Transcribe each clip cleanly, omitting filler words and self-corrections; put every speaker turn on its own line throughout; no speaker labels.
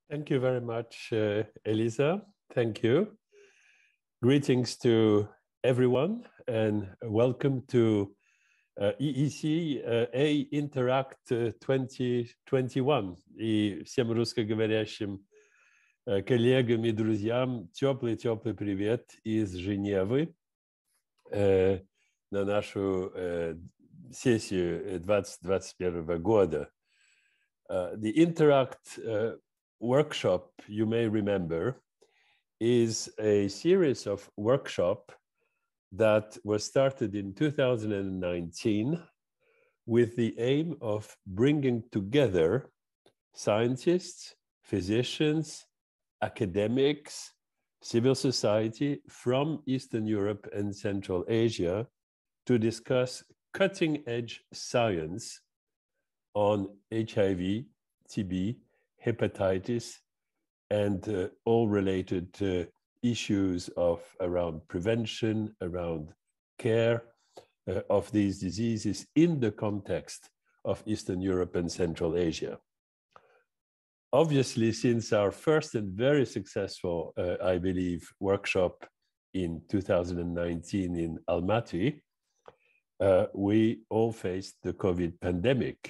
Thank you very much, Elisa. Thank you. Greetings to everyone and welcome to EEC A Interact 2021. И всем русскоговорящим коллегам и друзьям теплый привет из Женевы на нашу сессию 2021 года. The Interact workshop, you may remember, is a series of workshops that was started in 2019 with the aim of bringing together scientists, physicians, academics, civil society from Eastern Europe and Central Asia to discuss cutting-edge science on HIV, TB, hepatitis, and all related issues around prevention, around care of these diseases in the context of Eastern Europe and Central Asia. Obviously, since our first and very successful, I believe, workshop in 2019 in Almaty, we all faced the COVID pandemic.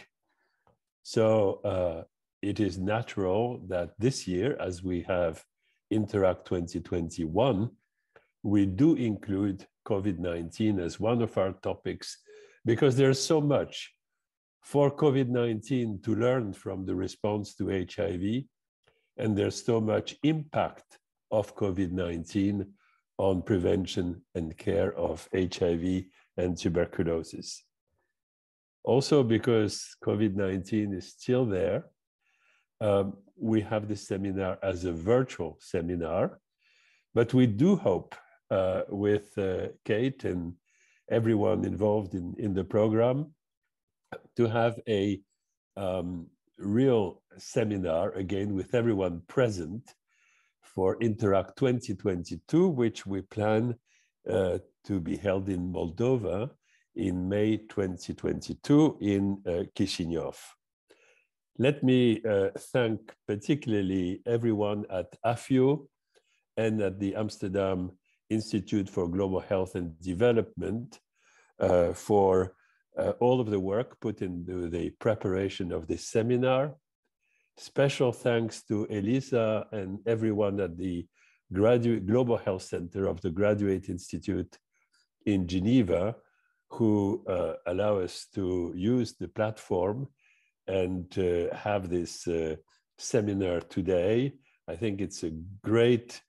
So it is natural that this year, as we have Interact 2021, we do include COVID-19 as one of our topics because there's so much for COVID-19 to learn from the response to HIV, and there's so much impact of COVID-19 on prevention and care of HIV and tuberculosis. Also, because COVID-19 is still there, we have this seminar as a virtual seminar, but we do hope with Kate and everyone involved in the program to have a real seminar, again, with everyone present for Interact 2022, which we plan to be held in Moldova in May 2022 in Chisinau. Let me thank particularly everyone at AFIO and at the Amsterdam Institute for Global Health and Development for all of the work put into the preparation of this seminar. Special thanks to Elisa and everyone at the Global Health Center of the Graduate Institute in Geneva, who allow us to use the platform and have this seminar today. I think it's a great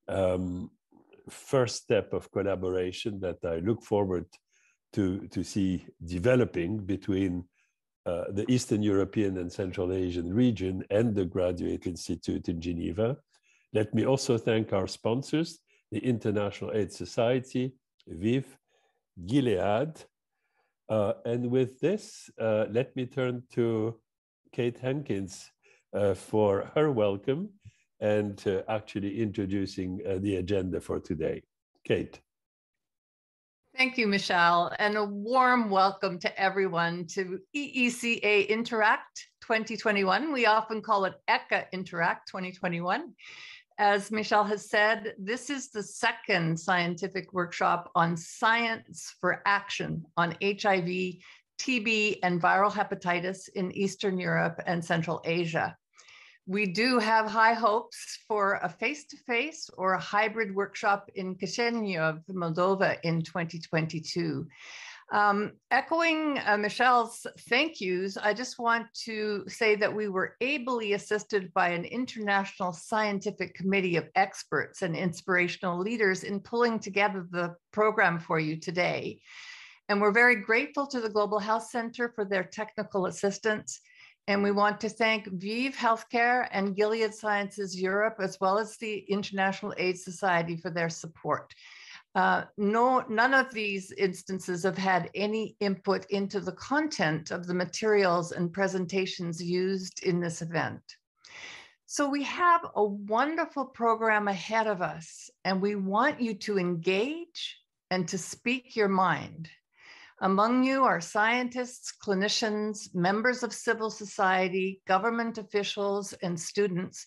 first step of collaboration that I look forward to see developing between the Eastern European and Central Asian region and the Graduate Institute in Geneva. Let me also thank our sponsors, the International AIDS Society, VIV, Gilead. And with this, let me turn to Kate Hankins for her welcome and actually introducing the agenda for today. Kate.
Thank you, Michel, and a warm welcome to everyone to EECA Interact 2021. We often call it ECA Interact 2021. As Michel has said, this is the second scientific workshop on science for action on HIV, TB, and viral hepatitis in Eastern Europe and Central Asia. We do have high hopes for a face-to-face or a hybrid workshop in Chisinau, Moldova in 2022. Echoing Michel's thank yous, I just want to say that we were ably assisted by an international scientific committee of experts and inspirational leaders in pulling together the program for you today. And we're very grateful to the Global Health Center for their technical assistance. And we want to thank VIV Healthcare and Gilead Sciences Europe, as well as the International AIDS Society for their support. None of these instances have had any input into the content of the materials and presentations used in this event. So we have a wonderful program ahead of us, and we want you to engage and to speak your mind. Among you are scientists, clinicians, members of civil society, government officials, and students,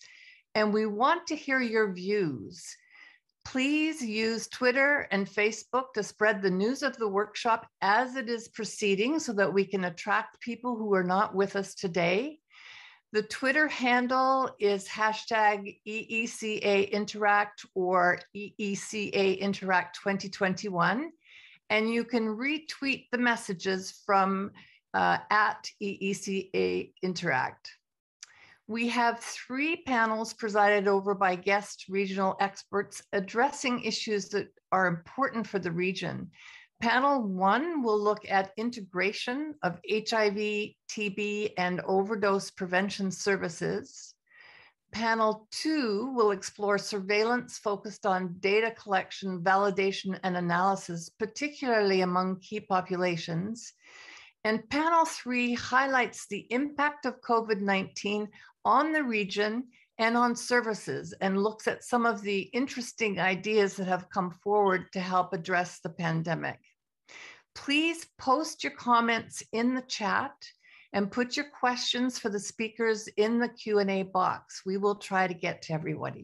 and we want to hear your views. Please use Twitter and Facebook to spread the news of the workshop as it is proceeding so that we can attract people who are not with us today. The Twitter handle is hashtag EECA Interact or EECA Interact 2021. And you can retweet the messages from at EECA Interact. We have 3 panels presided over by guest regional experts addressing issues that are important for the region. Panel 1 will look at integration of HIV, TB, and overdose prevention services. Panel 2 will explore surveillance focused on data collection, validation, and analysis, particularly among key populations. And panel 3 highlights the impact of COVID-19 on the region and on services, and looks at some of the interesting ideas that have come forward to help address the pandemic. Please post your comments in the chat and put your questions for the speakers in the Q&A box. We will try to get to everybody.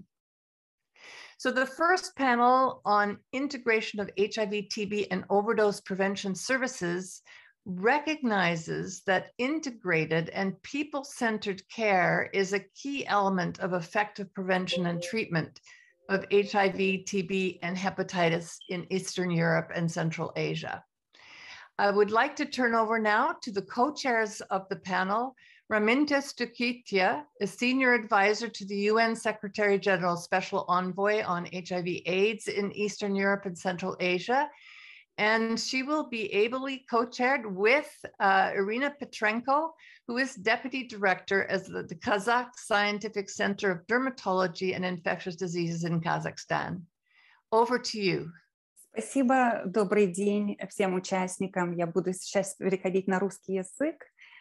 So the first panel on integration of HIV, TB, and overdose prevention services recognizes that integrated and people-centered care is a key element of effective prevention and treatment of HIV, TB, and hepatitis in Eastern Europe and Central Asia. I would like to turn over now to the co-chairs of the panel, Raminta Stukitia, a senior advisor to the UN Secretary General Special Envoy on HIV/AIDS in Eastern Europe and Central Asia. And she will be ably co-chaired with Irina Petrenko, who is Deputy Director at the Kazakh Scientific Center of Dermatology and Infectious Diseases in Kazakhstan. Over to you.
Спасибо, добрый день всем участникам. Я буду сейчас переходить на русский язык.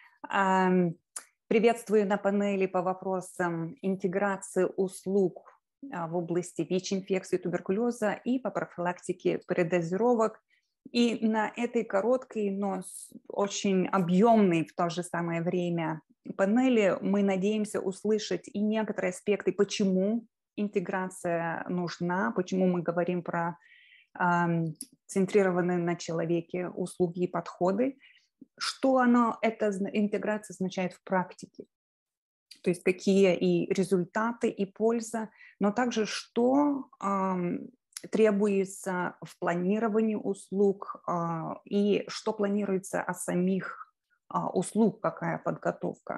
Приветствую на панели по вопросам интеграции услуг в области ВИЧ-инфекции, туберкулеза и по профилактике передозировок. И на этой короткой, но очень объемной в то же самое время панели мы надеемся услышать и некоторые аспекты, почему интеграция нужна, почему мы говорим про центрированные на человеке услуги и подходы, что эта интеграция означает в практике, то есть какие и результаты, и польза, но также что требуется в планировании услуг и что планируется от самих услуг, какая подготовка.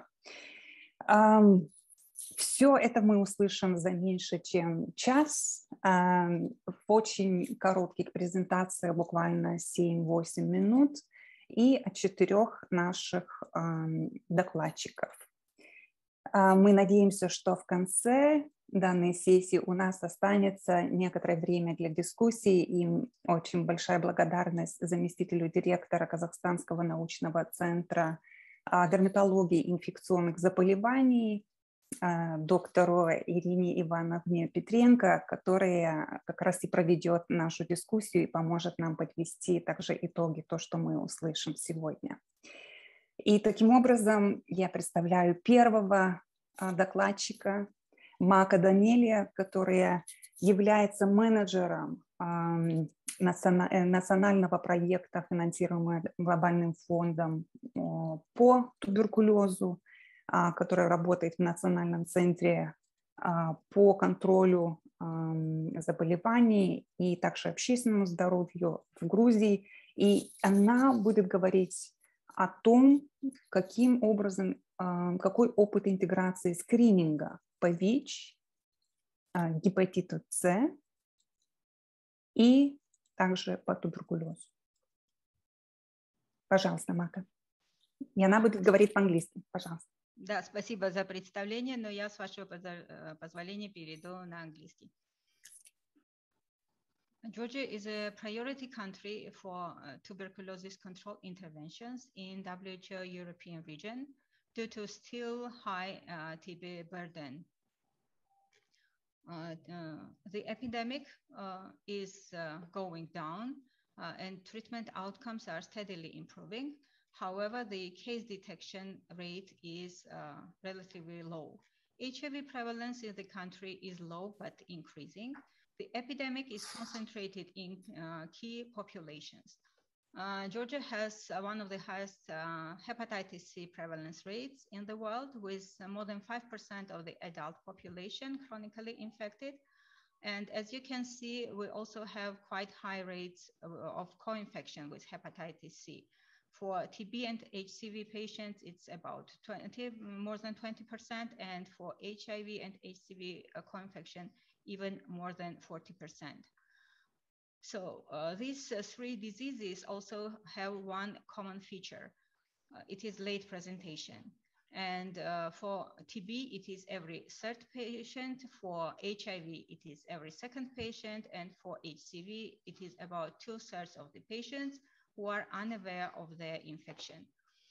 Все это мы услышим за меньше, чем час, в очень коротких презентациях, буквально 7-8 минут, и от 4 наших докладчиков. Мы надеемся, что в конце данной сессии у нас останется некоторое время для дискуссии, и очень большая благодарность заместителю директора Казахстанского научного центра дерматологии и инфекционных заболеваний, доктору Ирине Ивановне Петренко, которая как раз и проведет нашу дискуссию и поможет нам подвести также итоги, то, что мы услышим сегодня. И таким образом я представляю первого докладчика, Мака Данелия, которая является менеджером национального проекта, финансируемого Глобальным фондом по туберкулезу, который работает в Национальном центре по контролю заболеваний и также общественному здоровью в Грузии. И она будет говорить о том, каким образом, какой опыт интеграции скрининга по ВИЧ, гепатиту С и также по туберкулезу. Пожалуйста, Мака. И она будет говорить по-английски. Пожалуйста.
Да, спасибо за представление, но я, с вашего позволения, перейду на английский. Georgia is a priority country for tuberculosis control interventions in WHO European region due to still high TB burden. The epidemic is going down and treatment outcomes are steadily improving. However, the case detection rate is relatively low. HIV prevalence in the country is low but increasing. The epidemic is concentrated in key populations. Georgia has one of the highest hepatitis C prevalence rates in the world, with more than 5% of the adult population chronically infected. And as you can see, we also have quite high rates of co-infection with hepatitis C. For TB and HCV patients, it's about more than 20%, and for HIV and HCV co-infection, even more than 40%. So these three diseases also have one common feature. It is late presentation. And for TB, it is every third patient. For HIV, it is every second patient. And for HCV, it is about 2/3 of the patients who are unaware of their infection.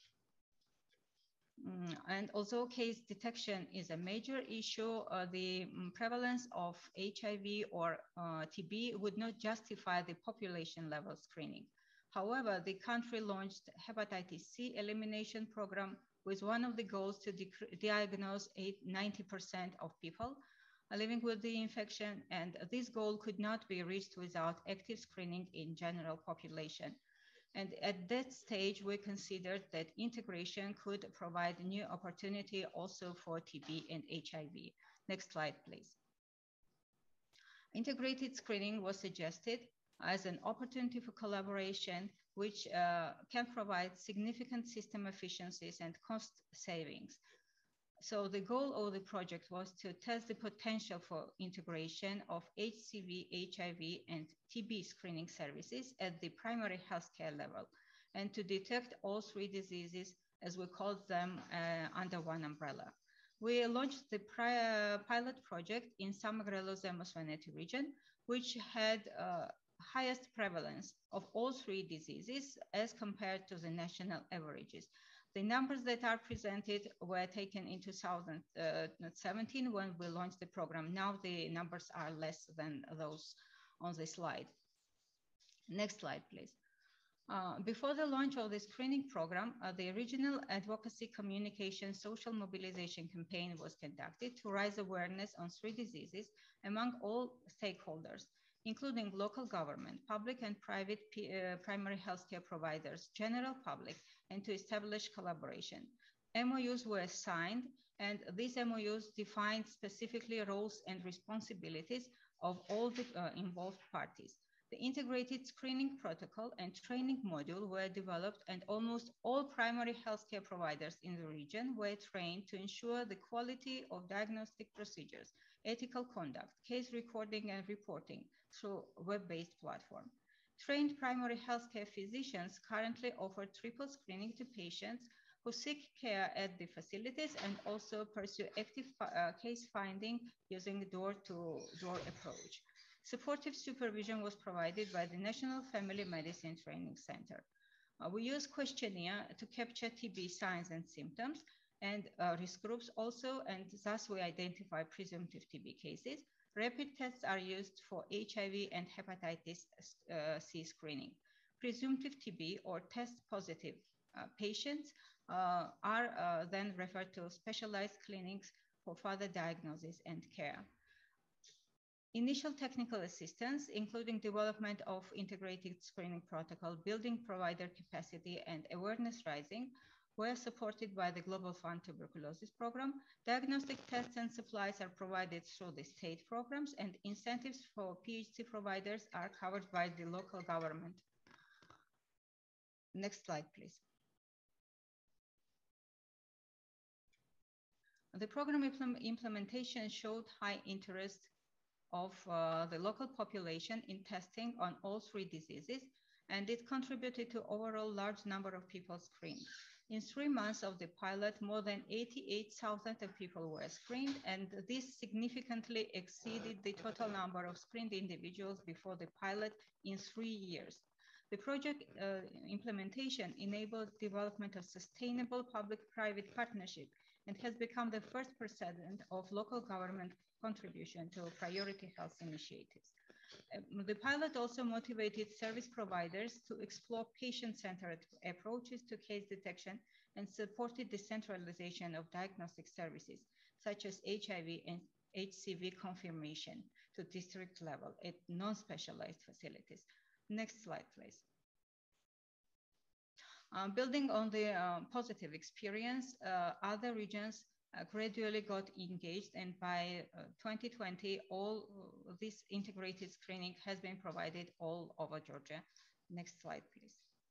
And although case detection is a major issue, the prevalence of HIV or TB would not justify the population level screening. However, the country launched hepatitis C elimination program with one of the goals to diagnose 90% of people living with the infection, and this goal could not be reached without active screening in general population. And at that stage, we considered that integration could provide a new opportunity also for TB and HIV. Next slide, please. Integrated screening was suggested as an opportunity for collaboration, which can provide significant system efficiencies and cost savings. So the goal of the project was to test the potential for integration of HCV, HIV, and TB screening services at the primary healthcare level, and to detect all three diseases, as we called them, under one umbrella. We launched the pilot project in Samogrelo-Zemus Veneti region, which had highest prevalence of all three diseases as compared to the national averages. The numbers that are presented were taken in 2017 when we launched the program. Now the numbers are less than those on the slide. Next slide, please. Before the launch of the screening program, the regional advocacy communication social mobilization campaign was conducted to raise awareness on three diseases among all stakeholders, including local government, public and private primary healthcare providers, general public, and to establish collaboration. MOUs were signed, and these MOUs defined specifically roles and responsibilities of all the involved parties. The integrated screening protocol and training module were developed, and almost all primary healthcare providers in the region were trained to ensure the quality of diagnostic procedures, ethical conduct, case recording and reporting through web-based platform. Trained primary healthcare physicians currently offer triple screening to patients who seek care at the facilities and also pursue active case finding using door-to-door approach. Supportive supervision was provided by the National Family Medicine Training Center. We use questionnaire to capture TB signs and symptoms and risk groups also, and thus we identify presumptive TB cases. Rapid tests are used for HIV and hepatitis C screening. Presumptive TB or test positive patients are then referred to specialized clinics for further diagnosis and care. Initial technical assistance, including development of integrated screening protocol, building provider capacity, and awareness raising, were supported by the Global Fund Tuberculosis Program. Diagnostic tests and supplies are provided through the state programs, and incentives for PHC providers are covered by the local government. Next slide, please. The program implementation showed high interest of the local population in testing on all three diseases, and it contributed to overall large number of people screened. In 3 months of the pilot, more than 88,000 people were screened, and this significantly exceeded the total number of screened individuals before the pilot in 3 years. The project implementation enabled development of sustainable public-private partnership and has become the first precedent of local government contribution to priority health initiatives. The pilot also motivated service providers to explore patient-centered approaches to case detection and supported the centralization of diagnostic services. such as HIV and HCV confirmation to district level at non-specialized facilities. Next slide, please. Building on the positive experience, other regions gradually got engaged, and by 2020, all this integrated screening has been provided all over Georgia. Next slide, please.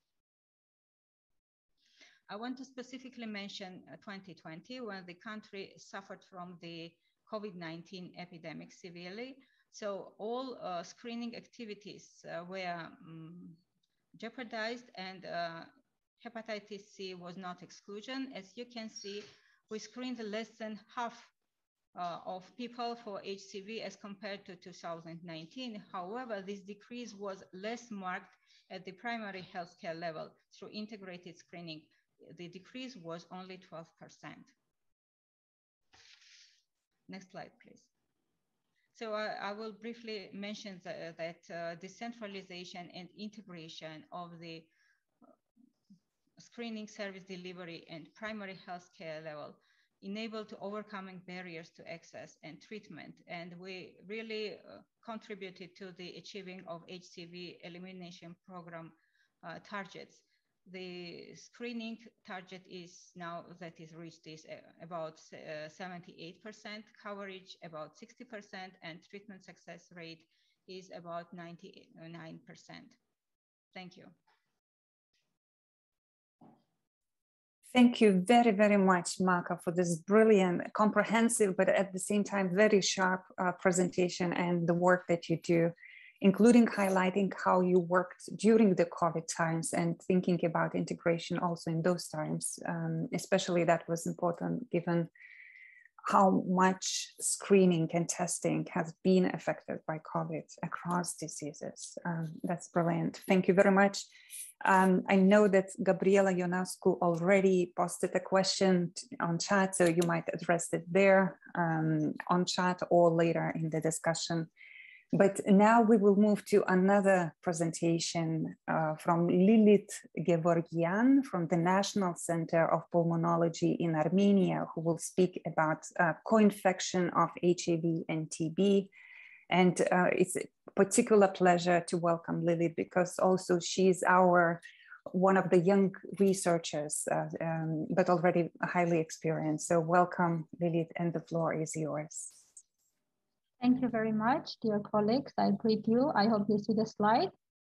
I want to specifically mention 2020, when the country suffered from the COVID-19 epidemic severely. So all screening activities were jeopardized, and hepatitis C was not exclusion. As you can see, we screened less than half of people for HCV as compared to 2019. However, this decrease was less marked at the primary healthcare level through integrated screening. The decrease was only 12%. Next slide, please. So I will briefly mention that decentralization and integration of the screening service delivery and primary healthcare level enabled to overcoming barriers to access and treatment. And we really contributed to the achieving of HCV elimination program targets. The screening target is now that is reached is about 78% coverage, about 60%, and treatment success rate is about 99%. Thank you.
Thank you very, very much, Maka, for this brilliant, comprehensive, but at the same time, very sharp presentation and the work that you do, including highlighting how you worked during the COVID times and thinking about integration also in those times. Especially that was important given how much screening and testing has been affected by COVID across diseases. That's brilliant. Thank you very much. I know that Gabriela Ionescu already posted a question on chat, so you might address it there on chat or later in the discussion. But now we will move to another presentation from Lilit Gevorgyan from the National Center of Pulmonology in Armenia, who will speak about co-infection of HIV and TB. And it's a particular pleasure to welcome Lilit, because also she's one of the young researchers, but already highly experienced. So welcome, Lilit, and the floor is yours.
Thank you very much, dear colleagues. I greet you. I hope you see the slide.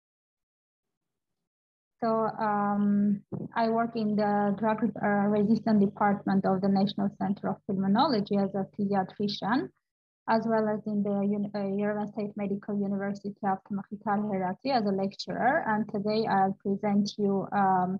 So I work in the drug resistant department of the National Center of Pulmonology as a pediatrician, as well as in the Yerevan State Medical University of Tamakhikar Herati as a lecturer. And today I'll present you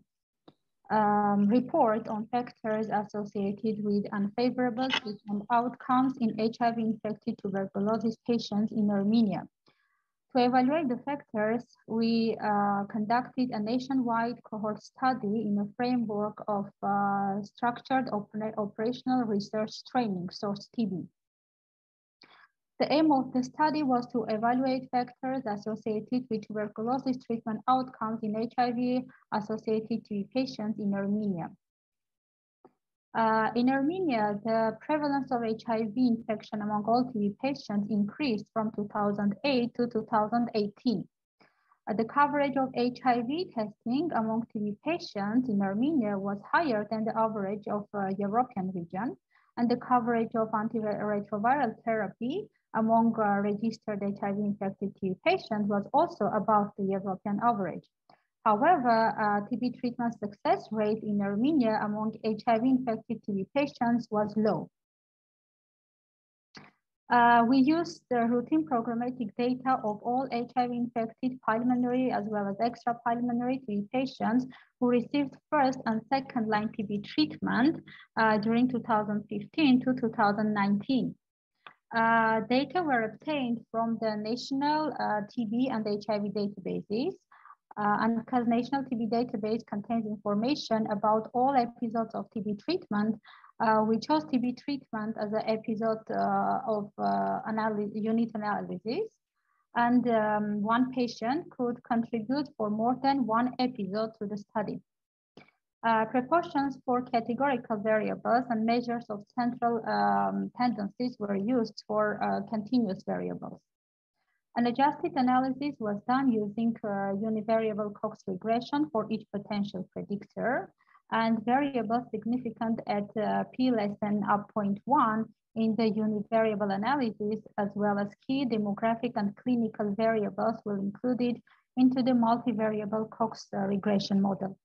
report on factors associated with unfavorable treatment outcomes in HIV-infected tuberculosis patients in Armenia. To evaluate the factors, we conducted a nationwide cohort study in a framework of structured operational research training, SOURCE TB. The aim of the study was to evaluate factors associated with tuberculosis treatment outcomes in HIV-associated TB patients in Armenia. In Armenia, the prevalence of HIV infection among all TB patients increased from 2008 to 2018. The coverage of HIV testing among TB patients in Armenia was higher than the average of the European region, and the coverage of antiretroviral therapy among registered HIV-infected TB patients was also above the European average. However, TB treatment success rate in Armenia among HIV-infected TB patients was low. We used the routine programmatic data of all HIV-infected pulmonary as well as extrapulmonary TB patients who received first and second line TB treatment during 2015 to 2019. Data were obtained from the national TB and HIV databases. And because National TB Database contains information about all episodes of TB treatment, we chose TB treatment as an episode of unit analysis. And one patient could contribute for more than one episode to the study. Proportions for categorical variables and measures of central tendencies were used for continuous variables. An adjusted analysis was done using univariable Cox regression for each potential predictor and variables significant at p less than 0.1 in the univariable analysis, as well as key demographic and clinical variables were included into the multivariable Cox regression model.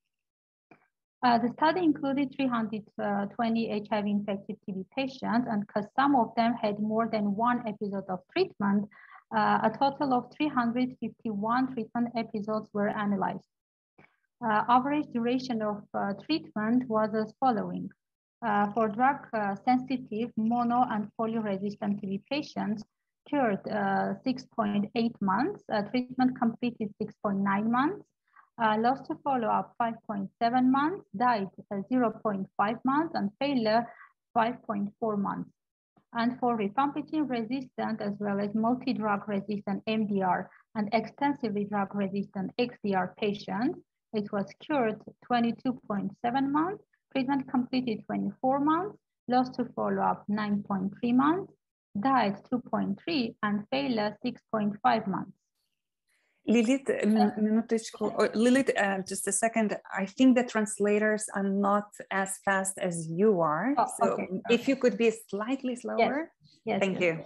The study included 320 HIV-infected TB patients, and because some of them had more than one episode of treatment, a total of 351 treatment episodes were analyzed. Average duration of treatment was as following. For drug-sensitive mono and polio-resistant TB patients, cured 6.8 months, treatment completed 6.9 months, lost to follow-up 5.7 months, died 0.5 months, and failure 5.4 months. And for rifampicin resistant as well as multi-drug resistant MDR and extensively drug resistant XDR patients, it was cured 22.7 months, treatment completed 24 months, lost to follow-up 9.3 months, died 2.3, and failure 6.5 months.
Lilith, Lilith, just a second. I think the translators are not as fast as you are.
Oh,
so
okay.
If you could be slightly slower.
Yes.
Thank you.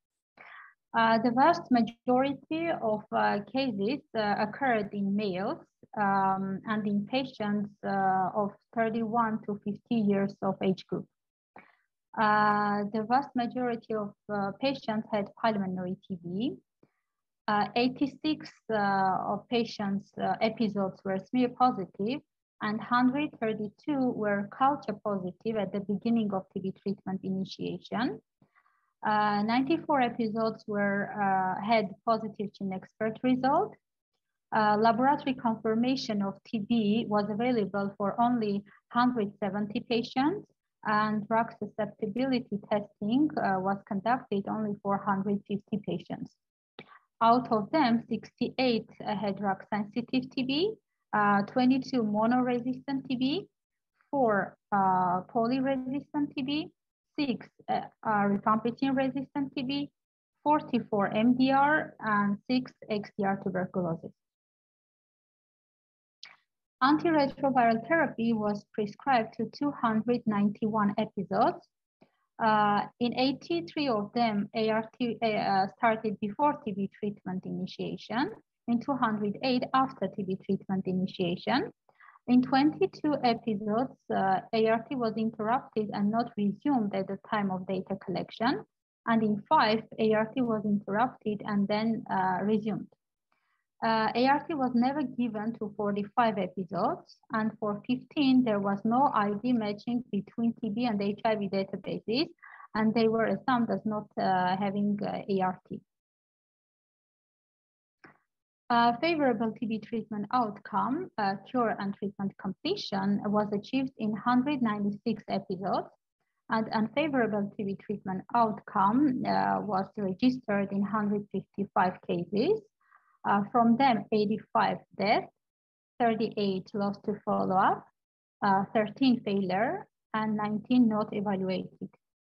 The vast majority of cases occurred in males and in patients of 31 to 50 years of age group. The vast majority of patients had pulmonary TB. 86 of patients' episodes were smear positive, and 132 were culture positive at the beginning of TB treatment initiation. 94 episodes had positive GeneXpert result. Laboratory confirmation of TB was available for only 170 patients, and drug susceptibility testing was conducted only for 150 patients. Out of them, 68 had drug-sensitive TB, 22 mono-resistant TB, 4 poly-resistant TB, 6 rifampicin-resistant TB, 44 MDR, and 6 XDR tuberculosis. Antiretroviral therapy was prescribed to 291 episodes. In 83 of them, ART started before TB treatment initiation, in 208 after TB treatment initiation. In 22 episodes, ART was interrupted and not resumed at the time of data collection. And in 5, ART was interrupted and then resumed. ART was never given to 45 episodes, and for 15, there was no ID matching between TB and HIV databases, and they were assumed as not having ART. Favorable TB treatment outcome, cure and treatment completion, was achieved in 196 episodes, and unfavorable TB treatment outcome was registered in 155 cases. From them, 85 deaths, 38 lost to follow-up, 13 failure, and 19 not evaluated.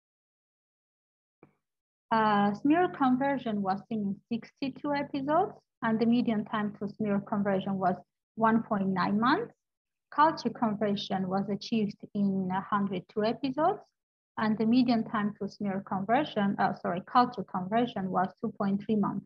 Smear conversion was seen in 62 episodes, and the median time to smear conversion was 1.9 months. Culture conversion was achieved in 102 episodes, and the median time to smear conversion, culture conversion was 2.3 months.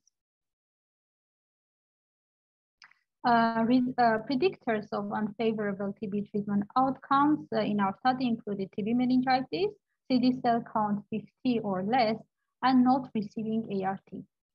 Predictors of unfavorable TB treatment outcomes in our study included TB meningitis, CD cell count 50 or less, and not receiving ART.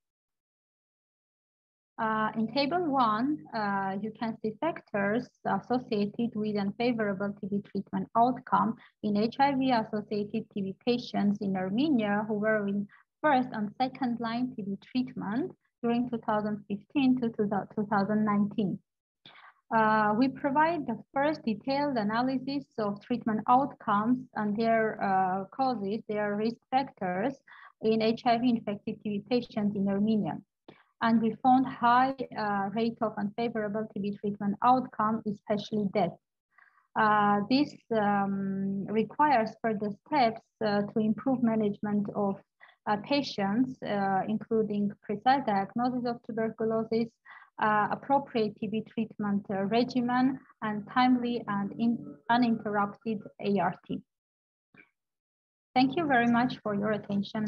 In table 1, you can see factors associated with unfavorable TB treatment outcome in HIV-associated TB patients in Armenia who were in first and second line TB treatment during 2015 to 2019. We provide the first detailed analysis of treatment outcomes and their causes, their risk factors in HIV-infected TB patients in Armenia. And we found high rate of unfavorable TB treatment outcome, especially death. This requires further steps to improve management of patients, including precise diagnosis of tuberculosis, appropriate TB treatment regimen, and timely and uninterrupted ART. Thank you very much for your attention.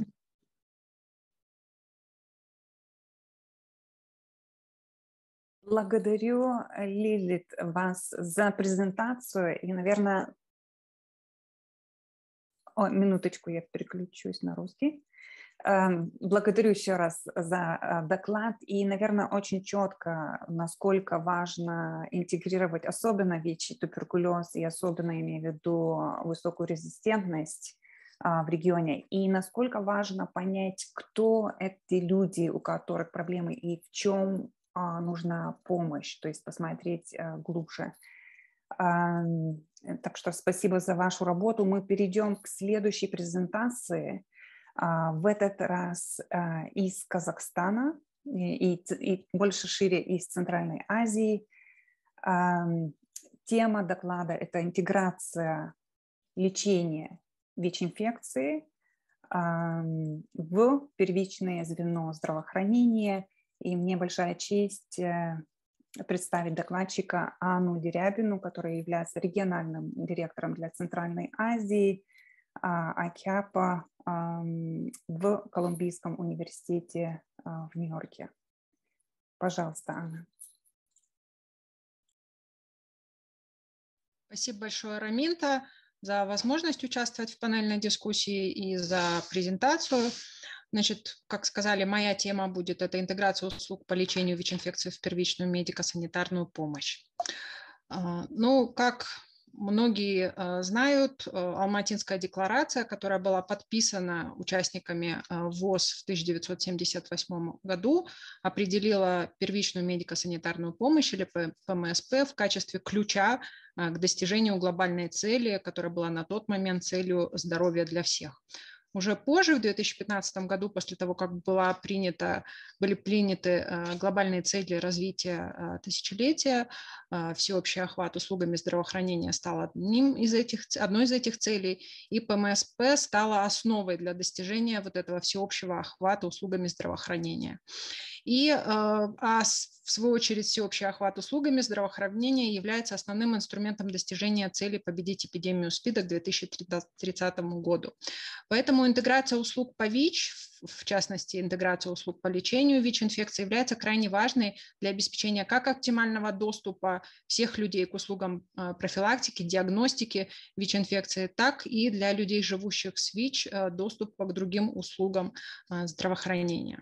Благодарю, Лилит, вас за презентацию. И, наверное, минуточку, я переключусь на русский. Благодарю еще раз за доклад. И, наверное, очень четко, насколько важно интегрировать особенно ВИЧ-туберкулез и особенно, имея в виду высокую резистентность в регионе. И насколько важно понять, кто эти люди, у которых проблемы и в чем нужна помощь, то есть посмотреть глубже. Так что спасибо за вашу работу. Мы перейдем к следующей презентации. В этот раз из Казахстана и больше шире из Центральной Азии. Тема доклада – это интеграция лечения ВИЧ-инфекции в первичное звено здравоохранения. И мне большая честь представить докладчика Анну Дерябину, которая является региональным директором для Центральной Азии АКЯПа в Колумбийском университете в Нью-Йорке. Пожалуйста, Анна.
Спасибо большое, Раминта, за возможность участвовать в панельной дискуссии и за презентацию. Значит, как сказали, моя тема будет это интеграция услуг по лечению ВИЧ-инфекции в первичную медико-санитарную помощь. Ну, как многие знают, Алматинская декларация, которая была подписана участниками ВОЗ в 1978 году, определила первичную медико-санитарную помощь или ПМСП в качестве ключа к достижению глобальной цели, которая была на тот момент целью здоровья для всех. Уже позже, в 2015 году, после того, как были приняты глобальные цели развития тысячелетия, всеобщий охват услугами здравоохранения стал одной из этих целей, и ПМСП стала основой для достижения вот этого всеобщего охвата услугами здравоохранения. И, в свою очередь, всеобщий охват услугами здравоохранения является основным инструментом достижения цели победить эпидемию СПИДа к 2030 году. Поэтому интеграция услуг по ВИЧ, в частности, интеграция услуг по лечению ВИЧ-инфекции, является крайне важной для обеспечения как оптимального доступа всех людей к услугам профилактики, диагностики ВИЧ-инфекции, так и для людей, живущих с ВИЧ, доступа к другим услугам здравоохранения.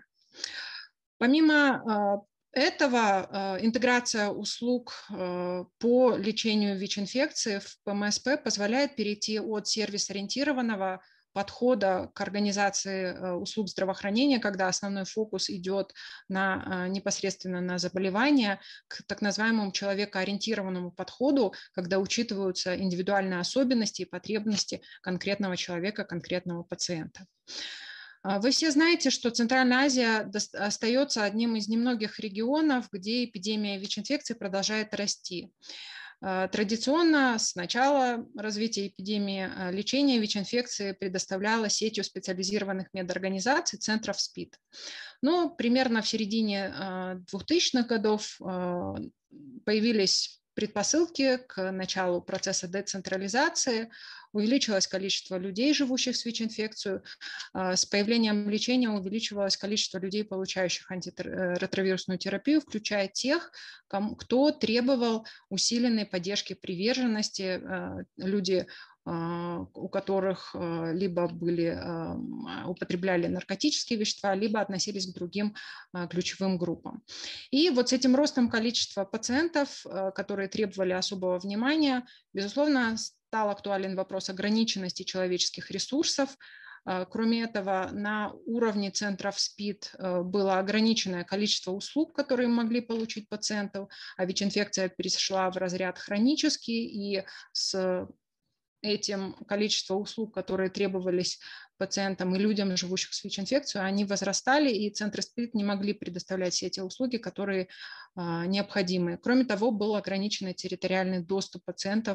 Помимо этого, интеграция услуг по лечению ВИЧ-инфекции в ПМСП позволяет перейти от сервис-ориентированного подхода к организации услуг здравоохранения, когда основной фокус идет непосредственно на заболевания, к так называемому человекоориентированному подходу, когда учитываются индивидуальные особенности и потребности конкретного человека, конкретного пациента. Вы все знаете, что Центральная Азия остается одним из немногих регионов, где эпидемия ВИЧ-инфекции продолжает расти. Традиционно с начала развития эпидемии лечение ВИЧ-инфекции предоставлялось сетью специализированных медорганизаций, центров СПИД. Но примерно в середине 2000-х годов появились предпосылки к началу процесса децентрализации, увеличилось количество людей, живущих с ВИЧ-инфекцией. С появлением лечения увеличивалось количество людей, получающих антиретровирусную терапию, включая тех, кто требовал усиленной поддержки приверженности, люди, у которых либо употребляли наркотические вещества, либо относились к другим ключевым группам. И вот с этим ростом количества пациентов, которые требовали особого внимания, безусловно, стал актуален вопрос ограниченности человеческих ресурсов. Кроме этого, на уровне центров СПИД было ограниченное количество услуг, которые могли получить пациентов, а ВИЧ-инфекция перешла в разряд хронический, и с этим количество услуг, которые требовались пациентам и людям, живущих с ВИЧ-инфекцией, они возрастали, и центры СПИД не могли предоставлять все эти услуги, которые необходимы. Кроме того, был ограниченный территориальный доступ пациентов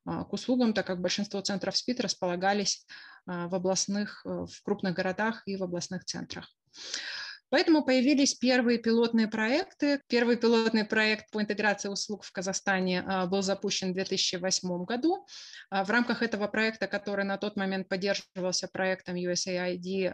к услугам, так как большинство центров СПИД располагались в крупных городах и в областных центрах. Поэтому появились первые пилотные проекты. Первый пилотный проект по интеграции услуг в Казахстане был запущен в 2008 году. В рамках этого проекта, который на тот момент поддерживался проектом USAID,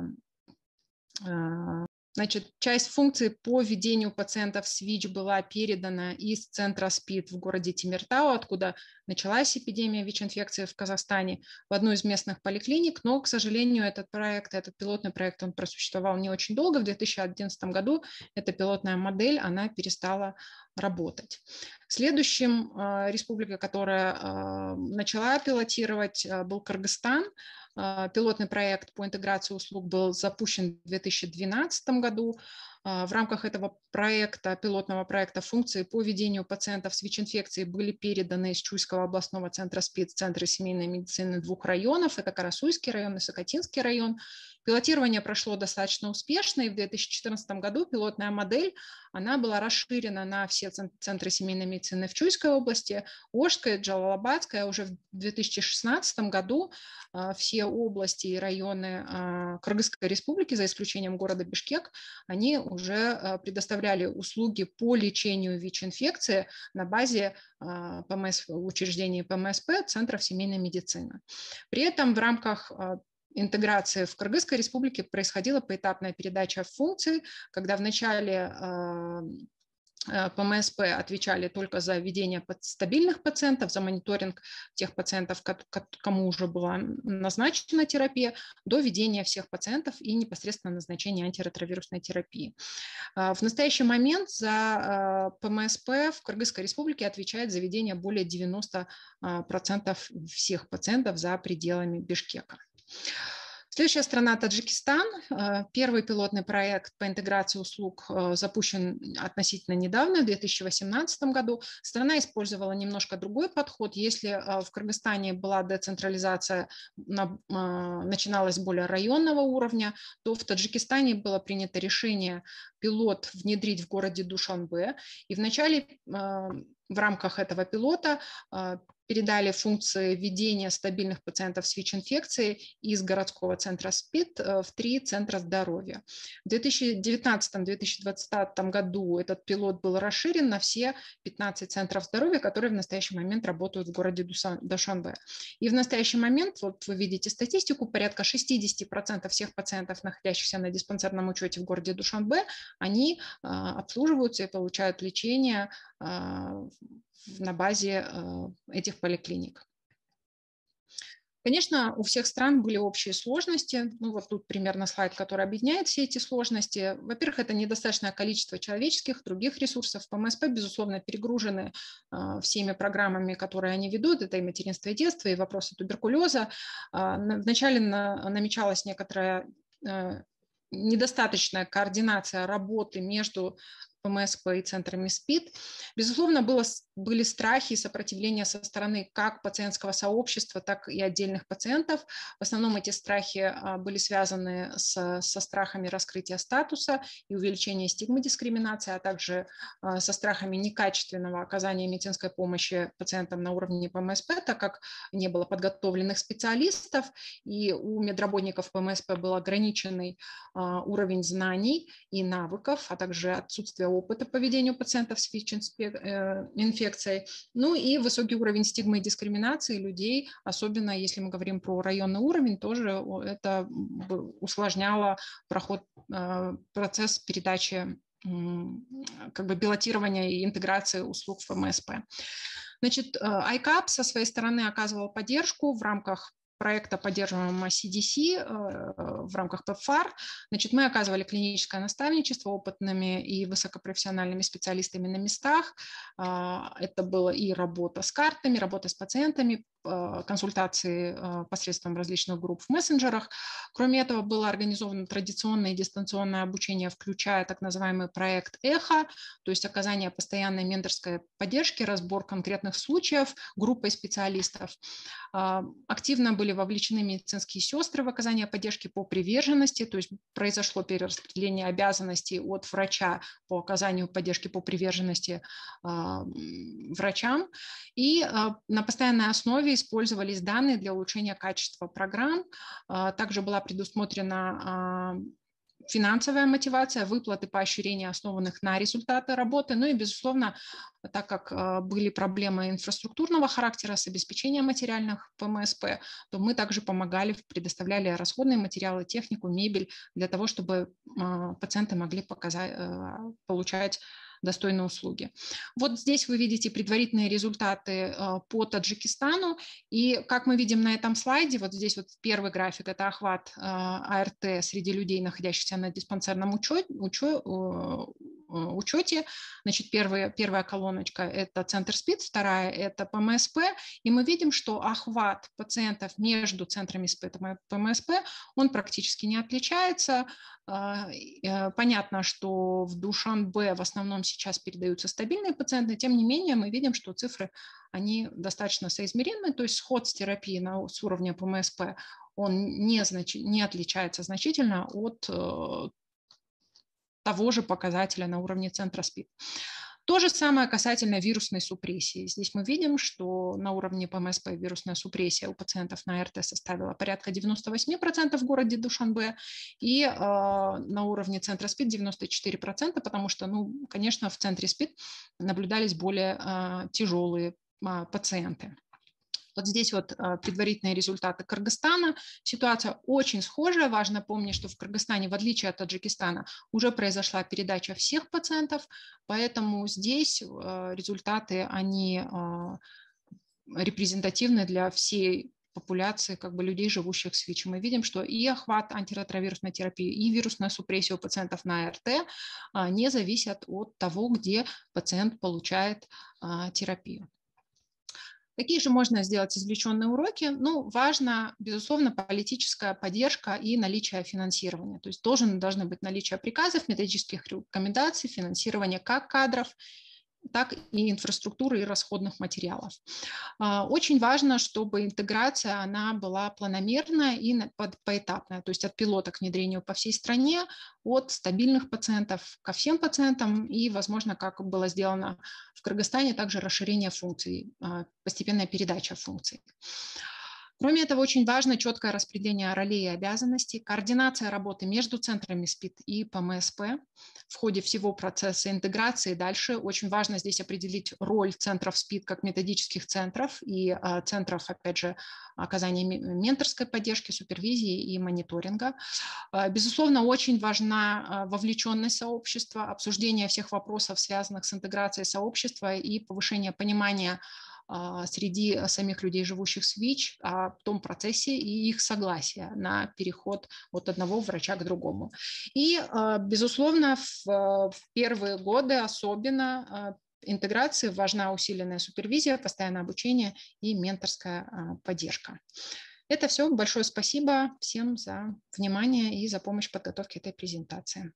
значит, часть функций по ведению пациентов с ВИЧ была передана из центра СПИД в городе Темиртау, откуда началась эпидемия ВИЧ-инфекции в Казахстане, в одну из местных поликлиник. Но, к сожалению, этот пилотный проект, он просуществовал не очень долго. В 2011 году эта пилотная модель, она перестала работать. Следующим республикой, которая начала пилотировать, был Кыргызстан. Пилотный проект по интеграции услуг был запущен в 2012 году. В рамках этого проекта, пилотного проекта, функции по ведению пациентов с ВИЧ-инфекцией были переданы из Чуйского областного центра СПИД в центры семейной медицины 2 районов. Это Карасуйский район и Сокотинский район. Пилотирование прошло достаточно успешно, и в 2014 году пилотная модель, она была расширена на все центры семейной медицины в Чуйской области, Ошской, Джалалабадской. А уже в 2016 году все области и районы Кыргызской республики, за исключением города Бишкек, они уже предоставляли услуги по лечению ВИЧ-инфекции на базе учреждений ПМСП, центров семейной медицины. При этом в рамках интеграции в Кыргызской республике происходила поэтапная передача функций, когда в начале ПМСП отвечали только за ведение стабильных пациентов, за мониторинг тех пациентов, кому уже была назначена терапия, до ведения всех пациентов и непосредственно назначения антиретровирусной терапии. В настоящий момент за ПМСП в Кыргызской республике отвечает за ведение более 90% всех пациентов за пределами Бишкека. Следующая страна – Таджикистан. Первый пилотный проект по интеграции услуг запущен относительно недавно, в 2018 году. Страна использовала немножко другой подход. Если в Кыргызстане была децентрализация, начиналась с более районного уровня, то в Таджикистане было принято решение пилот внедрить в городе Душанбе. И вначале в рамках этого пилота передали функции ведения стабильных пациентов с ВИЧ-инфекцией из городского центра СПИД в 3 центра здоровья. В 2019-2020 году этот пилот был расширен на все 15 центров здоровья, которые в настоящий момент работают в городе Душанбе. И в настоящий момент, вот вы видите статистику, порядка 60% всех пациентов, находящихся на диспансерном учете в городе Душанбе, они обслуживаются и получают лечение на базе этих поликлиник. Конечно, у всех стран были общие сложности. Ну, вот тут примерно слайд, который объединяет все эти сложности. Во-первых, это недостаточное количество человеческих, других ресурсов. ПМСП, безусловно, перегружены всеми программами, которые они ведут. Это и материнство и детство, и вопросы туберкулеза. Вначале намечалась некоторая недостаточная координация работы между ПМСП и центрами СПИД. Безусловно, были страхи и сопротивление со стороны как пациентского сообщества, так и отдельных пациентов. В основном эти страхи были связаны со страхами раскрытия статуса и увеличения стигмы дискриминации, а также со страхами некачественного оказания медицинской помощи пациентам на уровне ПМСП, так как не было подготовленных специалистов, и у медработников ПМСП был ограниченный уровень знаний и навыков, а также отсутствие опыта по ведению пациентов с ВИЧ-инфекцией, ну и высокий уровень стигмы и дискриминации людей, особенно если мы говорим про районный уровень, тоже это усложняло процесс передачи, как бы пилотирования и интеграции услуг в ПМСП. Значит, ICAP со своей стороны оказывал поддержку в рамках проекта, поддерживаемого CDC в рамках PEPFAR. Значит, мы оказывали клиническое наставничество опытными и высокопрофессиональными специалистами на местах. Это была и работа с картами, работа с пациентами, консультации посредством различных групп в мессенджерах. Кроме этого, было организовано традиционное и дистанционное обучение, включая так называемый проект «Эхо», то есть оказание постоянной менторской поддержки, разбор конкретных случаев группой специалистов. Активно были вовлечены медицинские сестры в оказание поддержки по приверженности, то есть произошло перераспределение обязанностей от врача по оказанию поддержки по приверженности врачам. И на постоянной основе использовались данные для улучшения качества программ. Также была предусмотрена финансовая мотивация, выплаты поощрения, основанных на результаты работы. Ну и, безусловно, так как были проблемы инфраструктурного характера с обеспечением материальных ПМСП, то мы также помогали, предоставляли расходные материалы, технику, мебель для того, чтобы пациенты могли получать достойные услуги. Вот здесь вы видите предварительные результаты по Таджикистану. И как мы видим на этом слайде, вот здесь вот первый график – это охват АРТ среди людей, находящихся на диспансерном учете. Значит, первая колоночка – это центр СПИД, вторая – это ПМСП. И мы видим, что охват пациентов между центрами СПИД и ПМСП, он практически не отличается. Понятно, что в Душанбе в основном сейчас передаются стабильные пациенты, тем не менее мы видим, что цифры, они достаточно соизмеримы, то есть сход с терапии с уровня ПМСП, он не отличается значительно от того же показателя на уровне центра СПИД. То же самое касательно вирусной супрессии. Здесь мы видим, что на уровне ПМСП вирусная супрессия у пациентов на РТ составила порядка 98% в городе Душанбе, и на уровне центра СПИД 94%, потому что, конечно, в центре СПИД наблюдались более тяжелые пациенты. Вот здесь вот предварительные результаты Кыргызстана. Ситуация очень схожая. Важно помнить, что в Кыргызстане, в отличие от Таджикистана, уже произошла передача всех пациентов, поэтому здесь результаты, они репрезентативны для всей популяции людей, живущих с ВИЧ. Мы видим, что и охват антиретровирусной терапии, и вирусная супрессия у пациентов на АРТ не зависят от того, где пациент получает терапию. Какие же можно сделать извлеченные уроки? Важно, безусловно, политическая поддержка и наличие финансирования. То есть должны быть наличие приказов, методических рекомендаций, финансирования как кадров, так и инфраструктуры и расходных материалов. Очень важно, чтобы интеграция она была планомерная и поэтапная, то есть от пилота к внедрению по всей стране, от стабильных пациентов ко всем пациентам и, возможно, как было сделано в Кыргызстане, также расширение функций, постепенная передача функций. Кроме этого, очень важно четкое распределение ролей и обязанностей, координация работы между центрами СПИД и ПМСП в ходе всего процесса интеграции. Дальше очень важно здесь определить роль центров СПИД как методических центров и центров, опять же, оказания менторской поддержки, супервизии и мониторинга. Безусловно, очень важна вовлеченность сообщества, обсуждение всех вопросов, связанных с интеграцией сообщества и повышение понимания среди самих людей, живущих с ВИЧ, о том процессе и их согласия на переход от одного врача к другому. И, безусловно, в первые годы особенно интеграции важна усиленная супервизия, постоянное обучение и менторская поддержка. Это все. Большое спасибо всем за внимание и за помощь в подготовке этой презентации.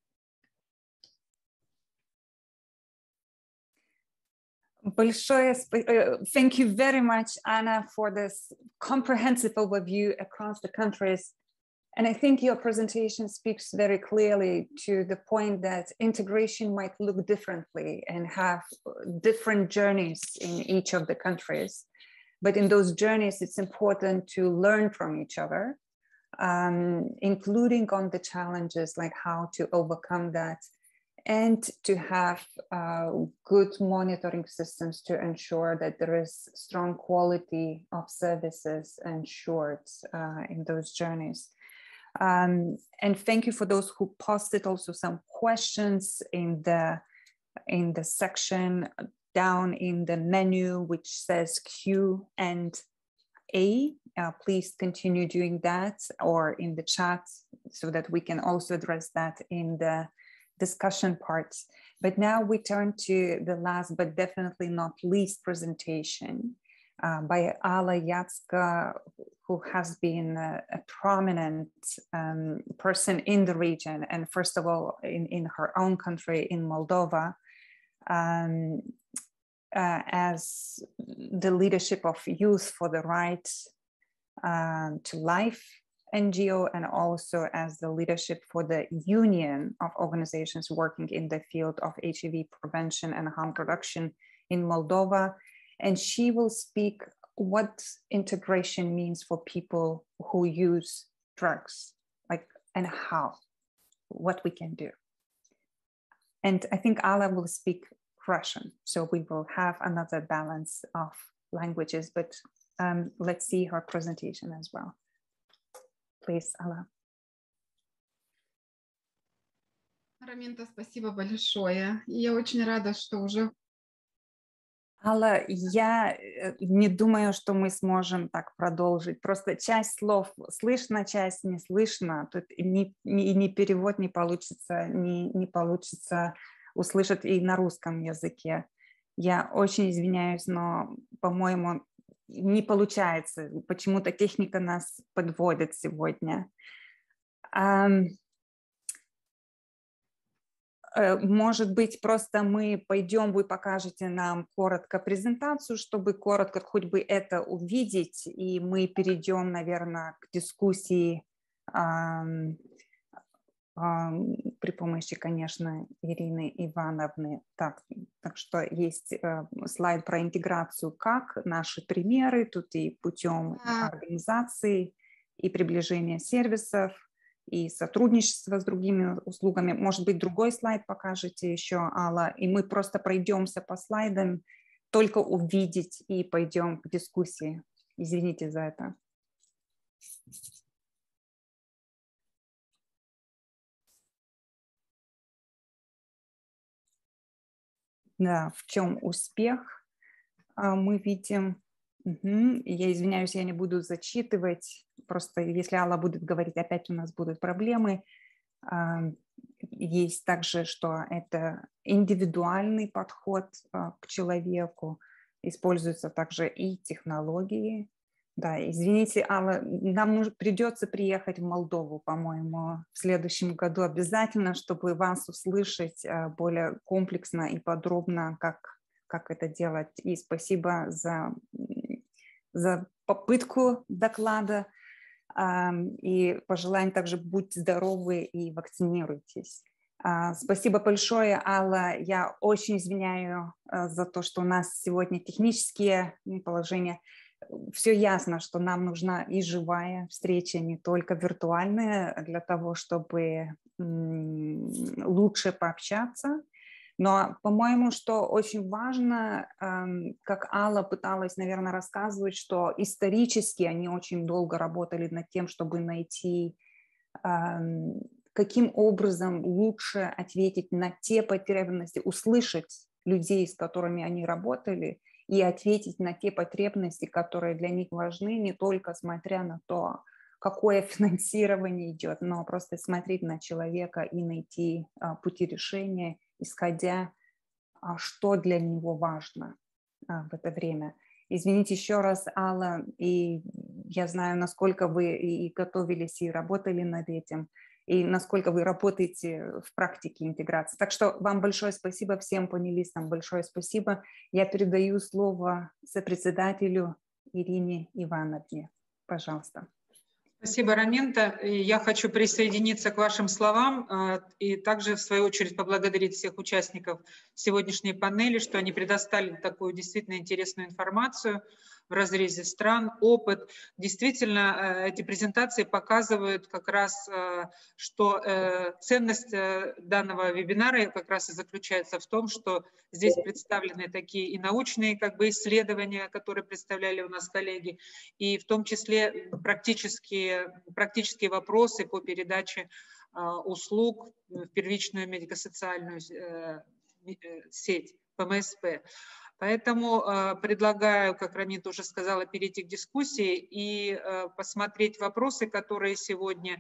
Thank you very much, Anna, for this comprehensive overview across the countries. And I think your presentation speaks very clearly to the point that integration might look differently and have different journeys in each of the countries. But in those journeys, it's important to learn from each other, including on the challenges like how to overcome that, and to have good monitoring systems to ensure that there is strong quality of services ensured in those journeys. And thank you for those who posted also some questions in the section down in the menu, which says Q&A. Please continue doing that, or in the chat, so that we can also address that in the discussion parts. But now we turn to the last but definitely not least presentation, by Alla Yatska, who has been a prominent person in the region, and first of all in her own country, in Moldova, as the leadership of Youth for the Right to Life NGO, and also as the leadership for the Union of Organizations working in the field of HIV prevention and harm reduction in Moldova. And she will speak what integration means for people who use drugs, like, and how, what we can do. And I think Alla will speak Russian, so we will have another balance of languages, but let's see her presentation as well. Please, Alla.
Рамента, спасибо большое. Я очень рада, что уже...
Алла, я не думаю, что мы сможем так продолжить. Просто часть слов слышно, часть не слышно. Тут ни перевод не получится, не получится услышать и на русском языке. Я очень извиняюсь, но, по-моему, не получается. Почему-то техника нас подводит сегодня. Может быть, просто мы пойдем, вы покажете нам коротко презентацию, чтобы коротко хоть бы это увидеть, и мы перейдем, наверное, к дискуссии при помощи, конечно, Ирины Ивановны. Так что есть слайд про интеграцию, как наши примеры, тут и путем организации, и приближения сервисов, и сотрудничество с другими услугами. Может быть, другой слайд покажете еще, Алла, и мы просто пройдемся по слайдам, только увидеть и пойдем к дискуссии. Извините за это. Да, в чем успех? Мы видим... Я извиняюсь, я не буду зачитывать, просто если Алла будет говорить, опять у нас будут проблемы. Есть также, что это индивидуальный подход к человеку, используются также и технологии. Да, извините, Алла, нам придется приехать в Молдову, по-моему, в следующем году обязательно, чтобы вас услышать более комплексно и подробно, как это делать. И спасибо за попытку доклада. И пожелаем также будьте здоровы и вакцинируйтесь. Спасибо большое, Алла. Я очень извиняю за то, что у нас сегодня технические положения. Все ясно, что нам нужна и живая встреча, не только виртуальная, для того, чтобы лучше пообщаться. Но, по-моему, что очень важно, как Алла пыталась, наверное, рассказывать, что исторически они очень долго работали над тем, чтобы найти, каким образом лучше ответить на те потребности, услышать людей, с которыми они работали, и ответить на те потребности, которые для них важны, не только смотря на то, какое финансирование идет, но просто смотреть на человека и найти пути решения, исходя, что для него важно в это время. Извините еще раз, Алла, и я знаю, насколько вы и готовились, и работали над этим, и насколько вы работаете в практике интеграции. Так что вам большое спасибо, всем панелистам большое спасибо. Я передаю слово сопредседателю Ирине Ивановне. Пожалуйста.
Спасибо, Рамента. Я хочу присоединиться к вашим словам и также, в свою очередь, поблагодарить всех участников сегодняшней панели, что они предоставили такую действительно интересную информацию в разрезе стран, опыт. Действительно, эти презентации показывают как раз, что ценность данного вебинара как раз и заключается в том, что здесь представлены такие и научные исследования, которые представляли у нас коллеги, и в том числе практические вопросы по передаче услуг в первичную медико-социальную сеть ПМСП. Поэтому предлагаю, как Рамента уже сказала, перейти к дискуссии и посмотреть вопросы, которые сегодня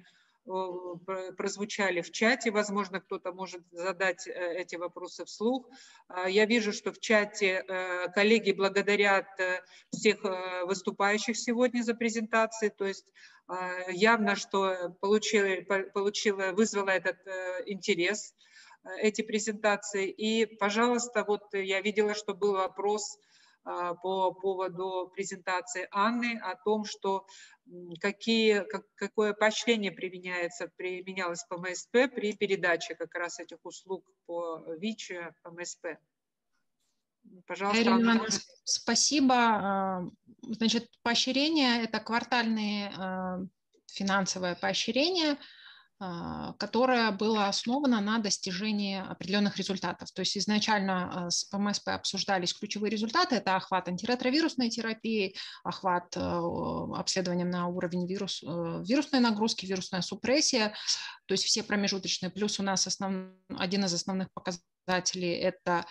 прозвучали в чате. Возможно, кто-то может задать эти вопросы вслух. Я вижу, что в чате коллеги благодарят всех выступающих сегодня за презентации. То есть явно, что вызвало этот интерес эти презентации. И, пожалуйста, вот я видела, что был вопрос по поводу презентации Анны о том, что какое поощрение применялось по МСП при передаче как раз этих услуг по ВИЧ по МСП. Пожалуйста,
Ирина
Анна.
Ивановна, спасибо. Значит, поощрение – это квартальное финансовое поощрение, которое было основано на достижении определенных результатов. То есть изначально с ПМСП обсуждались ключевые результаты. Это охват антиретровирусной терапии, охват обследованием на уровень вирусной нагрузки, вирусная супрессия. То есть все промежуточные. Плюс у нас один из основных показателей – это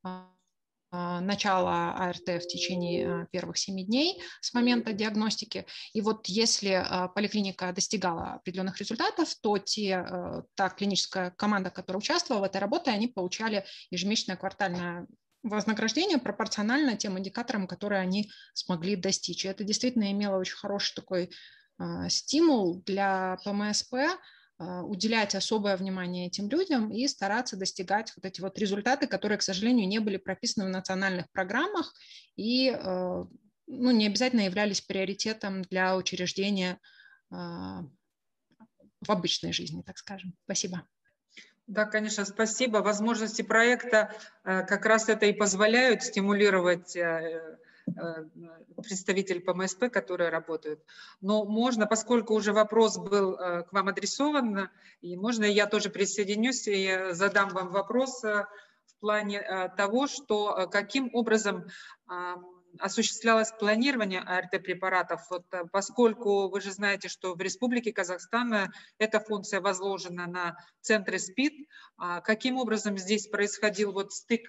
начало АРТ в течение первых 7 дней с момента диагностики. И вот если поликлиника достигала определенных результатов, то та клиническая команда, которая участвовала в этой работе, они получали ежемесячное квартальное вознаграждение пропорционально тем индикаторам, которые они смогли достичь. И это действительно имело очень хороший такой стимул для ПМСП уделять особое внимание этим людям и стараться достигать вот эти вот результаты, которые, к сожалению, не были прописаны в национальных программах и не обязательно являлись приоритетом для учреждения в обычной жизни, так скажем. Спасибо.
Да, конечно, спасибо. Возможности проекта как раз это и позволяют стимулировать представителей ПМСП, которые работают. Но можно, поскольку уже вопрос был к вам адресован, и можно я тоже присоединюсь и задам вам вопрос в плане того, что каким образом осуществлялось планирование АРТ-препаратов, вот, поскольку вы же знаете, что в Республике Казахстан эта функция возложена на центры СПИД, каким образом здесь происходил вот стык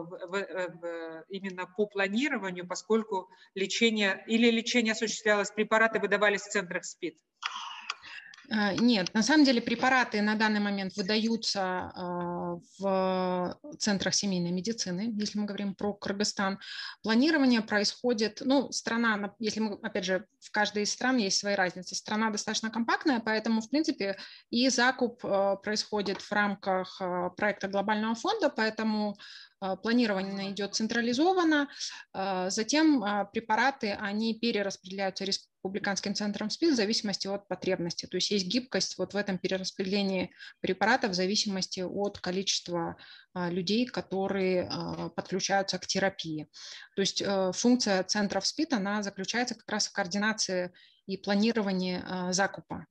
именно по планированию, поскольку лечение осуществлялось, препараты выдавались в центрах СПИД?
Нет, на самом деле препараты на данный момент выдаются в центрах семейной медицины, если мы говорим про Кыргызстан. Планирование происходит, страна, если мы, опять же, в каждой из стран есть свои разницы. Страна достаточно компактная, поэтому, в принципе, и закуп происходит в рамках проекта Глобального фонда, поэтому планирование идет централизованно. Затем препараты, они перераспределяются республиканским центром СПИД в зависимости от потребностей. То есть есть гибкость вот в этом перераспределении препаратов в зависимости от количества людей, которые подключаются к терапии. То есть функция центров СПИД, она заключается как раз в координации и планировании закупа.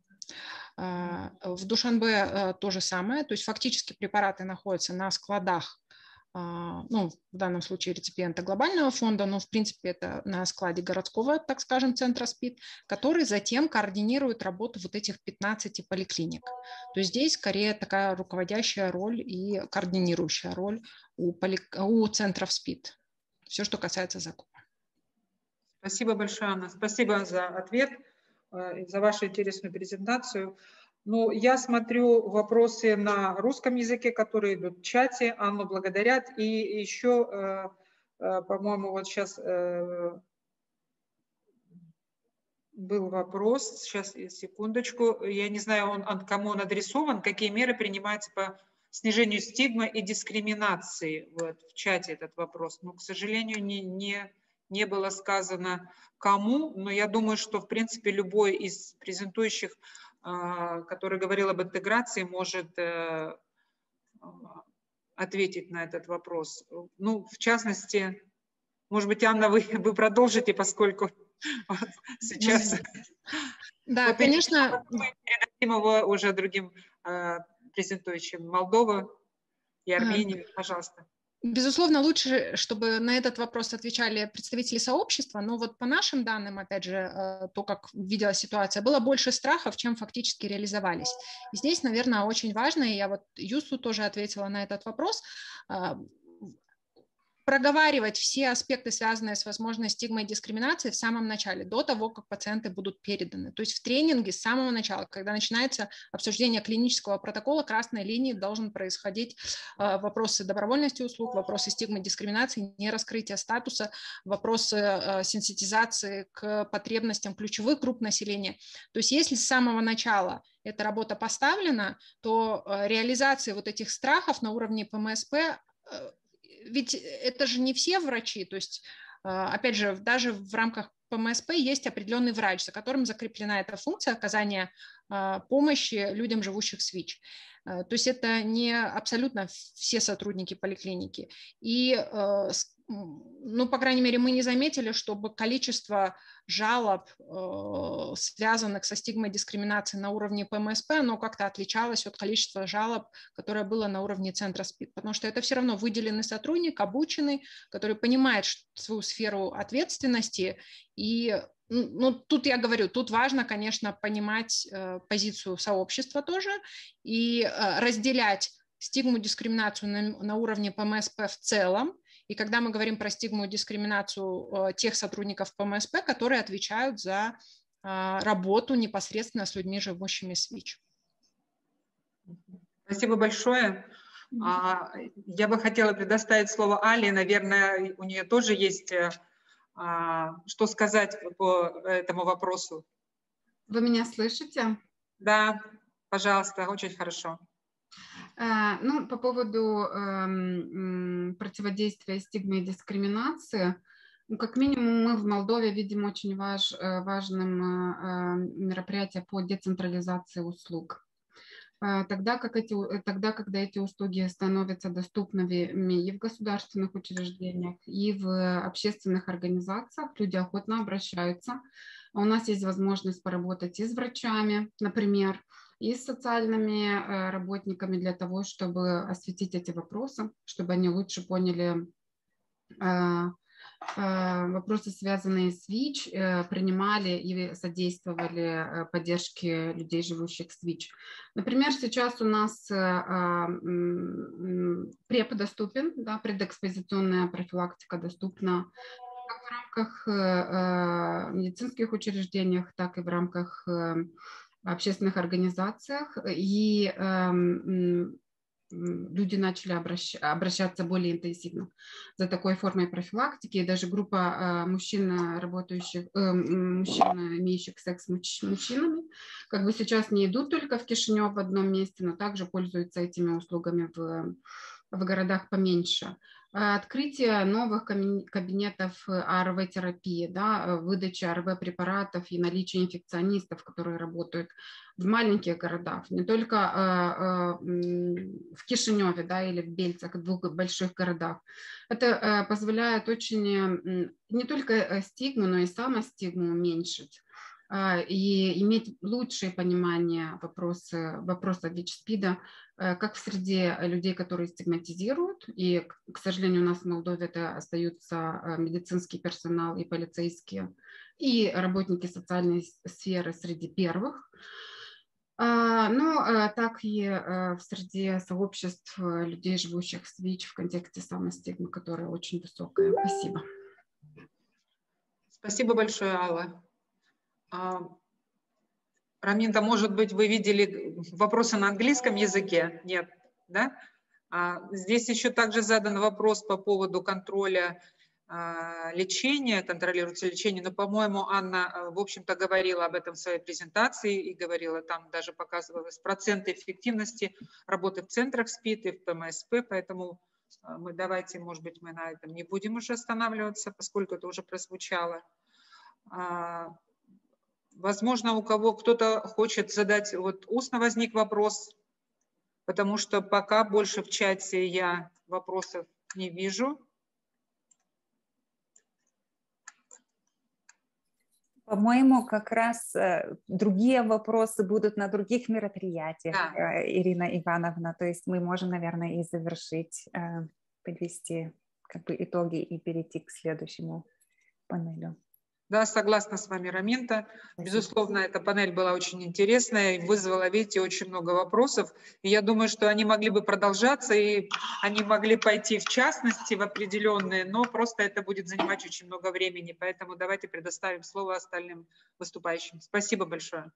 В Душанбе то же самое, то есть фактически препараты находятся на складах, в данном случае реципиента Глобального фонда, но в принципе это на складе городского, так скажем, центра СПИД, который затем координирует работу вот этих 15 поликлиник. То есть здесь скорее такая руководящая роль и координирующая роль у центров СПИД. Все, что касается закупа.
Спасибо большое, Анна. Спасибо за ответ, за вашу интересную презентацию. Я смотрю вопросы на русском языке, которые идут в чате. Анну благодарят. И еще, по-моему, вот сейчас был вопрос. Сейчас, секундочку. Я не знаю, кому он адресован. Какие меры принимаются по снижению стигмы и дискриминации? Вот, в чате этот вопрос. Но, к сожалению, не было сказано кому. Но я думаю, что, в принципе, любой из презентующих, который говорил об интеграции, может ответить на этот вопрос. В частности, может быть, Анна, вы продолжите, поскольку сейчас...
Да, конечно.
Передадим его уже другим презентующим. Молдова и Армению, пожалуйста.
Безусловно, лучше, чтобы на этот вопрос отвечали представители сообщества, но вот по нашим данным, опять же, то, как видела ситуация, было больше страхов, чем фактически реализовались. И здесь, наверное, очень важно, и я вот Юсу тоже ответила на этот вопрос, проговаривать все аспекты, связанные с возможной стигмой и дискриминацией в самом начале, до того, как пациенты будут переданы. То есть в тренинге с самого начала, когда начинается обсуждение клинического протокола, красной линии должен происходить вопросы добровольности услуг, вопросы стигмы и дискриминации, нераскрытия статуса, вопросы сенситизации к потребностям ключевых групп населения. То есть если с самого начала эта работа поставлена, то реализация вот этих страхов на уровне ПМСП, ведь это же не все врачи, то есть, опять же, даже в рамках ПМСП есть определенный врач, за которым закреплена эта функция оказания помощи людям, живущих с ВИЧ. То есть это не абсолютно все сотрудники поликлиники. И, ну, по крайней мере, мы не заметили, чтобы количество жалоб, связанных со стигмой и дискриминацией на уровне ПМСП, оно как-то отличалось от количества жалоб, которое было на уровне центра СПИД, потому что это все равно выделенный сотрудник, обученный, который понимает свою сферу ответственности. И, ну, тут я говорю, тут важно, конечно, понимать позицию сообщества тоже и разделять стигму и дискриминацию на уровне ПМСП в целом. И когда мы говорим про стигму и дискриминацию тех сотрудников ПМСП, которые отвечают за работу непосредственно с людьми, живущими с ВИЧ.
Спасибо большое. Я бы хотела предоставить слово Али. Наверное, у нее тоже есть что сказать по этому вопросу.
Вы меня слышите?
Да, пожалуйста, очень хорошо.
Ну, по поводу противодействия стигме и дискриминации, ну, как минимум мы в Молдове видим очень важным мероприятие по децентрализации услуг. Тогда, когда эти услуги становятся доступными и в государственных учреждениях, и в общественных организациях, люди охотно обращаются. У нас есть возможность поработать и с врачами, например, и с социальными работниками для того, чтобы осветить эти вопросы, чтобы они лучше поняли вопросы, связанные с ВИЧ, принимали и содействовали поддержке людей, живущих с ВИЧ. Например, сейчас у нас ПрЕП доступен, да, предэкспозиционная профилактика доступна как в рамках медицинских учреждений, так и в рамках общественных организациях, и люди начали обращаться более интенсивно за такой формой профилактики, и даже группа мужчин, имеющих секс с мужчинами, как бы сейчас не идут только в Кишинев в одном месте, но также пользуются этими услугами в городах поменьше. Открытие новых кабинетов АРВ-терапии, да, выдача АРВ-препаратов и наличие инфекционистов, которые работают в маленьких городах, не только в Кишиневе, да, или в Бельцах, в двух больших городах. Это позволяет очень не только стигму, но и самостигму уменьшить и иметь лучшее понимание вопроса ВИЧ-СПИДа как в среде людей, которые стигматизируют, и, к сожалению, у нас в Молдове это остаются медицинский персонал и полицейские, и работники социальной сферы среди первых, но так и в среде сообществ людей, живущих с ВИЧ, в контексте самостигмы, которая очень высокая. Спасибо.
Спасибо большое, Алла. Раминта, может быть, вы видели вопросы на английском языке? Нет, да? Здесь еще также задан вопрос по поводу контроля лечения, контролируется лечение, но, по-моему, Анна, в общем-то, говорила об этом в своей презентации и говорила, там даже показывалось проценты эффективности работы в центрах СПИД и в ПМСП, поэтому давайте, может быть, мы на этом не будем уже останавливаться, поскольку это уже прозвучало. Возможно, у кого кто-то хочет задать, вот устно возник вопрос, потому что пока больше в чате я вопросов не вижу.
По-моему, как раз другие вопросы будут на других мероприятиях, да. Ирина Ивановна. То есть мы можем, наверное, и завершить, подвести как бы итоги и перейти к следующему панелю.
Да, согласна с вами, Раминта. Безусловно, эта панель была очень интересная и вызвала, видите, очень много вопросов. И я думаю, что они могли бы продолжаться, и они могли пойти в частности в определенные, но просто это будет занимать очень много времени. Поэтому давайте предоставим слово остальным выступающим. Спасибо большое.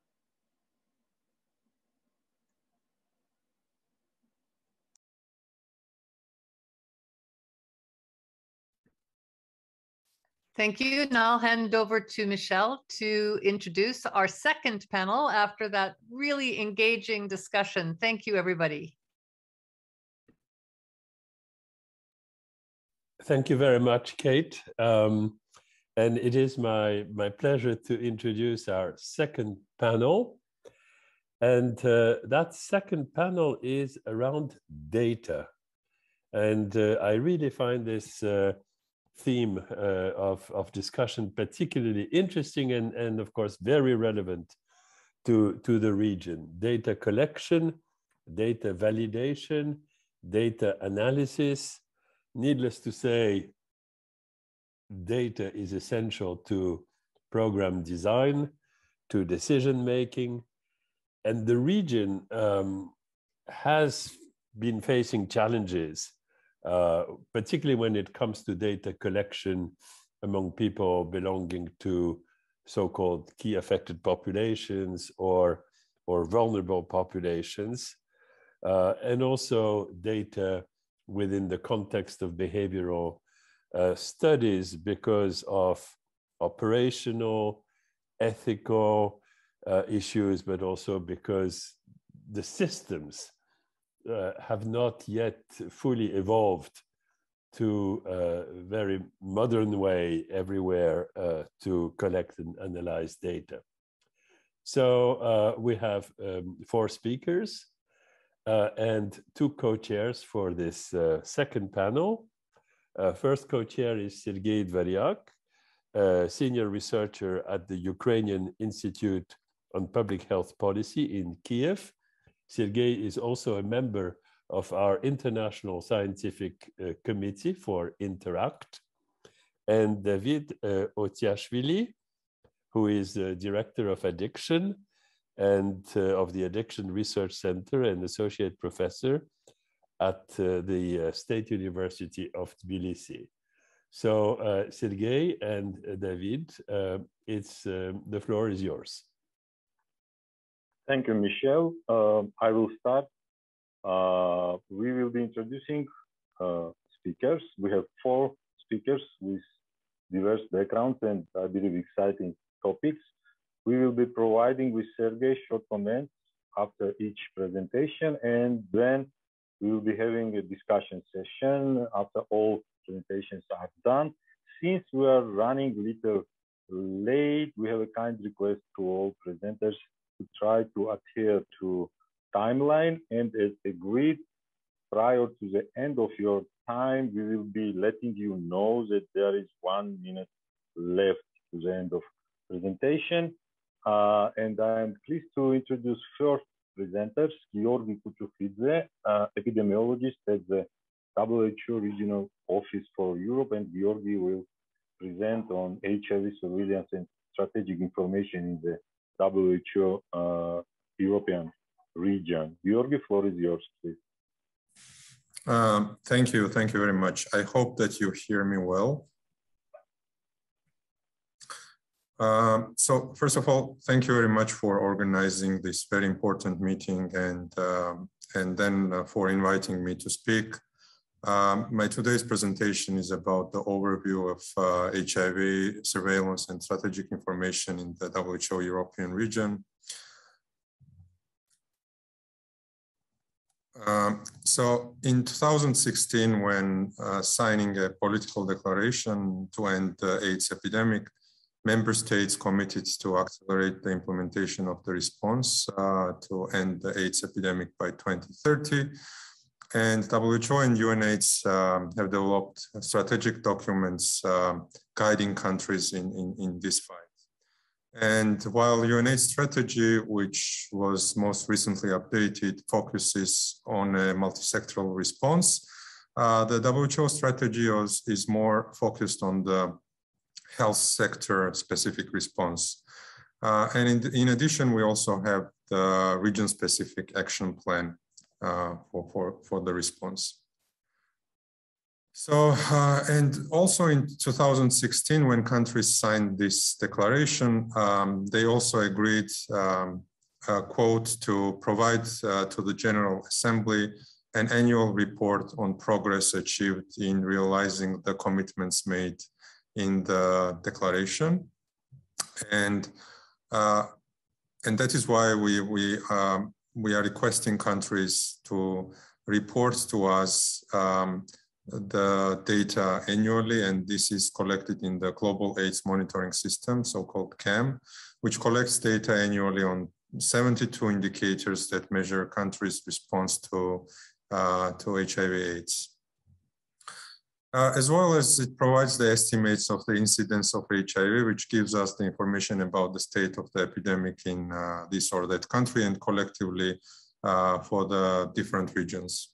Thank you. Now I'll hand over to Michelle to introduce our second panel after that really engaging discussion. Thank you, everybody.
Thank you very much, Kate. And it is my pleasure to introduce our second panel. And that second panel is around data. And I really find this theme of discussion particularly interesting and of course very relevant to the region. Data collection, data validation, data analysis. Needless to say, data is essential to program design, to decision making, and the region has been facing challenges, particularly when it comes to data collection among people belonging to so-called key affected populations or vulnerable populations, and also data within the context of behavioral studies because of operational, ethical issues, but also because the systems have not yet fully evolved to a very modern way everywhere to collect and analyze data. So we have 4 speakers and 2 co-chairs for this second panel. First co-chair is Sergei Dvoryak, senior researcher at the Ukrainian Institute on Public Health Policy in Kiev. Sergei is also a member of our International Scientific Committee for Interact. And David Otiashvili, who is the director of addiction and of the Addiction Research Center and associate professor at the State University of Tbilisi. So Sergei and David, the floor is yours.
Thank you, Michelle. I will start. We will be introducing speakers. We have 4 speakers with diverse backgrounds and I believe exciting topics. We will be providing with Sergei short comments after each presentation, and then we will be having a discussion session after all presentations are done. Since we are running a little late, we have a kind request to all presenters to try to adhere to timeline, and as agreed, prior to the end of your time, we will be letting you know that there is 1 minute left to the end of presentation. And I am pleased to introduce first presenters, Georgi Kuchufidze, epidemiologist at the WHO Regional Office for Europe, and Georgi will present on HIV surveillance and strategic information in the WHO European region. Georgi, floor is yours, please.
Thank you very much. I hope that you hear me well. So first of all, thank you very much for organizing this very important meeting and then for inviting me to speak. My today's presentation is about the overview of HIV surveillance and strategic information in the WHO European region. So in 2016, when signing a political declaration to end the AIDS epidemic, member states committed to accelerate the implementation of the response to end the AIDS epidemic by 2030. And WHO and UNAIDS have developed strategic documents guiding countries in this fight. And while UNAIDS strategy, which was most recently updated, focuses on a multi-sectoral response, the WHO strategy is more focused on the health sector specific response. And in addition, we also have the region-specific action plan for the response. So, and also in 2016, when countries signed this declaration, they also agreed, quote, to provide to the General Assembly an annual report on progress achieved in realizing the commitments made in the declaration. And that is why we are requesting countries to report to us the data annually, and this is collected in the Global AIDS Monitoring System, so-called CAM, which collects data annually on 72 indicators that measure countries' response to HIV/AIDS. As well as it provides the estimates of the incidence of HIV, which gives us the information about the state of the epidemic in this or that country and collectively for the different regions.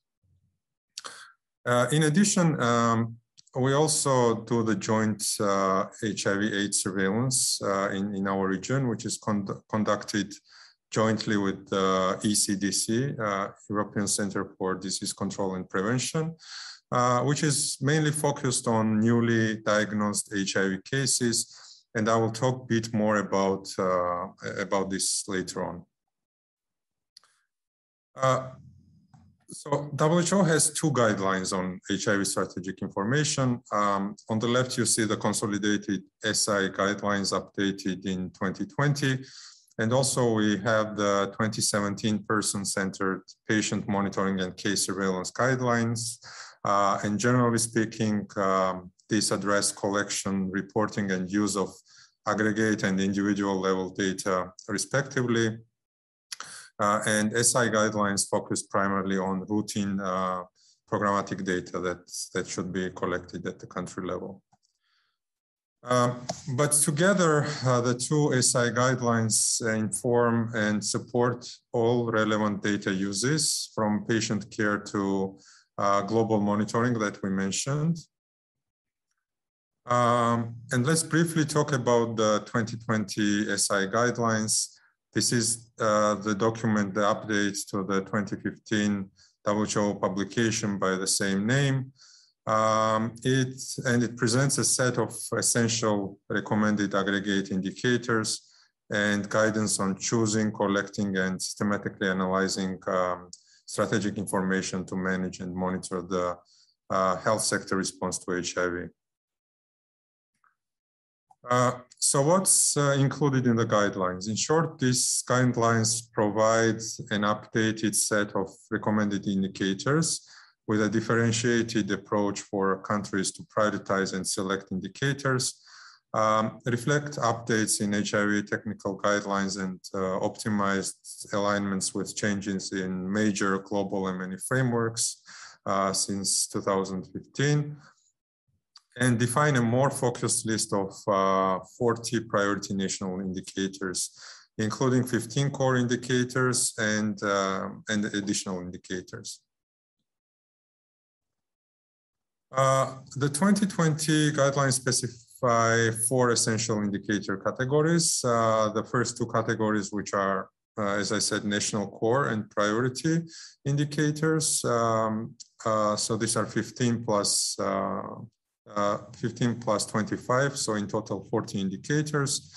In addition, we also do the joint HIV/AIDS surveillance in our region, which is conducted jointly with the ECDC, European Center for Disease Control and Prevention, which is mainly focused on newly diagnosed HIV cases. And I will talk a bit more about this later on. So WHO has two guidelines on HIV strategic information. On the left, you see the consolidated SI guidelines updated in 2020. And also we have the 2017 person-centered patient monitoring and case surveillance guidelines. And generally speaking, these address collection, reporting, and use of aggregate and individual level data respectively. And SI guidelines focus primarily on routine programmatic data that should be collected at the country level. But together, the two SI guidelines inform and support all relevant data uses from patient care to global monitoring that we mentioned. And let's briefly talk about the 2020 SI guidelines. This is the document, the updates to the 2015 WHO publication by the same name. It presents a set of essential recommended aggregate indicators and guidance on choosing, collecting, and systematically analyzing strategic information to manage and monitor the health sector response to HIV. So what's included in the guidelines? In short, these guidelines provide an updated set of recommended indicators with a differentiated approach for countries to prioritize and select indicators, reflect updates in HIV technical guidelines and optimized alignments with changes in major global MNE frameworks since 2015. And define a more focused list of 40 priority national indicators, including 15 core indicators and additional indicators. The 2020 guidelines specify 4 essential indicator categories. The first 2 categories, which are, as I said, national core and priority indicators. So these are 15 plus 25, so in total 40 indicators.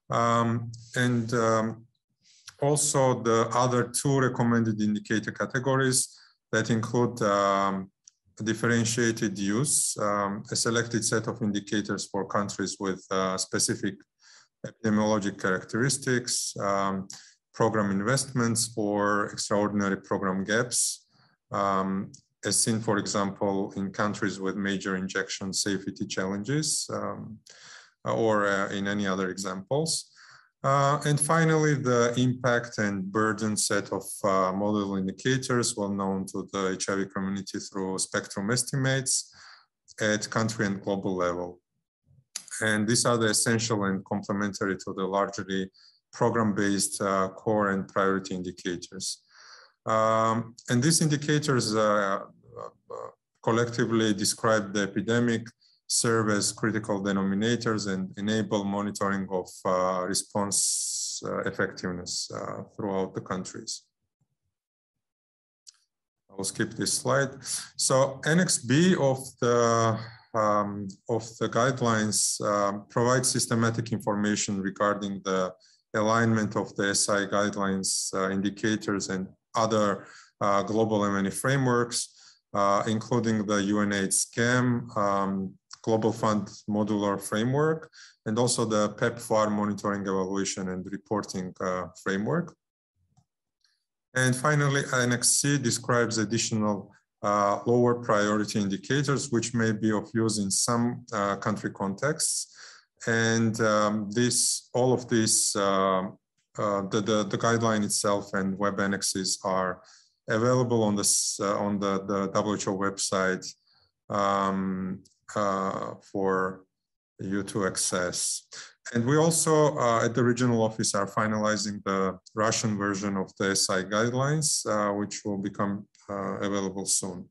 Also the other 2 recommended indicator categories that include differentiated use, a selected set of indicators for countries with specific epidemiologic characteristics, program investments or extraordinary program gaps, as seen, for example, in countries with major injection safety challenges, or in any other examples. And finally, the impact and burden set of model indicators, well known to the HIV community through spectrum estimates at country and global level. And these are the essential and complementary to the largely program-based core and priority indicators. And these indicators collectively describe the epidemic serve as critical denominators and enable monitoring of response effectiveness throughout the countries. I'll skip this slide. So Annex B of the guidelines provides systematic information regarding the alignment of the SI guidelines, indicators, and other global M&E frameworks, including the UNAIDS GAM, Global Fund Modular Framework, and also the PEPFAR Monitoring, Evaluation, and Reporting Framework. And finally, Annex C describes additional lower priority indicators, which may be of use in some country contexts. And all of this, the guideline itself and web annexes are available on the WHO website for you to access. And we also, at the regional office, are finalizing the Russian version of the SI guidelines, which will become available soon.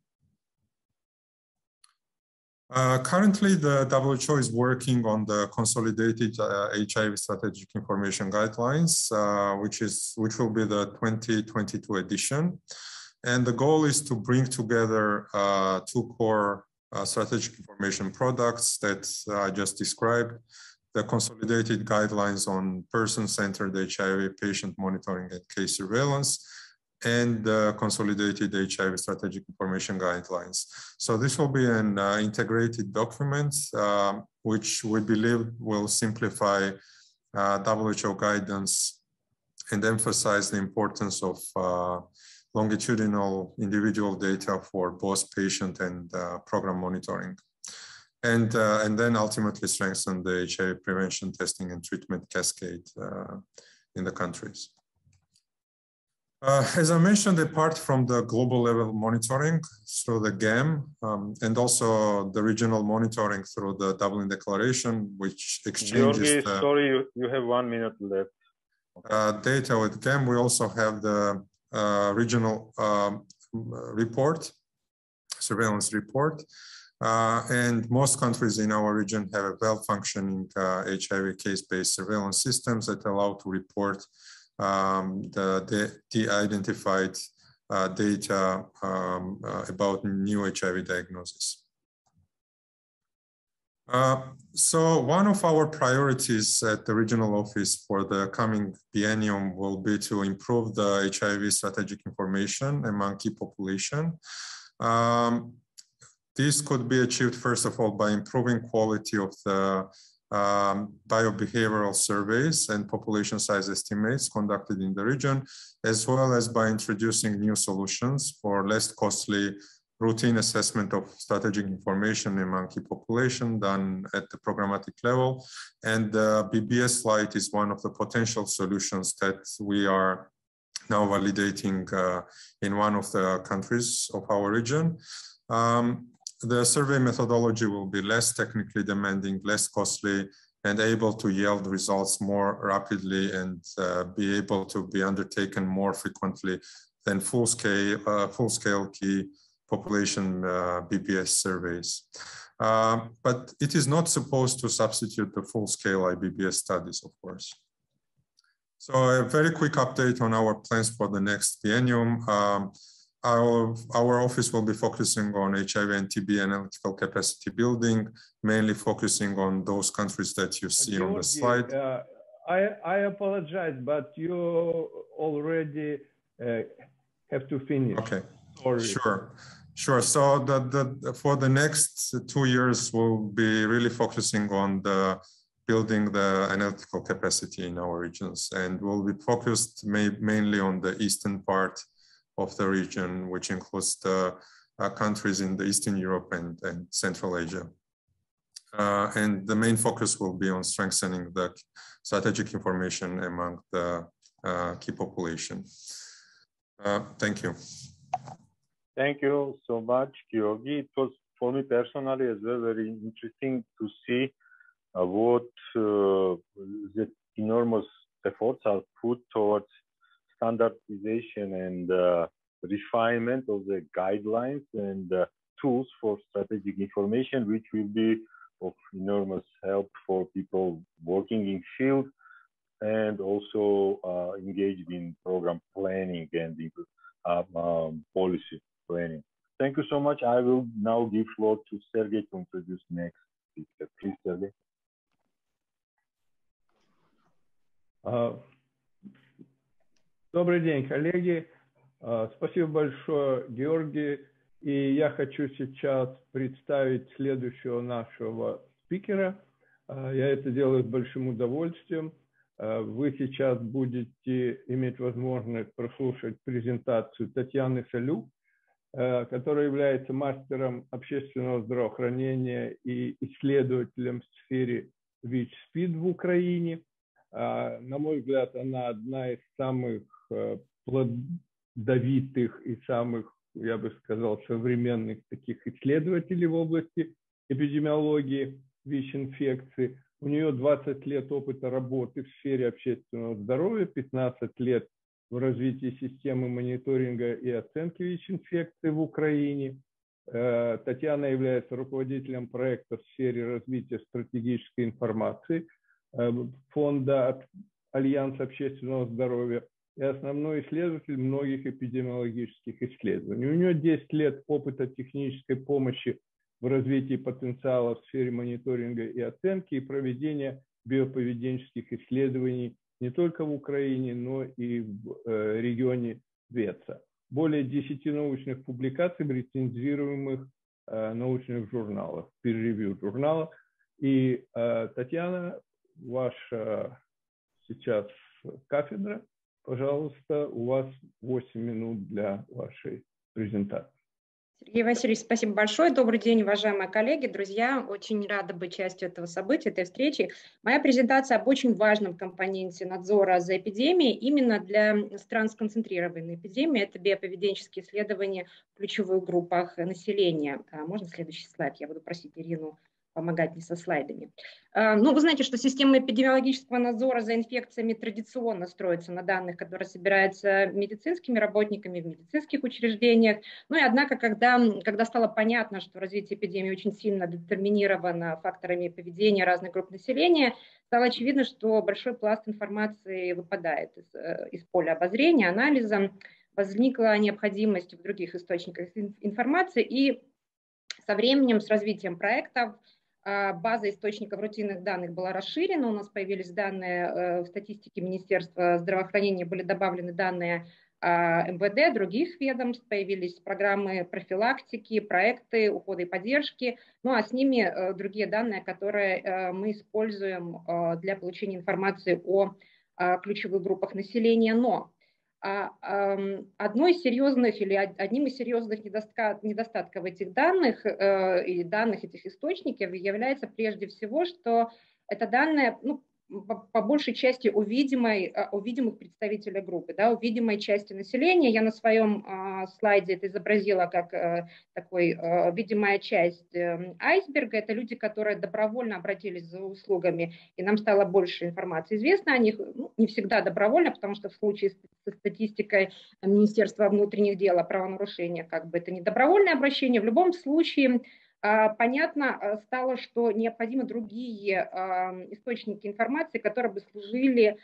Currently, the WHO is working on the consolidated HIV strategic information guidelines, which will be the 2022 edition. And the goal is to bring together two core strategic information products that I just described: the consolidated guidelines on person-centered HIV patient monitoring and case surveillance, and the consolidated HIV strategic information guidelines. So this will be an integrated document, which we believe will simplify WHO guidance and emphasize the importance of longitudinal individual data for both patient and program monitoring. And then ultimately strengthen the HIV prevention, testing, and treatment cascade in the countries. As I mentioned, apart from the global level monitoring through the GAM and also the regional monitoring through the Dublin Declaration, which exchanges
Georgi, sorry, you have 1 minute left.
Data with GAM, we also have the regional report, surveillance report. And most countries in our region have a well-functioning HIV case-based surveillance systems that allow to report the de-identified data about new HIV diagnosis. So one of our priorities at the regional office for the coming biennium will be to improve the HIV strategic information among key population. This could be achieved, first of all, by improving quality of the biobehavioral surveys and population size estimates conducted in the region, as well as by introducing new solutions for less costly routine assessment of strategic information among key population done at the programmatic level. And BBS Lite is one of the potential solutions that we are now validating in one of the countries of our region. The survey methodology will be less technically demanding, less costly, and able to yield results more rapidly and be able to be undertaken more frequently than full-scale key population BBS surveys. But it is not supposed to substitute the full-scale IBBS studies, of course. So a very quick update on our plans for the next biennium. Our office will be focusing on HIV and TB analytical capacity building, mainly focusing on those countries that you see on the slide.
I apologize, but you already have to finish.
Okay,
Sorry.
Sure. So for the next 2 years, we'll be really focusing on building the analytical capacity in our regions, and we'll be focused mainly on the eastern part of the region, which includes the countries in the Eastern Europe and Central Asia. And the main focus will be on strengthening the strategic information among the key population. Thank you.
Thank you so much, Georgi. It was, for me personally, as well, very interesting to see what the enormous efforts are put towards standardization and refinement of the guidelines and tools for strategic information, which will be of enormous help for people working in field and also engaged in program planning and policy planning. Thank you so much. I will now give floor to Sergey to introduce next speaker. Please, Sergey.
Добрый день, коллеги. Спасибо большое, Георгий. И я хочу сейчас представить следующего нашего спикера. Я это делаю с большим удовольствием. Вы сейчас будете иметь возможность прослушать презентацию Татьяны Салюк, которая является мастером общественного здравоохранения и исследователем в сфере ВИЧ-СПИД в Украине. На мой взгляд, она одна из самых плодовитых и самых, я бы сказал, современных таких исследователей в области эпидемиологии ВИЧ-инфекции. У нее 20 лет опыта работы в сфере общественного здоровья, 15 лет в развитии системы мониторинга и оценки ВИЧ-инфекции в Украине. Татьяна является руководителем проекта в сфере развития стратегической информации фонда Альянса общественного здоровья и основной исследователь многих эпидемиологических исследований. У нее 10 лет опыта технической помощи в развитии потенциала в сфере мониторинга и оценки и проведения биоповеденческих исследований не только в Украине, но и в регионе ВЕЦА. Более 10 научных публикаций в рецензируемых научных журналах, peer-review журналах. И, Татьяна, ваша сейчас кафедра. Пожалуйста, у вас 8 минут для вашей презентации.
Сергей Васильевич, спасибо большое. Добрый день, уважаемые коллеги, друзья. Очень рада быть частью этого события, этой встречи. Моя презентация об очень важном компоненте надзора за эпидемией именно для стран с концентрированной эпидемией. Это биоповеденческие исследования в ключевых группах населения. Можно следующий слайд? Я буду просить Ирину помогать мне со слайдами. Ну, вы знаете, что система эпидемиологического надзора за инфекциями традиционно строится на данных, которые собираются медицинскими работниками в медицинских учреждениях. Ну и однако, когда стало понятно, что развитие эпидемии очень сильно детерминировано факторами поведения разных групп населения, стало очевидно, что большой пласт информации выпадает из поля обозрения, анализа. Возникла необходимость в других источниках информации, и со временем, с развитием проектов, база источников рутинных данных была расширена, у нас появились данные в статистике Министерства здравоохранения, были добавлены данные МВД, других ведомств, появились программы профилактики, проекты ухода и поддержки, ну а с ними другие данные, которые мы используем для получения информации о ключевых группах населения. Но одним из серьезных недостатков этих данных и данных этих источников является прежде всего, что это данные, ну, по большей части о видимых представителях группы, да, о видимой части населения. Я на своем слайде это изобразила как такой видимая часть айсберга. Это люди, которые добровольно обратились за услугами, и нам стало больше информации известно о них. Ну, не всегда добровольно, потому что в случае со статистикой Министерства внутренних дел о правонарушениях, как бы это не добровольное обращение. В любом случае, понятно стало, что необходимы другие источники информации, которые бы служили,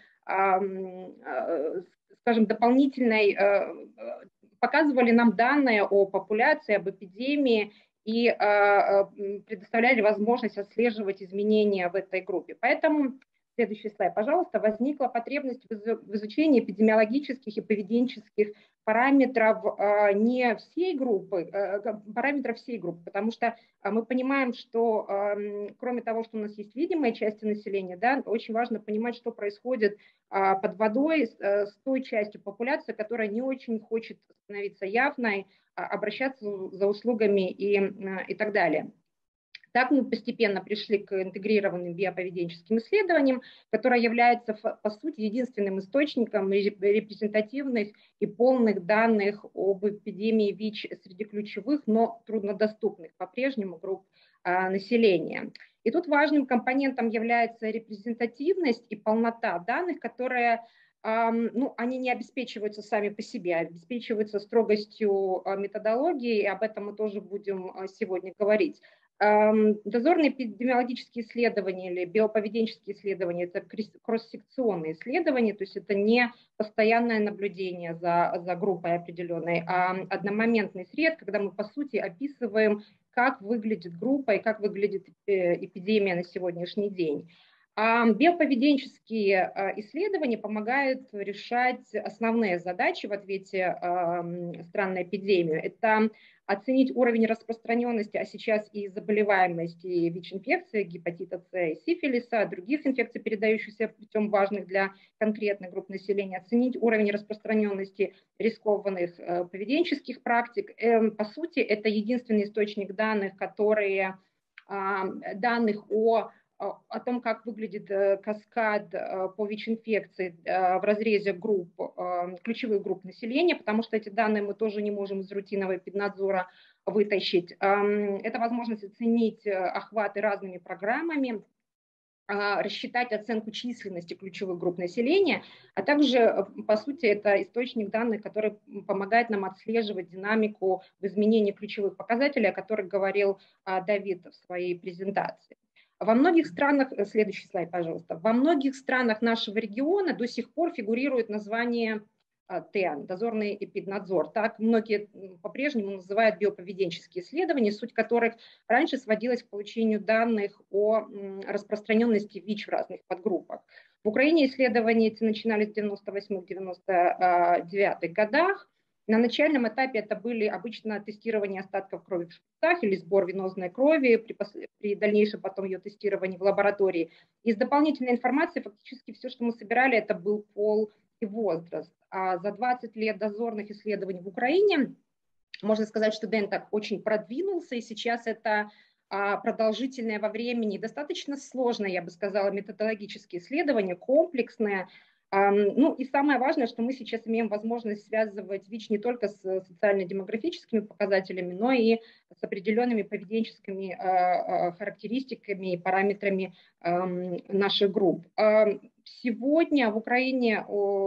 скажем, дополнительной, показывали нам данные о популяции, об эпидемии и предоставляли возможность отслеживать изменения в этой группе. Поэтому, следующий слайд, пожалуйста, возникла потребность в изучении эпидемиологических и поведенческих параметров не всей группы, параметров всей группы, потому что мы понимаем, что кроме того, что у нас есть видимые части населения, да, очень важно понимать, что происходит под водой с той частью популяции, которая не очень хочет становиться явной, обращаться за услугами и так далее. Так мы постепенно пришли к интегрированным биоповеденческим исследованиям, которое является, по сути, единственным источником репрезентативных и полных данных об эпидемии ВИЧ среди ключевых, но труднодоступных по-прежнему групп населения. И тут важным компонентом является репрезентативность и полнота данных, которые ну, они не обеспечиваются сами по себе, а обеспечиваются строгостью методологии, и об этом мы тоже будем сегодня говорить. Дозорные эпидемиологические исследования или биоповеденческие исследования – это кросс-секционные исследования, то есть это не постоянное наблюдение за группой определенной, а одномоментный сред, когда мы, по сути, описываем, как выглядит группа и как выглядит эпидемия на сегодняшний день. А биоповеденческие исследования помогают решать основные задачи в ответе стран на эпидемию. Это оценить уровень распространенности, а сейчас и заболеваемости ВИЧ-инфекции, гепатита С и сифилиса, других инфекций, передающихся путем важных для конкретных групп населения, оценить уровень распространенности рискованных поведенческих практик. По сути, это единственный источник данных, данных о том, как выглядит каскад по ВИЧ-инфекции в разрезе групп, ключевых групп населения, потому что эти данные мы тоже не можем из рутинного эпиднадзора вытащить. Это возможность оценить охваты разными программами, рассчитать оценку численности ключевых групп населения, а также, по сути, это источник данных, который помогает нам отслеживать динамику в изменении ключевых показателей, о которых говорил Давид в своей презентации. Во многих странах, следующий слайд, пожалуйста, во многих странах нашего региона до сих пор фигурирует название ТЭН, дозорный эпиднадзор. Так многие по-прежнему называют биоповеденческие исследования, суть которых раньше сводилась к получению данных о распространенности ВИЧ в разных подгруппах. В Украине исследования эти начинались в 1998-1999 годах. На начальном этапе это были обычно тестирование остатков крови в шприцах или сбор венозной крови при дальнейшем потом ее тестировании в лаборатории. Из дополнительной информации фактически все, что мы собирали, это был пол и возраст. А за 20 лет дозорных исследований в Украине можно сказать, что ДЭН так очень продвинулся, и сейчас это продолжительное во времени, достаточно сложное, я бы сказала, методологические исследования, комплексное. Ну и самое важное, что мы сейчас имеем возможность связывать ВИЧ не только с социально-демографическими показателями, но и с определенными поведенческими характеристиками и параметрами наших групп. Сегодня в Украине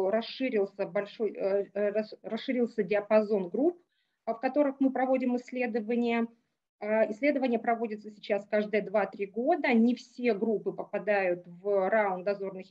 расширился диапазон групп, в которых мы проводим исследования. Исследования проводятся сейчас каждые 2-3 года. Не все группы попадают в раунд дозорных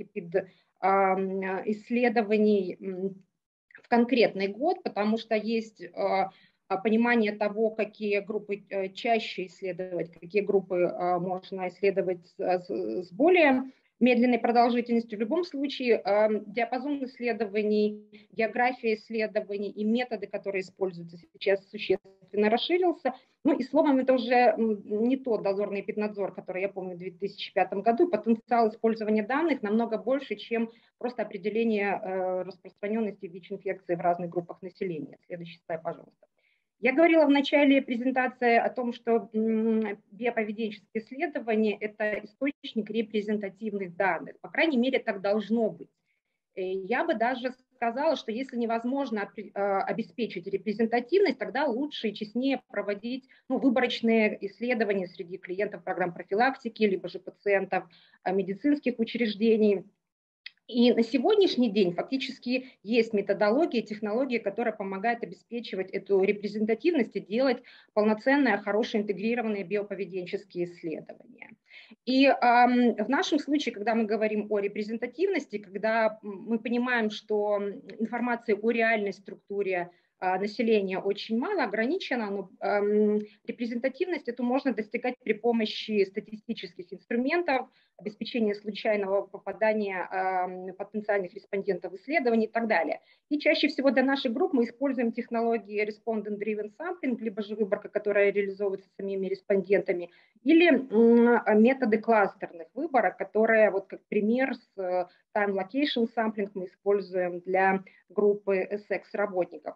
исследований в конкретный год, потому что есть понимание того, какие группы чаще исследовать, какие группы можно исследовать с более медленной продолжительностью. В любом случае, диапазон исследований, география исследований и методы, которые используются сейчас, существенно расширился. Ну и словом, это уже не тот дозорный эпиднадзор, который я помню в 2005 году. Потенциал использования данных намного больше, чем просто определение распространенности ВИЧ-инфекции в разных группах населения. Следующий слайд, пожалуйста. Я говорила в начале презентации о том, что биоповеденческие исследования – это источник репрезентативных данных. По крайней мере, так должно быть. Я бы даже сказала, что если невозможно обеспечить репрезентативность, тогда лучше и честнее проводить выборочные исследования среди клиентов программ профилактики, либо же пациентов медицинских учреждений. И на сегодняшний день фактически есть методология, технология, которая помогает обеспечивать эту репрезентативность и делать полноценные, хорошие интегрированные биоповеденческие исследования. И в нашем случае, когда мы говорим о репрезентативности, когда мы понимаем, что информации о реальной структуре населения очень мало, ограничено, но репрезентативность эту можно достигать при помощи статистических инструментов, обеспечения случайного попадания потенциальных респондентов в исследования и так далее. И чаще всего для наших групп мы используем технологии Respondent-Driven Sampling, либо же выборка, которая реализовывается самими респондентами, или методы кластерных выборок, которые, вот как пример, с Time Location Sampling мы используем для группы секс-работников.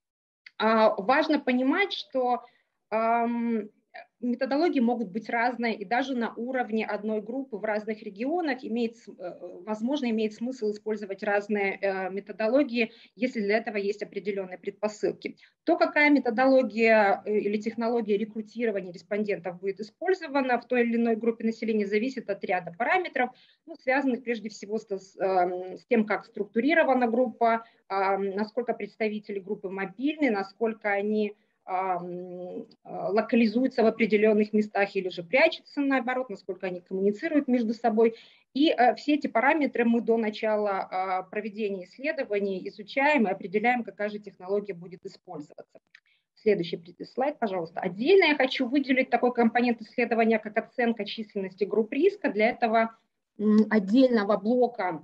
Важно понимать, что методологии могут быть разные, и даже на уровне одной группы в разных регионах возможно, имеет смысл использовать разные методологии, если для этого есть определенные предпосылки. То, какая методология или технология рекрутирования респондентов будет использована в той или иной группе населения, зависит от ряда параметров, связанных прежде всего с тем, как структурирована группа, насколько представители группы мобильны, насколько они локализуются в определенных местах или же прячутся, наоборот, насколько они коммуницируют между собой. И все эти параметры мы до начала проведения исследований изучаем и определяем, какая же технология будет использоваться. Следующий слайд, пожалуйста. Отдельно я хочу выделить такой компонент исследования, как оценка численности групп риска. Для этого отдельного блока,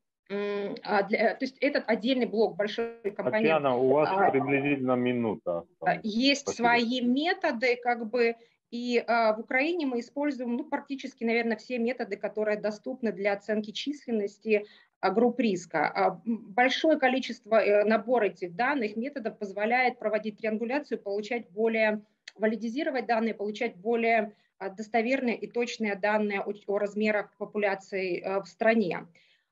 то есть этот отдельный блок, большой компонент.
Татьяна, у вас приблизительно минута.
Есть
Спасибо.
свои методы, как бы, и в Украине мы используем, ну, практически, наверное, все методы, которые доступны для оценки численности групп риска. Большое количество набора этих данных, методов позволяет проводить триангуляцию, валидизировать данные, получать более достоверные и точные данные о размерах популяции в стране.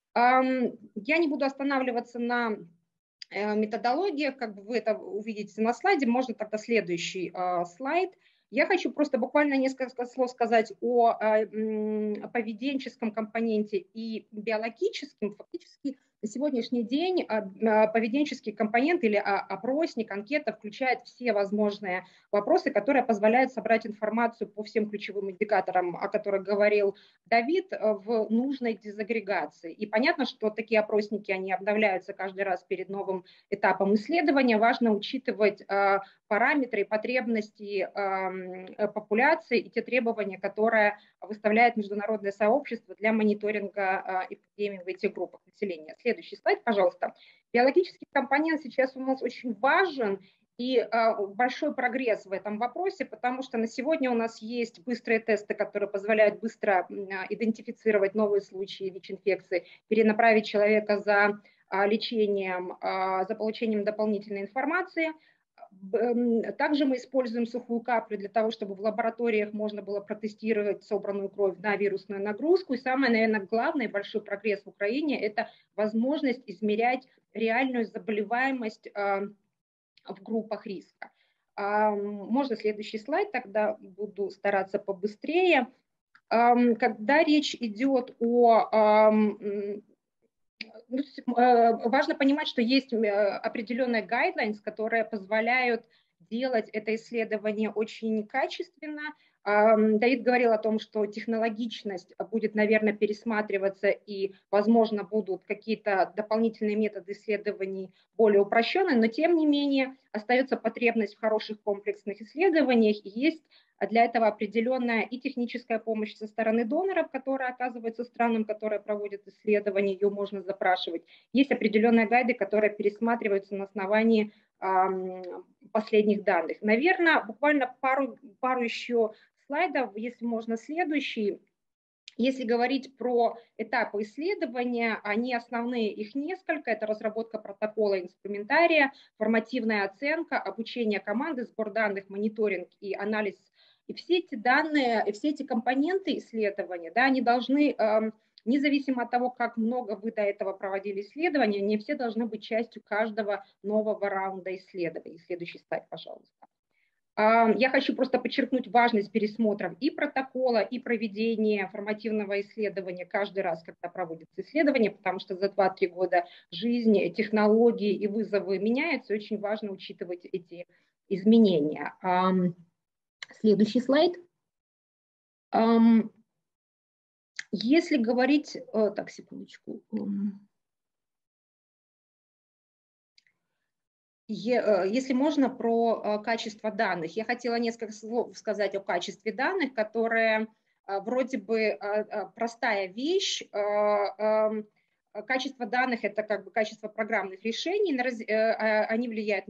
Я не буду останавливаться на методологиях, как бы вы это увидите на слайде, можно тогда следующий слайд. Я хочу просто буквально несколько слов сказать о поведенческом компоненте и биологическом. Фактически на сегодняшний день поведенческий компонент или опросник, анкета включает все возможные вопросы, которые позволяют собрать информацию по всем ключевым индикаторам, о которых говорил Давид, в нужной дезагрегации. И понятно, что такие опросники, они обновляются каждый раз перед новым этапом исследования. Важно учитывать параметры и потребности популяции и те требования, которые выставляет международное сообщество для мониторинга эпидемии в этих группах населения. Следующий слайд, пожалуйста. Биологический компонент сейчас у нас очень важен, и большой прогресс в этом вопросе, потому что на сегодня у нас есть быстрые тесты, которые позволяют быстро идентифицировать новые случаи ВИЧ-инфекции, перенаправить человека за лечением, за получением дополнительной информации. Также мы используем сухую каплю для того, чтобы в лабораториях можно было протестировать собранную кровь на вирусную нагрузку. И самое, наверное, главное, большой прогресс в Украине – это возможность измерять реальную заболеваемость в группах риска. Можно следующий слайд, тогда буду стараться побыстрее. Когда речь идет о... Важно понимать, что есть определенные guidelines, которые позволяют делать это исследование очень качественно. Давид говорил о том, что технологичность будет, наверное, пересматриваться и, возможно, будут какие-то дополнительные методы исследований более упрощенные, но, тем не менее, остается потребность в хороших комплексных исследованиях, и есть для этого определенная и техническая помощь со стороны доноров, которая оказывается странам, которые проводят исследования, ее можно запрашивать. Есть определенные гайды, которые пересматриваются на основании последних данных. Наверное, буквально пару еще слайдов, если можно, следующий. Если говорить про этапы исследования, они основные, их несколько. Это разработка протокола инструментария, формативная оценка, обучение команды, сбор данных, мониторинг и анализ. И все эти данные, и все эти компоненты исследования, да, они должны, независимо от того, как много вы до этого проводили исследования, они все должны быть частью каждого нового раунда исследований. Следующий слайд, пожалуйста. Я хочу просто подчеркнуть важность пересмотров и протокола, и проведения формативного исследования каждый раз, когда проводится исследование, потому что за 2-3 года жизни технологии и вызовы меняются, и очень важно учитывать эти изменения. Следующий слайд. Если говорить... Так, секундочку. Если можно, про качество данных. Я хотела несколько слов сказать о качестве данных, которые вроде бы простая вещь. Качество данных – это как бы качество программных решений, они влияют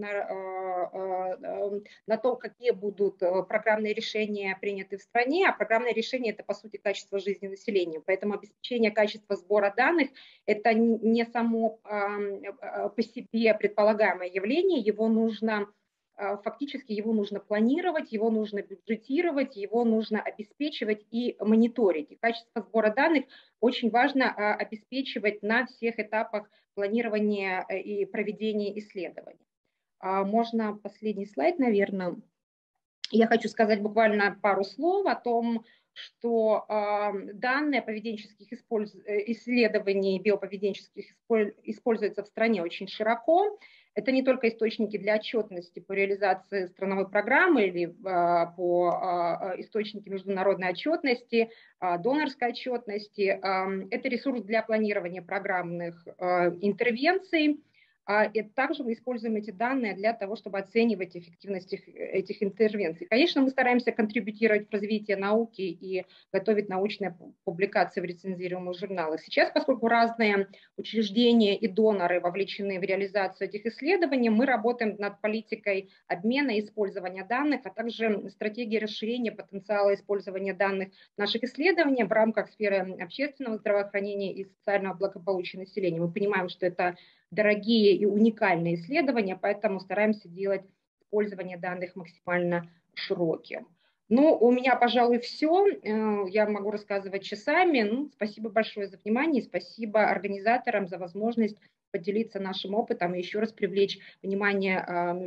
на то, какие будут программные решения приняты в стране, а программные решения – это, по сути, качество жизни населения. Поэтому обеспечение качества сбора данных – это не само по себе предполагаемое явление, фактически его нужно планировать, его нужно бюджетировать, его нужно обеспечивать и мониторить. И качество сбора данных очень важно обеспечивать на всех этапах планирования и проведения исследований. Можно последний слайд, наверное. Я хочу сказать буквально пару слов о том, что данные поведенческих исследований, биоповеденческих используются в стране очень широко. Это не только источники для отчетности по реализации страновой программы или по источники международной отчетности, донорской отчетности. Это ресурс для планирования программных интервенций. И также мы используем эти данные для того, чтобы оценивать эффективность этих интервенций. Конечно, мы стараемся контрибутировать в развитие науки и готовить научные публикации в рецензируемых журналах. Сейчас, поскольку разные учреждения и доноры вовлечены в реализацию этих исследований, мы работаем над политикой обмена и использования данных, а также стратегией расширения потенциала использования данных наших исследований в рамках сферы общественного здравоохранения и социального благополучия населения. Мы понимаем, что это дорогие и уникальные исследования, поэтому стараемся делать использование данных максимально широким. Ну, у меня, пожалуй, все. Я могу рассказывать часами. Ну, спасибо большое за внимание, спасибо организаторам за возможность поделиться нашим опытом и еще раз привлечь внимание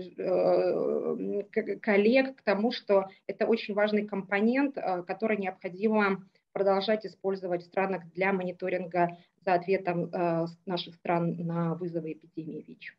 коллег к тому, что это очень важный компонент, который необходимо продолжать использовать в странах для мониторинга за ответом наших стран на вызовы эпидемии ВИЧ.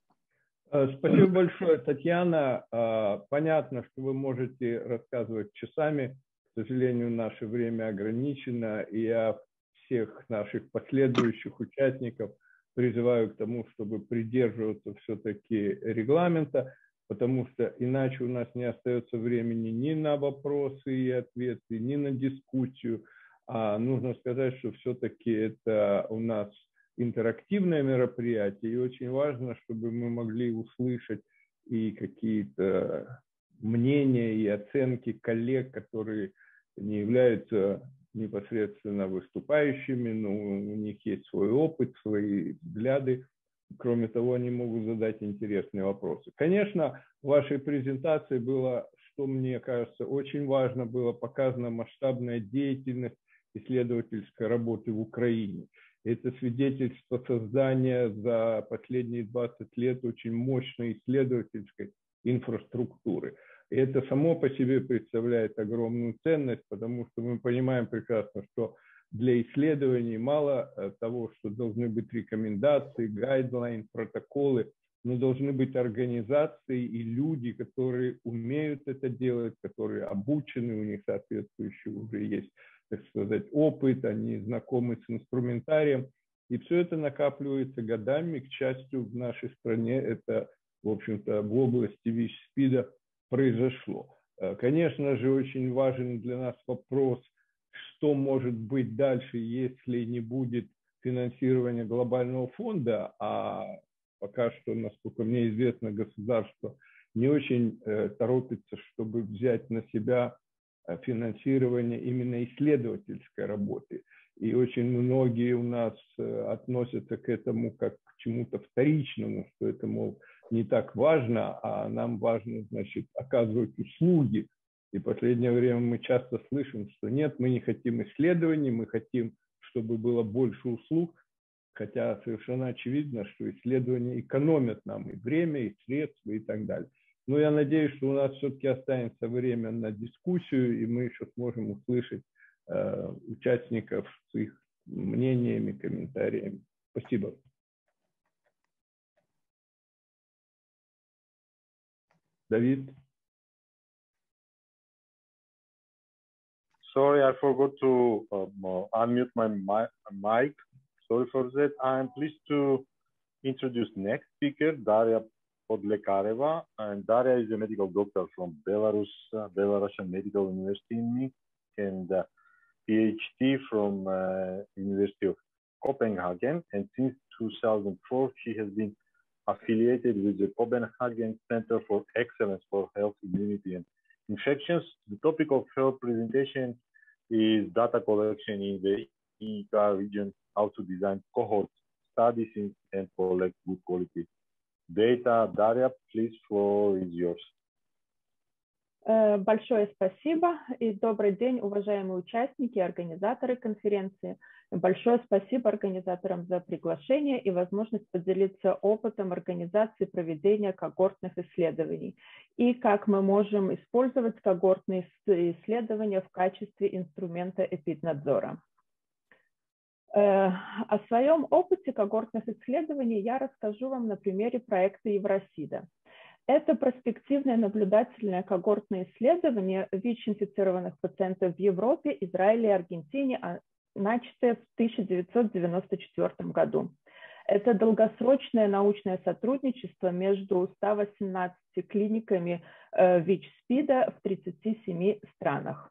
Спасибо большое, Татьяна. Понятно, что вы можете рассказывать часами. К сожалению, наше время ограничено, и я всех наших последующих участников призываю к тому, чтобы придерживаться все-таки регламента, потому что иначе у нас не остается времени ни на вопросы и ответы, ни на дискуссию. А нужно сказать, что все-таки это у нас интерактивное мероприятие, и очень важно, чтобы мы могли услышать и какие-то мнения и оценки коллег, которые не являются непосредственно выступающими, но у них есть свой опыт, свои взгляды. Кроме того, они могут задать интересные вопросы. Конечно, в вашей презентации было, что мне кажется, очень важно, было показана масштабная деятельность исследовательской работы в Украине. Это свидетельство создания за последние 20 лет очень мощной исследовательской инфраструктуры. И это само по себе представляет огромную ценность, потому что мы понимаем прекрасно, что для исследований мало того, что должны быть рекомендации, гайдлайн, протоколы, но должны быть организации и люди, которые умеют это делать, которые обучены, у них соответствующий уже есть, так сказать, опыт, они знакомы с инструментарием. И все это накапливается годами. К счастью, в нашей стране это, в общем-то, в области ВИЧ-СПИДа произошло. Конечно же, очень важен для нас вопрос, что может быть дальше, если не будет финансирования глобального фонда, а пока что, насколько мне известно, государство не очень торопится, чтобы взять на себя финансирование именно исследовательской работы. И очень многие у нас относятся к этому как к чему-то вторичному, что это, мол, не так важно, а нам важно, значит, оказывать услуги. И в последнее время мы часто слышим, что нет, мы не хотим исследований, мы хотим, чтобы было больше услуг, хотя совершенно очевидно, что исследования экономят нам и время, и средства, и так далее. Но я надеюсь, что у нас все-таки останется время на дискуссию, и мы еще сможем услышать участников с их мнениями, комментариями. Спасибо. Давид?
Sorry, I forgot to unmute my mic. Sorry for that. I'm pleased to introduce next speaker, Daria Podlekareva. And Daria is a medical doctor from Belarus, Belarusian Medical University in Minsk, and PhD from University of Copenhagen. And since 2004, she has been affiliated with the Copenhagen Center for Excellence for Health, Immunity, and Infections. The topic of her presentation is data collection in the EECA region, how to design cohort studies and collect good quality data. Daria, please, floor is yours.
Большое спасибо и добрый день, уважаемые участники и организаторы конференции. Большое спасибо организаторам за приглашение и возможность поделиться опытом организации проведения когортных исследований и как мы можем использовать когортные исследования в качестве инструмента эпиднадзора. О своем опыте когортных исследований я расскажу вам на примере проекта Евросида. Это проспективное наблюдательное когортное исследование ВИЧ-инфицированных пациентов в Европе, Израиле и Аргентине, начатое в 1994 году. Это долгосрочное научное сотрудничество между 118 клиниками ВИЧ-СПИДа в 37 странах.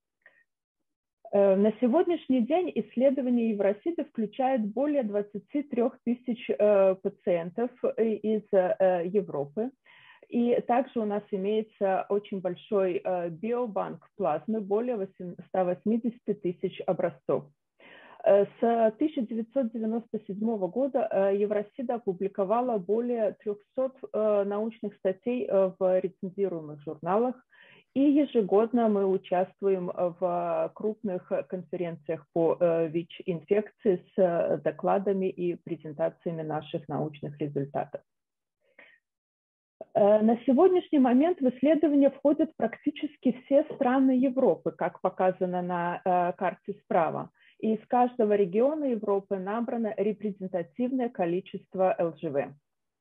На сегодняшний день исследование Евросида включает более 23 тысяч пациентов из Европы. И также у нас имеется очень большой биобанк плазмы, более 180 тысяч образцов. С 1997 года Евросида опубликовала более 300 научных статей в рецензируемых журналах, и ежегодно мы участвуем в крупных конференциях по ВИЧ-инфекции с докладами и презентациями наших научных результатов. На сегодняшний момент в исследование входят практически все страны Европы, как показано на карте справа. И из каждого региона Европы набрано репрезентативное количество ЛЖВ.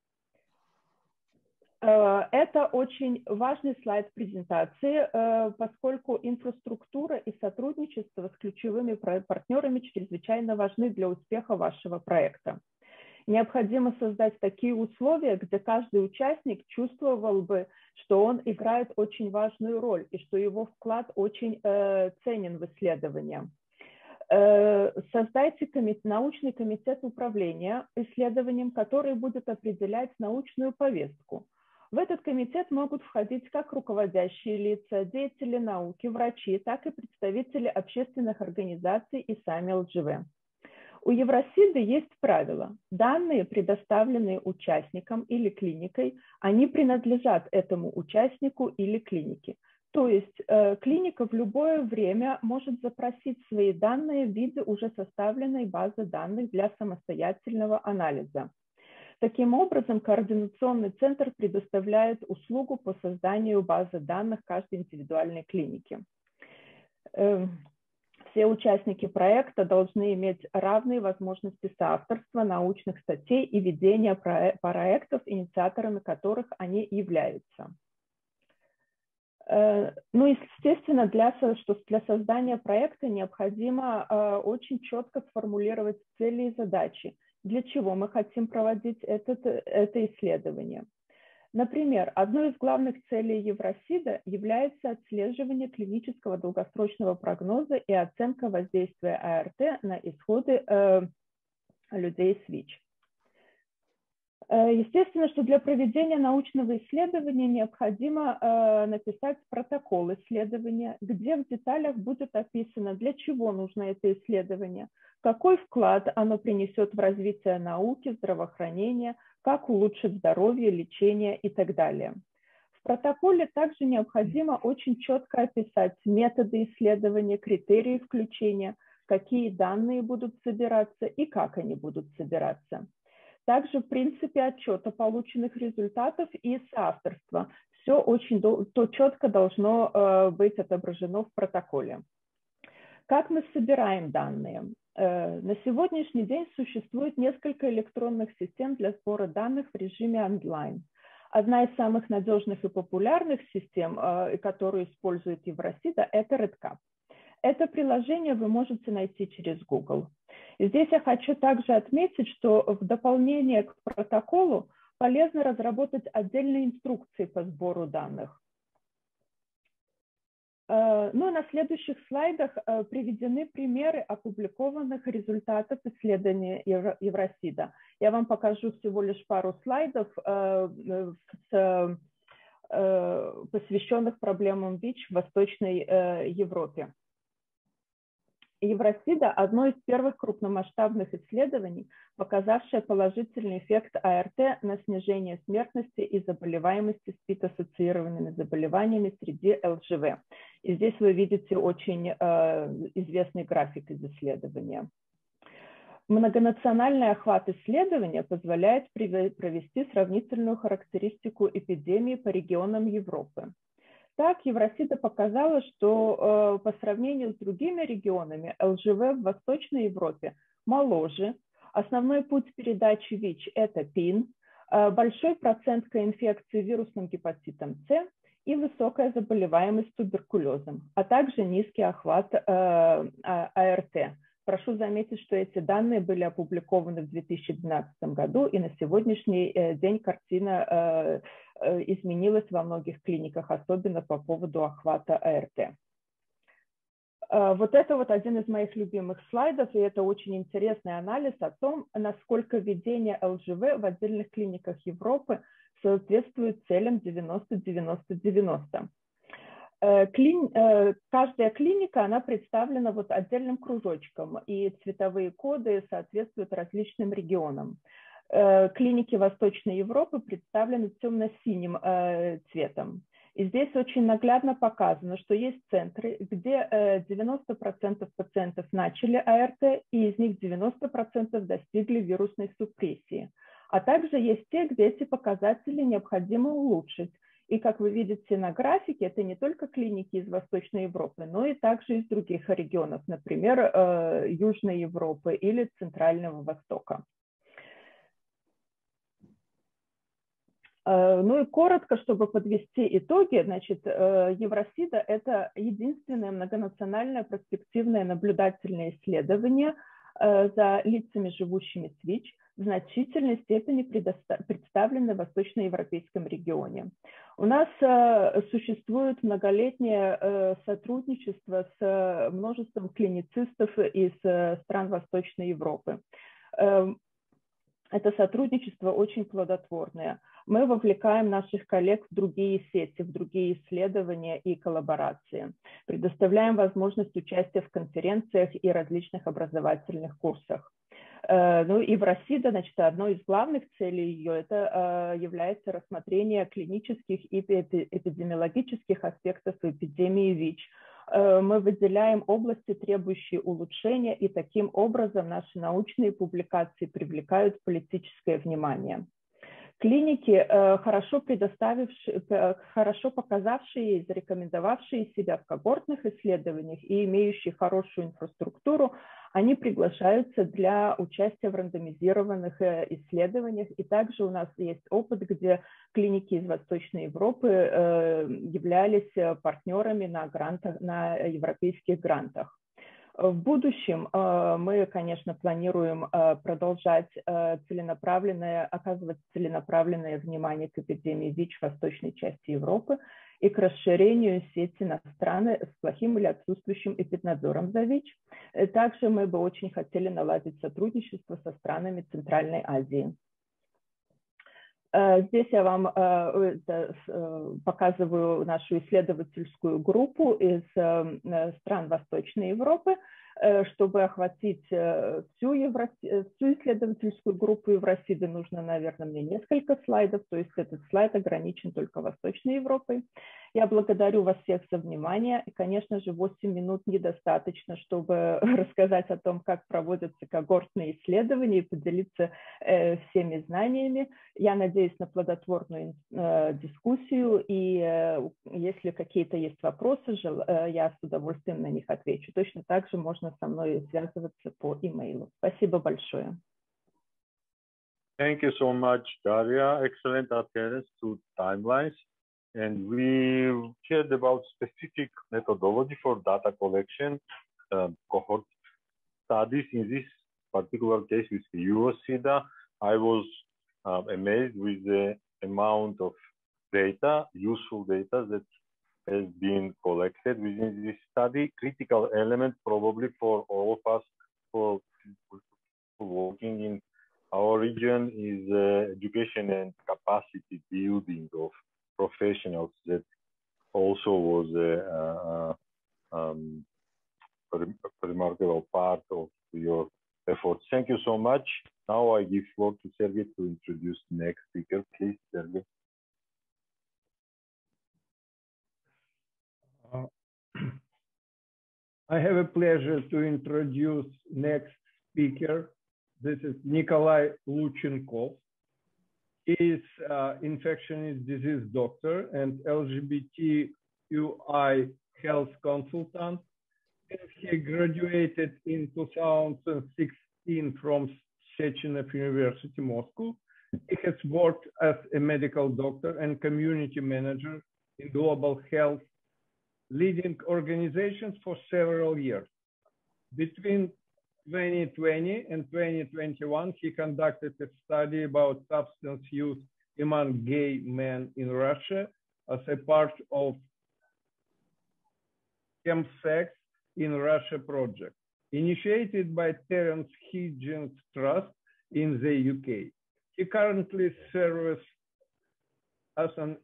Это очень важный слайд презентации, поскольку инфраструктура и сотрудничество с ключевыми партнерами чрезвычайно важны для успеха вашего проекта. Необходимо создать такие условия, где каждый участник чувствовал бы, что он играет очень важную роль и что его вклад очень ценен в исследовании. Создайте научный комитет управления исследованием, который будет определять научную повестку. В этот комитет могут входить как руководящие лица, деятели науки, врачи, так и представители общественных организаций и сами ЛЖВ. У Евросиды есть правило. Данные, предоставленные участникам или клиникой, они принадлежат этому участнику или клинике. То есть клиника в любое время может запросить свои данные в виде уже составленной базы данных для самостоятельного анализа. Таким образом, координационный центр предоставляет услугу по созданию базы данных каждой индивидуальной клиники. Все участники проекта должны иметь равные возможности соавторства научных статей и ведения проектов, инициаторами которых они являются. Ну, естественно, для создания проекта необходимо очень четко сформулировать цели и задачи, для чего мы хотим проводить это исследование. Например, одной из главных целей Евросида является отслеживание клинического долгосрочного прогноза и оценка воздействия АРТ на исходы людей с ВИЧ. Естественно, что для проведения научного исследования необходимо написать протокол исследования, где в деталях будет описано, для чего нужно это исследование, какой вклад оно принесет в развитие науки, здравоохранения, как улучшит здоровье, лечение и так далее. В протоколе также необходимо очень четко описать методы исследования, критерии включения, какие данные будут собираться и как они будут собираться. Также в принципе отчета полученных результатов и соавторства. Все очень четко должно быть отображено в протоколе. Как мы собираем данные? На сегодняшний день существует несколько электронных систем для сбора данных в режиме онлайн. Одна из самых надежных и популярных систем, которую использует Евросида, это REDCap. Это приложение вы можете найти через Google. И здесь я хочу также отметить, что в дополнение к протоколу полезно разработать отдельные инструкции по сбору данных. Ну, на следующих слайдах приведены примеры опубликованных результатов исследования Евросида. Я вам покажу всего лишь пару слайдов, посвященных проблемам ВИЧ в Восточной Европе. Евросида – одно из первых крупномасштабных исследований, показавшее положительный эффект АРТ на снижение смертности и заболеваемости СПИД-ассоциированными заболеваниями среди ЛЖВ. И здесь вы видите очень известный график из исследования. Многонациональный охват исследования позволяет провести сравнительную характеристику эпидемии по регионам Европы. Так, Евросида показала, что по сравнению с другими регионами ЛЖВ в Восточной Европе моложе. Основной путь передачи ВИЧ – это ПИН, большой процент коинфекции вирусным гепатитом С и высокая заболеваемость туберкулезом, а также низкий охват АРТ. Прошу заметить, что эти данные были опубликованы в 2012 году, и на сегодняшний день картина изменилась во многих клиниках, особенно по поводу охвата АРТ. Вот это вот один из моих любимых слайдов, и это очень интересный анализ о том, насколько введение ЛЖВ в отдельных клиниках Европы соответствует целям 90-90-90. Каждая клиника, она представлена вот отдельным кружочком, и цветовые коды соответствуют различным регионам. Клиники Восточной Европы представлены темно-синим цветом. И здесь очень наглядно показано, что есть центры, где 90% пациентов начали АРТ, и из них 90% достигли вирусной супрессии. А также есть те, где эти показатели необходимо улучшить. И как вы видите на графике, это не только клиники из Восточной Европы, но и также из других регионов, например, Южной Европы или Центрального Востока. Ну и коротко, чтобы подвести итоги, значит, Евросида – это единственное многонациональное перспективное наблюдательное исследование за лицами, живущими с ВИЧ, в значительной степени представлены в восточноевропейском регионе. У нас существует многолетнее сотрудничество с множеством клиницистов из стран Восточной Европы. Это сотрудничество очень плодотворное. Мы вовлекаем наших коллег в другие сети, в другие исследования и коллаборации. Предоставляем возможность участия в конференциях и различных образовательных курсах. Ну и Евросида, значит, одной из главных целей ее это является рассмотрение клинических и эпидемиологических аспектов эпидемии ВИЧ. Мы выделяем области, требующие улучшения, и таким образом наши научные публикации привлекают политическое внимание. Клиники, хорошо показавшие и зарекомендовавшие себя в когортных исследованиях и имеющие хорошую инфраструктуру, они приглашаются для участия в рандомизированных исследованиях. И также у нас есть опыт, где клиники из Восточной Европы являлись партнерами на европейских грантах. В будущем мы, конечно, планируем продолжать оказывать целенаправленное внимание к эпидемии ВИЧ в восточной части Европы и к расширению сети на страны с плохим или отсутствующим эпиднадзором за ВИЧ. Также мы бы очень хотели наладить сотрудничество со странами Центральной Азии. Здесь я вам показываю нашу исследовательскую группу из стран Восточной Европы. Чтобы охватить всю исследовательскую группу Евросиды, нужно, наверное, мне несколько слайдов, то есть этот слайд ограничен только Восточной Европой. Я благодарю вас всех за внимание. И, конечно же, 8 минут недостаточно, чтобы рассказать о том, как проводятся когортные исследования и поделиться всеми знаниями. Я надеюсь на плодотворную дискуссию, и если какие-то есть вопросы, я с удовольствием на них отвечу. Точно так же можно со мной связываться по имейлу. Спасибо большое.
Thank you so much, Daria. Excellent adherence to timelines. And we shared about specific methodology for data collection, cohort studies. In this particular case with Eurosida, I was amazed with the amount of data, useful data that has been collected within this study. Critical element probably for all of us, for people working in our region, is education and capacity building of professionals. That also was a remarkable part of your efforts. Thank you so much. Now I give floor to Sergey to introduce the next speaker. Please, Sergey.
I have a pleasure to introduce next speaker. This is Nikolai Luchenkov. He is infectious disease doctor and LGBTQI health consultant. He graduated in 2006 2016 from Sechenov University, Moscow. He has worked as a medical doctor and community manager in global health, leading organizations for several years. Between 2020 and 2021, he conducted a study about substance use among gay men in Russia as a part of Chemsex in Russia project, initiated by Terence Higgins Trust in the UK. He currently serves as an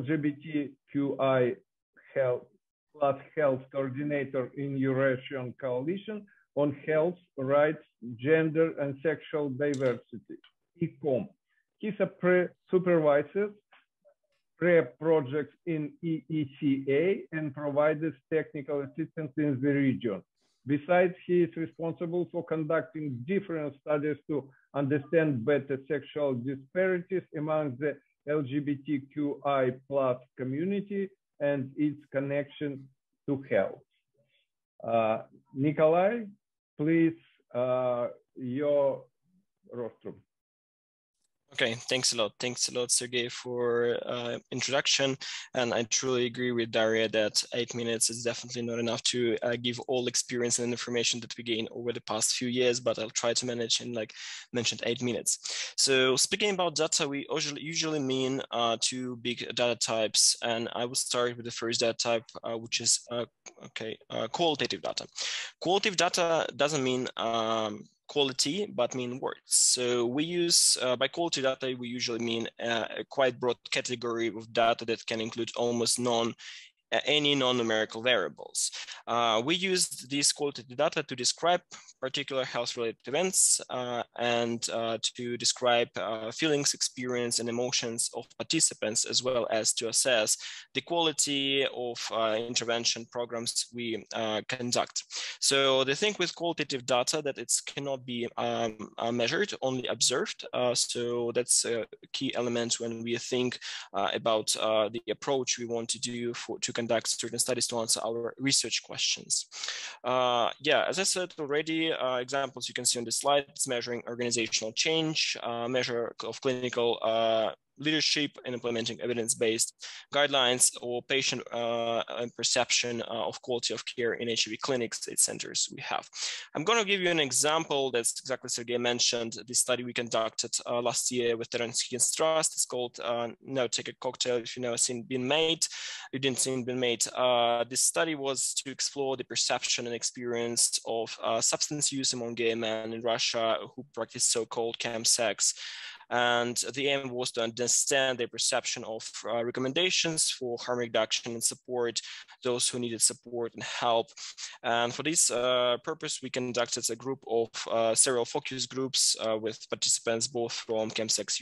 LGBTQI plus health coordinator in Eurasian Coalition on Health, Rights, Gender and Sexual Diversity, ECOM. He supervises PrEP projects in EECA and provides technical assistance in the region. Besides, he is responsible for conducting different studies to understand better sexual disparities among the LGBTQI plus community and its connection to health. Nikolai, please, your rostrum.
Okay, thanks a lot. Thanks a lot, Sergey, for introduction. And I truly agree with Daria that 8 minutes is definitely not enough to give all experience and information that we gained over the past few years, but I'll try to manage in, like mentioned, 8 minutes. So speaking about data, we usually mean two big data types. And I will start with the first data type, which is qualitative data. Qualitative data doesn't mean quality, but mean words. So we use, by quality data, we usually mean a quite broad category of data that can include almost any non-numerical variables. We use this qualitative data to describe particular health-related events and to describe feelings, experience, and emotions of participants, as well as to assess the quality of intervention programs we conduct. So the thing with qualitative data that it cannot be measured, only observed. So that's a key element when we think about the approach we want to do to conduct certain studies to answer our research questions. Yeah, as I said already, examples you can see on the slide, it's measuring organizational change, measure of clinical leadership and implementing evidence-based guidelines, or patient perception of quality of care in HIV clinics and centers we have. I'm going to give you an example that's exactly Sergey mentioned, the study we conducted last year with Terence Higgins Trust. It's called No Take a Cocktail If You've Never Seen Been Made. You didn't see Been Made. This study was to explore the perception and experience of substance use among gay men in Russia who practice so-called chemsex. And the aim was to understand their perception of recommendations for harm reduction and support those who needed support and help. And for this purpose, we conducted a group of several focus groups with participants both from chemsex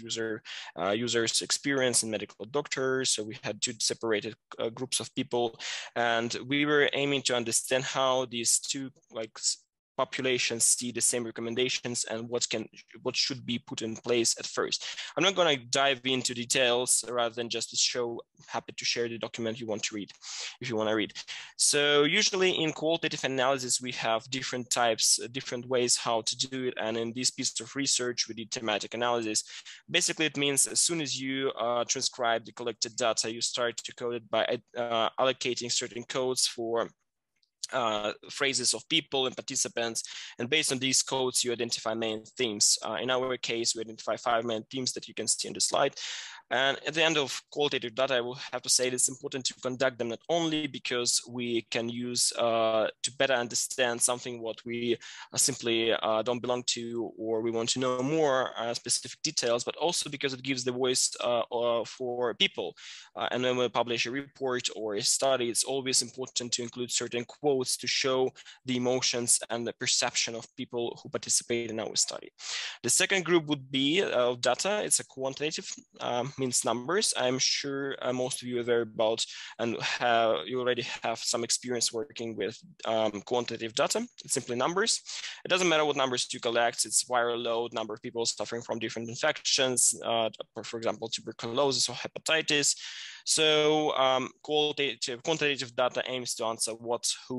users, experience, and medical doctors. So we had two separated groups of people, and we were aiming to understand how these two populations see the same recommendations and what should be put in place at first. I'm not going to dive into details rather than just to show, happy to share the document you want to read, if you want to read. So usually in qualitative analysis, we have different types, different ways how to do it. And in this piece of research, we did thematic analysis. Basically, it means as soon as you transcribe the collected data, you start to code it by allocating certain codes for phrases of people and participants, and based on these codes you identify main themes. In our case, we identify 5 main themes that you can see on the slide. And at the end of qualitative data, I will have to say it's important to conduct them not only because we can use to better understand something what we simply don't belong to, or we want to know more specific details, but also because it gives the voice for people. And when we publish a report or a study, it's always important to include certain quotes to show the emotions and the perception of people who participate in our study. The second group would be of data. It's a quantitative, means numbers. I'm sure most of you are aware about and you already have some experience working with quantitative data. It's simply numbers. It doesn't matter what numbers you collect. It's viral load, number of people suffering from different infections, for example, tuberculosis or hepatitis. So quantitative data aims to answer what, who,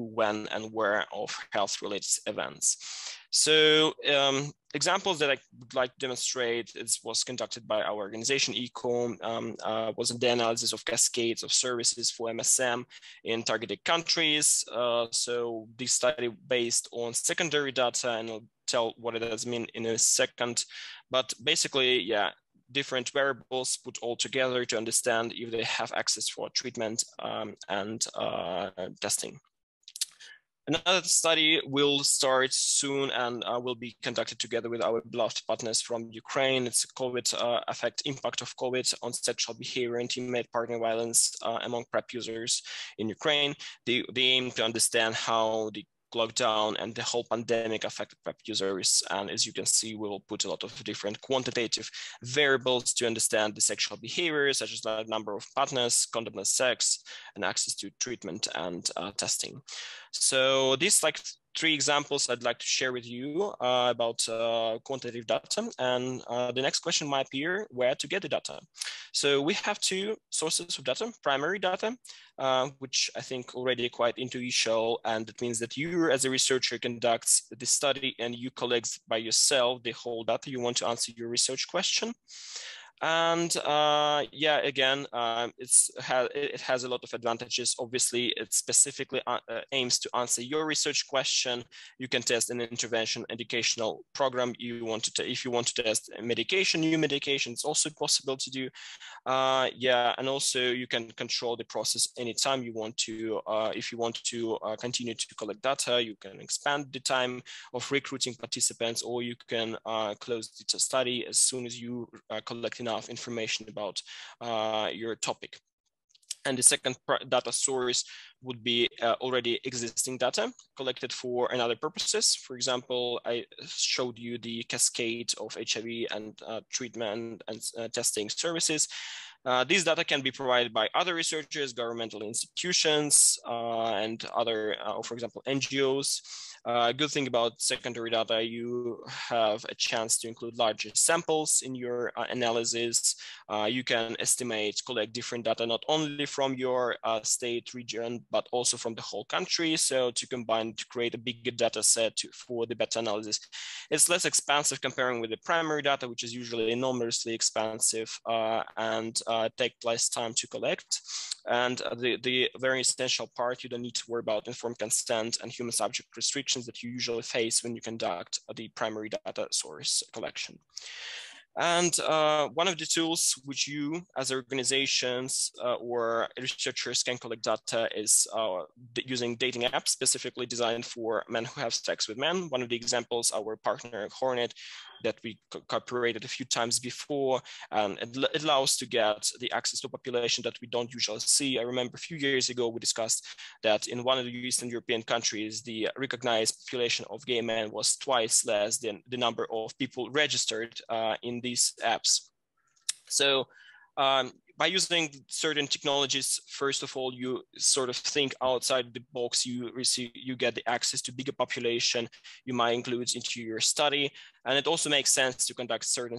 when and where of health-related events. So examples that I would like to demonstrate was conducted by our organization, ECOM, was the analysis of cascades of services for MSM in targeted countries. So this study based on secondary data, and I'll tell what it does mean in a second. But basically, yeah, different variables put all together to understand if they have access for treatment and testing. Another study will start soon and will be conducted together with our beloved partners from Ukraine. It's COVID impact of COVID on sexual behavior and intimate partner violence among PrEP users in Ukraine. They aim to understand how the lockdown and the whole pandemic affected PrEP users. And as you can see, we will put a lot of different quantitative variables to understand the sexual behavior, such as the number of partners, condomless sex, and access to treatment and testing. So these like 3 examples I'd like to share with you about quantitative data. And the next question might appear, where to get the data? So we have 2 sources of data: primary data, which I think already quite intuitional, and that means that you as a researcher conducts the study and you collect by yourself the whole data you want to answer your research question. And yeah, again, it has a lot of advantages. Obviously, it specifically aims to answer your research question. You can test an intervention educational program you want to if you want to test a medication, new medication, it's also possible to do. Yeah, and also you can control the process anytime you want to. If you want to continue to collect data, you can expand the time of recruiting participants, or you can close the study as soon as you collect enough information about your topic. And the second data source would be already existing data collected for another purposes. For example, I showed you the cascade of HIV and treatment and testing services. These data can be provided by other researchers, governmental institutions, and other, for example, NGOs. Good thing about secondary data, you have a chance to include larger samples in your analysis. You can estimate, collect different data, not only from your state, region, but also from the whole country. So to combine, to create a bigger data set for the better analysis. It's less expensive comparing with the primary data, which is usually enormously expensive and take less time to collect. And the very essential part, you don't need to worry about informed consent and human subject restrictions that you usually face when you conduct the primary data source collection. And one of the tools which you as organizations or researchers can collect data is using dating apps specifically designed for men who have sex with men. One of the examples, our partner Hornet, that we cooperated a few times before, and it allows to get the access to a population that we don't usually see. I remember a few years ago, we discussed that in one of the Eastern European countries, the recognized population of gay men was twice less than the number of people registered in these apps. So by using certain technologies, first of all, you sort of think outside the box. You get the access to bigger population you might include into your study, and it also makes sense to conduct certain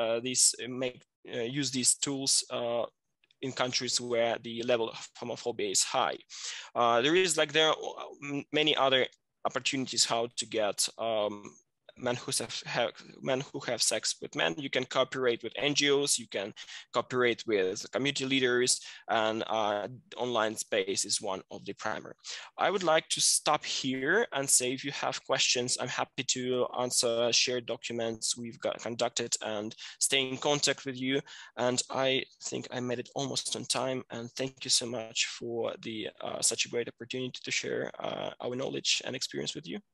use these tools in countries where the level of homophobia is high. There are many other opportunities how to get men who have sex with men. You can cooperate with NGOs, you can cooperate with community leaders, and online space is one of the primary. I would like to stop here and say, if you have questions, I'm happy to answer, share documents we've conducted and stay in contact with you. And I think I made it almost on time. And thank you so much for the such a great opportunity to share our knowledge and experience with you.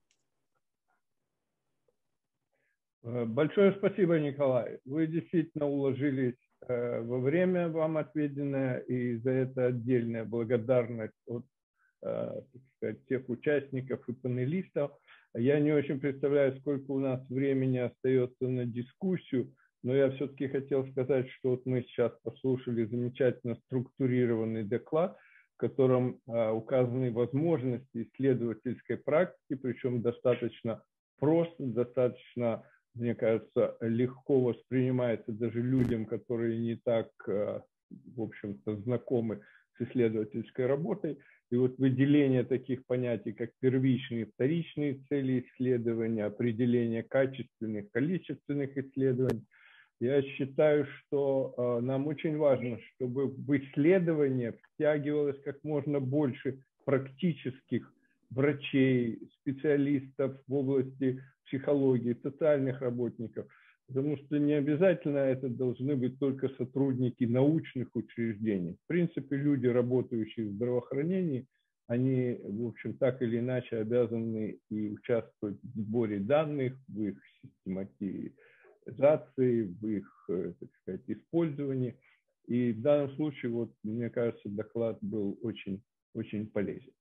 Большое спасибо, Николай. Вы действительно уложились во время вам отведенное, и за это отдельная благодарность от так сказать, тех участников и панелистов. Я не очень представляю, сколько у нас времени остается на дискуссию, но я все-таки хотел сказать, что вот мы сейчас послушали замечательно структурированный доклад, в котором указаны возможности исследовательской практики, причем достаточно просто, достаточно, мне кажется, легко воспринимается даже людям, которые не так, в общем-то, знакомы с исследовательской работой. И вот выделение таких понятий, как первичные и вторичные цели исследования, определение качественных, количественных исследований, я считаю, что нам очень важно, чтобы в исследование втягивалось как можно больше практических врачей, специалистов в области психологии, социальных работников, потому что не обязательно это должны быть только сотрудники научных учреждений. В принципе, люди, работающие в здравоохранении, они, в общем, так или иначе обязаны и участвовать в сборе данных, в их систематизации, в их, так сказать, использовании. И в данном случае, вот, мне кажется, доклад был очень, очень полезен.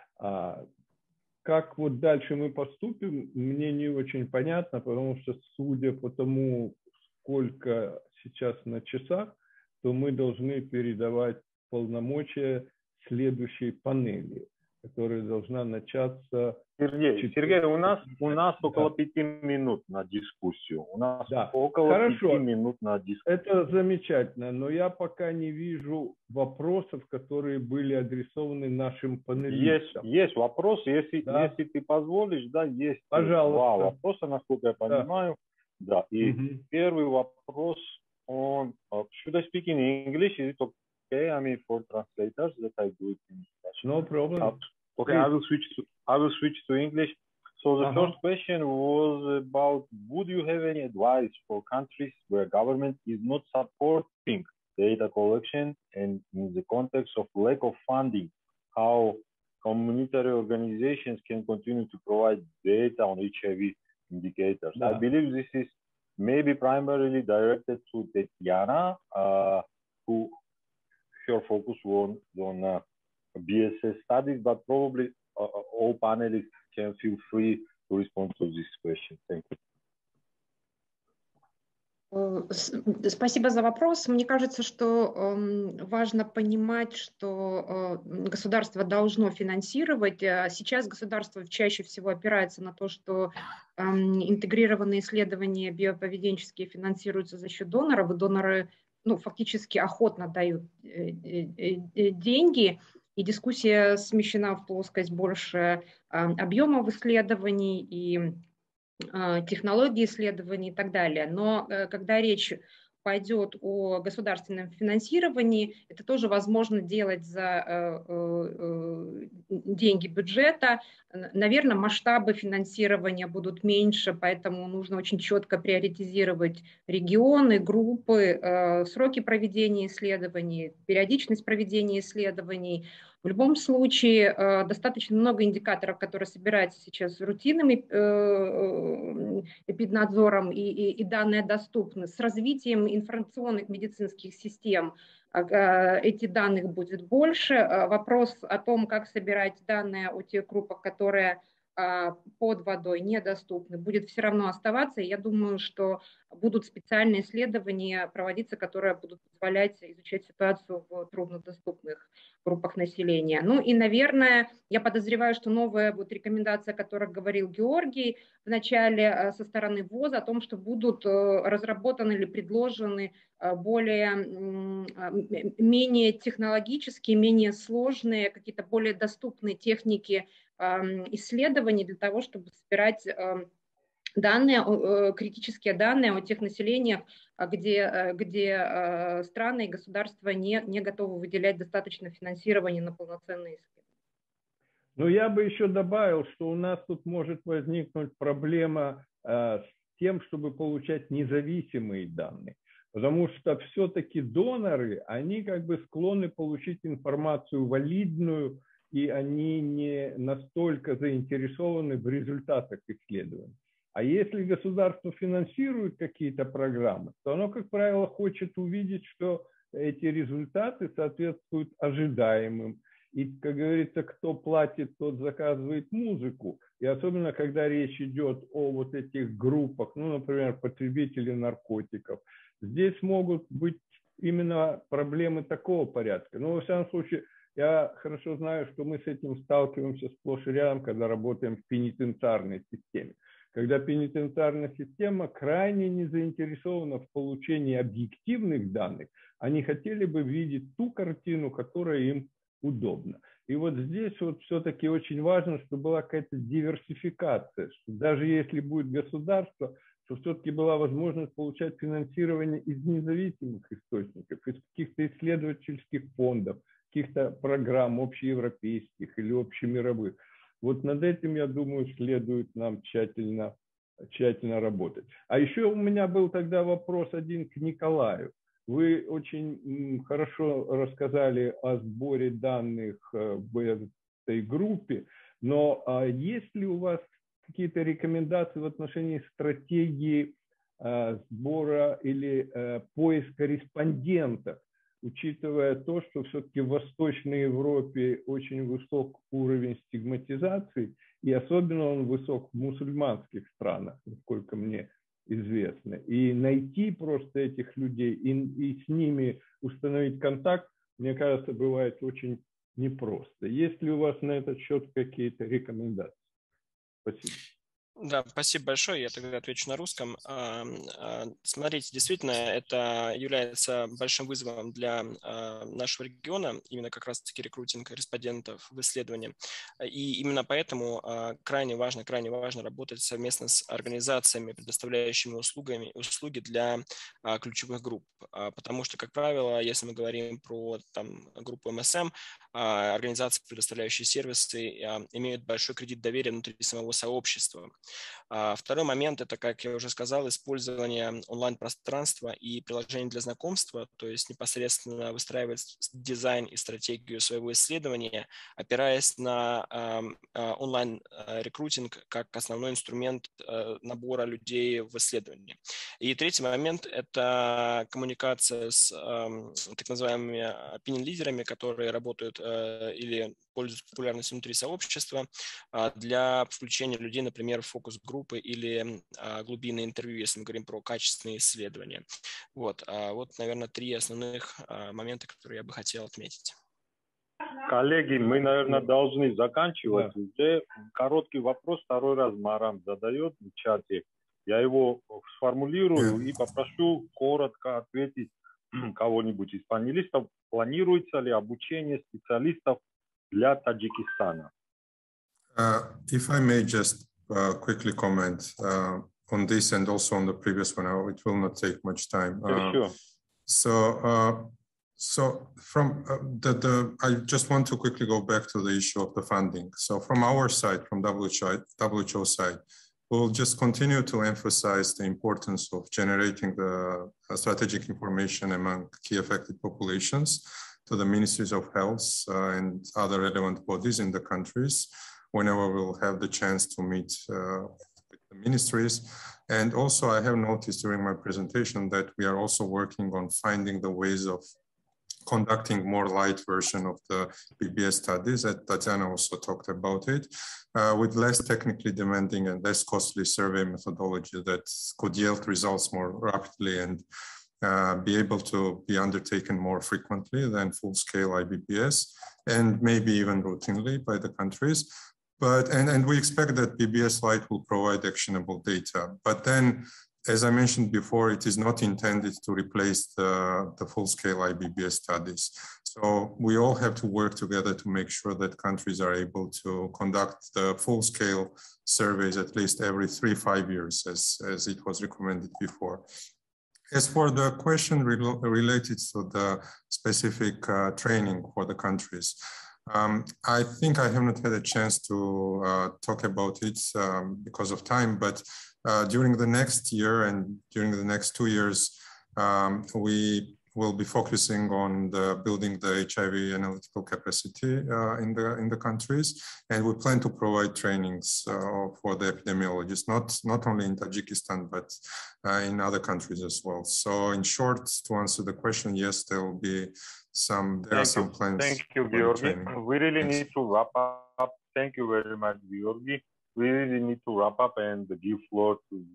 Как вот дальше мы поступим, мне не очень понятно, потому что, судя по тому, сколько сейчас на часах, то мы должны передавать полномочия следующей панели, которая должна начаться...
Сергей, у нас около 5 минут на дискуссию. У нас около 5 минут на дискуссию.
Это замечательно, но я пока не вижу вопросов, которые были адресованы нашим панелистам.
Есть вопрос, если ты позволишь, да, есть два вопроса, насколько я понимаю. Да, и первый вопрос, should I speak in English? Is it okay? I mean, for translators, that I do it in English.
No problem.
Okay, I will switch to English. So the first question was about, would you have any advice for countries where government is not supporting data collection, and in the context of lack of funding, how communitary organizations can continue to provide data on HIV indicators? I believe this is maybe primarily directed to Tatiana, who her focus was on BSS studies, but probably all panelists can feel free to respond to this question. Thank you.
Спасибо за вопрос. Мне кажется, что важно понимать, что государство должно финансировать. Сейчас государство чаще всего опирается на то, что интегрированные исследования биоповеденческие финансируются за счет доноров, и доноры фактически охотно дают деньги, и дискуссия смещена в плоскость больше объемов исследований и технологии исследований и так далее. Но когда речь пойдет о государственном финансировании, это тоже возможно делать за деньги бюджета. Наверное, масштабы финансирования будут меньше, поэтому нужно очень четко приоритизировать регионы, группы, сроки проведения исследований, периодичность проведения исследований. В любом случае, достаточно много индикаторов, которые собираются сейчас рутинным эпиднадзором, и данные доступны. С развитием информационных медицинских систем этих данных будет больше. Вопрос о том, как собирать данные о тех группах, которые под водой недоступны, будет все равно оставаться. И я думаю, что будут специальные исследования проводиться, которые будут позволять изучать ситуацию в труднодоступных группах населения. Ну и, наверное, я подозреваю, что новая рекомендация, о которой говорил Георгий в начале со стороны ВОЗ, о том, что будут разработаны или предложены менее технологические, менее сложные, какие-то более доступные техники исследований для того, чтобы собирать данные, критические данные о тех населениях, где страны и государства не готовы выделять достаточно финансирования на полноценные исследования.
Но я бы еще добавил, что у нас тут может возникнуть проблема с тем, чтобы получать независимые данные. Потому что все-таки доноры, они как бы склонны получить информацию валидную, и они не настолько заинтересованы в результатах исследований. А если государство финансирует какие-то программы, то оно, как правило, хочет увидеть, что эти результаты соответствуют ожидаемым. И, как говорится, кто платит, тот заказывает музыку. И особенно, когда речь идет о вот этих группах, ну, например, потребители наркотиков, здесь могут быть именно проблемы такого порядка. Но, во всяком случае, я хорошо знаю, что мы с этим сталкиваемся сплошь и рядом, когда работаем в пенитенциарной системе. Когда пенитенциарная система крайне не заинтересована в получении объективных данных, они хотели бы видеть ту картину, которая им удобна. И вот здесь вот все-таки очень важно, чтобы была какая-то диверсификация, что даже если будет государство, то все-таки была возможность получать финансирование из независимых источников, из каких-то исследовательских фондов, каких-то программ общеевропейских или общемировых. Вот над этим, я думаю, следует нам тщательно работать. А еще у меня был тогда вопрос один к Николаю. Вы очень хорошо рассказали о сборе данных в этой группе, но есть ли у вас какие-то рекомендации в отношении стратегии сбора или поиска респондентов, учитывая то, что все-таки в Восточной Европе очень высок уровень стигматизации, и особенно он высок в мусульманских странах, насколько мне известно. И найти просто этих людей и с ними установить контакт, мне кажется, бывает очень непросто. Есть ли у вас на этот счет какие-то рекомендации? Спасибо.
Да, спасибо большое. Я тогда отвечу на русском. Смотрите, действительно, это является большим вызовом для нашего региона, именно как раз-таки рекрутинг респондентов в исследовании. И именно поэтому крайне важно работать совместно с организациями, предоставляющими услуги для ключевых групп. Потому что, как правило, если мы говорим про группу МСМ, организации, предоставляющие сервисы, имеют большой кредит доверия внутри самого сообщества. Второй момент – это, как я уже сказал, использование онлайн-пространства и приложений для знакомства, то есть непосредственно выстраивать дизайн и стратегию своего исследования, опираясь на онлайн-рекрутинг как основной инструмент набора людей в исследовании. И третий момент – это коммуникация с так называемыми opinion-лидерами, которые работают или пользуются популярностью внутри сообщества для включения людей, например, в фокус-группы или глубинные интервью, если мы говорим про качественные исследования. Вот, наверное, три основных момента, которые я бы хотел отметить.
Коллеги, мы, наверное, должны заканчивать уже. Короткий вопрос второй раз Марам задает в чате. Я его сформулирую и попрошу коротко ответить кого-нибудь из панелистов. Планируется ли обучение специалистов для Таджикистана?
If I may just quickly comment on this and also on the previous one, it will not take much time.
Sure.
So from I just want to quickly go back to the issue of the funding. So from our side, from WHO side, we'll just continue to emphasize the importance of generating the strategic information among key affected populations to the ministries of health and other relevant bodies in the countries whenever we'll have the chance to meet with the ministries. And also I have noticed during my presentation that we are also working on finding the ways of conducting more light version of the PBS studies, that Tatiana also talked about it, with less technically demanding and less costly survey methodology that could yield results more rapidly and be able to be undertaken more frequently than full-scale IBBS, and maybe even routinely by the countries. But and we expect that PBS Lite will provide actionable data. But then, as I mentioned before, it is not intended to replace the full-scale IBBS studies. So we all have to work together to make sure that countries are able to conduct the full-scale surveys at least every 3-5 years, as it was recommended before. As for the question related to the specific training for the countries, I think I have not had a chance to talk about it because of time, but during the next year and during the next 2 years, we will be focusing on building the HIV analytical capacity in the countries, and we plan to provide trainings for the epidemiologists, not only in Tajikistan but in other countries as well. So, in short, to answer the question, yes, there will be some plans.
Thank you, Georgi. We really need to wrap up. Thank you very much, Georgi. We really need to wrap up and give floor to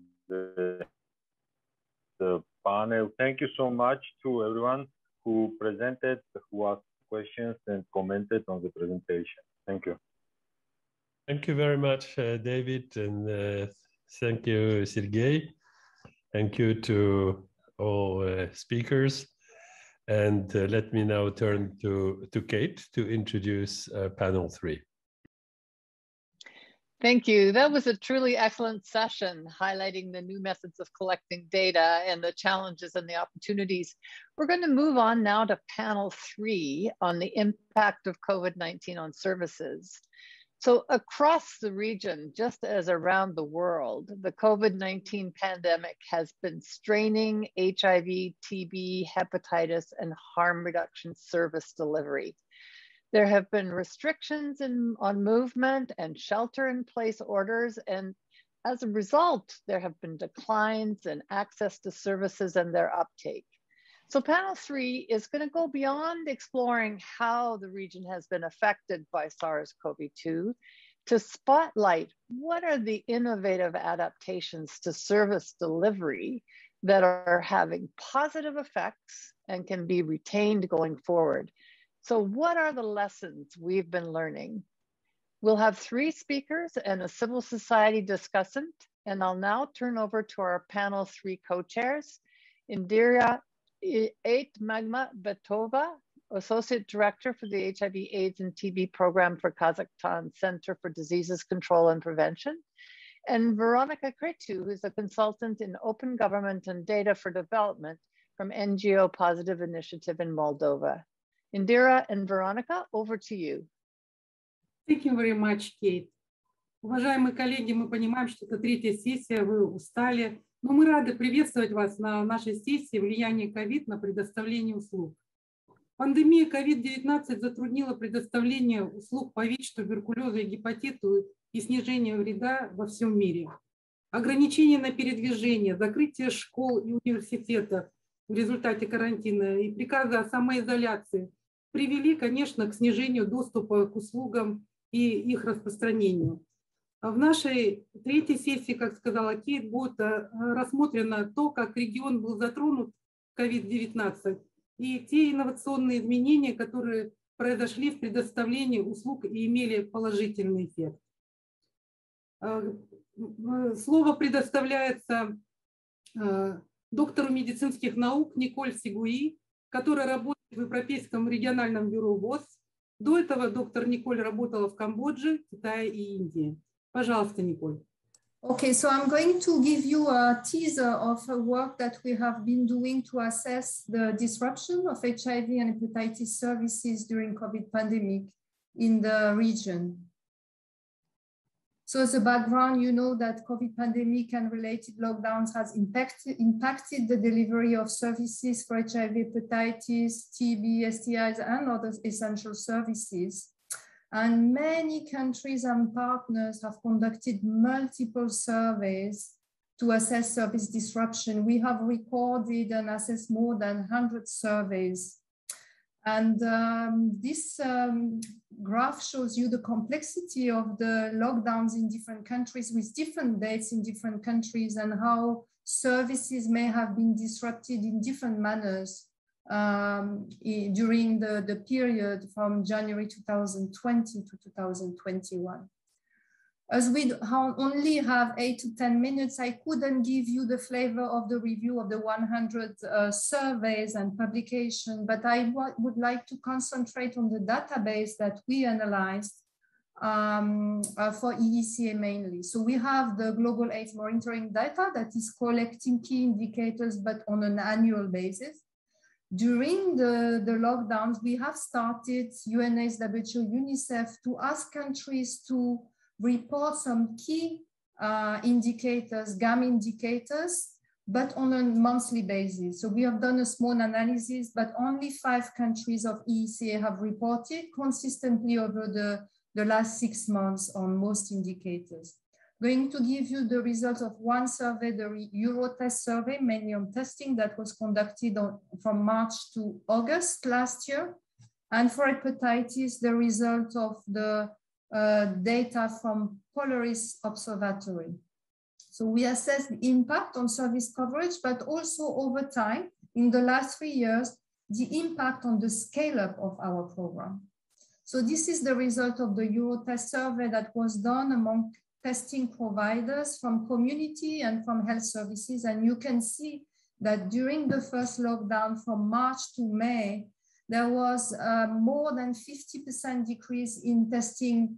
the panel. Thank you so much to everyone who presented, who asked questions and commented on the presentation. Thank you.
Thank you very much, David, and thank you, Sergey. Thank you to all speakers. And let me now turn to Kate to introduce panel 3.
Thank you. That was a truly excellent session, highlighting the new methods of collecting data and the challenges and the opportunities. We're going to move on now to panel 3 on the impact of COVID-19 on services. So across the region, just as around the world, the COVID-19 pandemic has been straining HIV, TB, hepatitis, and harm reduction service delivery. There have been restrictions on movement and shelter-in-place orders, and as a result, there have been declines in access to services and their uptake. So panel 3 is going to go beyond exploring how the region has been affected by SARS-CoV-2 to spotlight what are the innovative adaptations to service delivery that are having positive effects and can be retained going forward. So what are the lessons we've been learning? We'll have 3 speakers and a civil society discussant, and I'll now turn over to our panel 3 co-chairs, Indira Aitmagma-Betova, Associate Director for the HIV, AIDS, and TB Program for Kazakhstan Center for Diseases Control and Prevention, and Veronica Cretu, who's a consultant in open government and data for development from NGO Positive Initiative in Moldova. Indira and Veronica, over to you.
Thank you very much, Kate. Уважаемые коллеги, мы понимаем, что это 3-я сессия, вы устали, но мы рады приветствовать вас на нашей сессии «Влияние COVID на предоставление услуг». Пандемия COVID-19 затруднила предоставление услуг по ВИЧ, туберкулезу и гепатиту и снижение вреда во всем мире. Ограничения на передвижение, закрытие школ и университетов в результате карантина и приказы о самоизоляции привели, конечно, к снижению доступа к услугам и их распространению. В нашей 3-й сессии, как сказала Кейт, будет рассмотрено то, как регион был затронут COVID-19 и те инновационные изменения, которые произошли в предоставлении услуг и имели положительный эффект. Слово предоставляется доктору медицинских наук Николь Сегуи, которая работает в Европейском региональном бюро ВОЗ. До этого доктор Николь работала в Камбодже, Китае и Индии. Пожалуйста, Николь.
Okay, so I'm going to give you a teaser of a work that we have been doing to assess the disruption of HIV and hepatitis services during COVID pandemic in the region. So as a background, you know that COVID pandemic and related lockdowns has impacted the delivery of services for HIV, hepatitis, TB, STIs, and other essential services. And many countries and partners have conducted multiple surveys to assess service disruption. We have recorded and assessed more than 100 surveys. And this graph shows you the complexity of the lockdowns in different countries with different dates in different countries and how services may have been disrupted in different manners during the period from January 2020 to 2021. As we only have 8 to 10 minutes, I couldn't give you the flavor of the review of the 100 surveys and publication, but I would like to concentrate on the database that we analyzed for EECA mainly. So we have the global AIDS monitoring data that is collecting key indicators, but on an annual basis. During the lockdowns, we have started UNAIDS, WHO, UNICEF to ask countries to report some key indicators, GAM indicators, but on a monthly basis. So we have done a small analysis, but only 5 countries of EECA have reported consistently over the last 6 months on most indicators. Going to give you the results of one survey, the Eurotest survey, mainly on testing that was conducted from March to August last year. And for hepatitis, the result of the data from Polaris Observatory. So we assess the impact on service coverage, but also over time, in the last 3 years, the impact on the scale-up of our program. So this is the result of the Eurotest survey that was done among testing providers from community and from health services. And you can see that during the first lockdown from March to May, there was more than 50% decrease in testing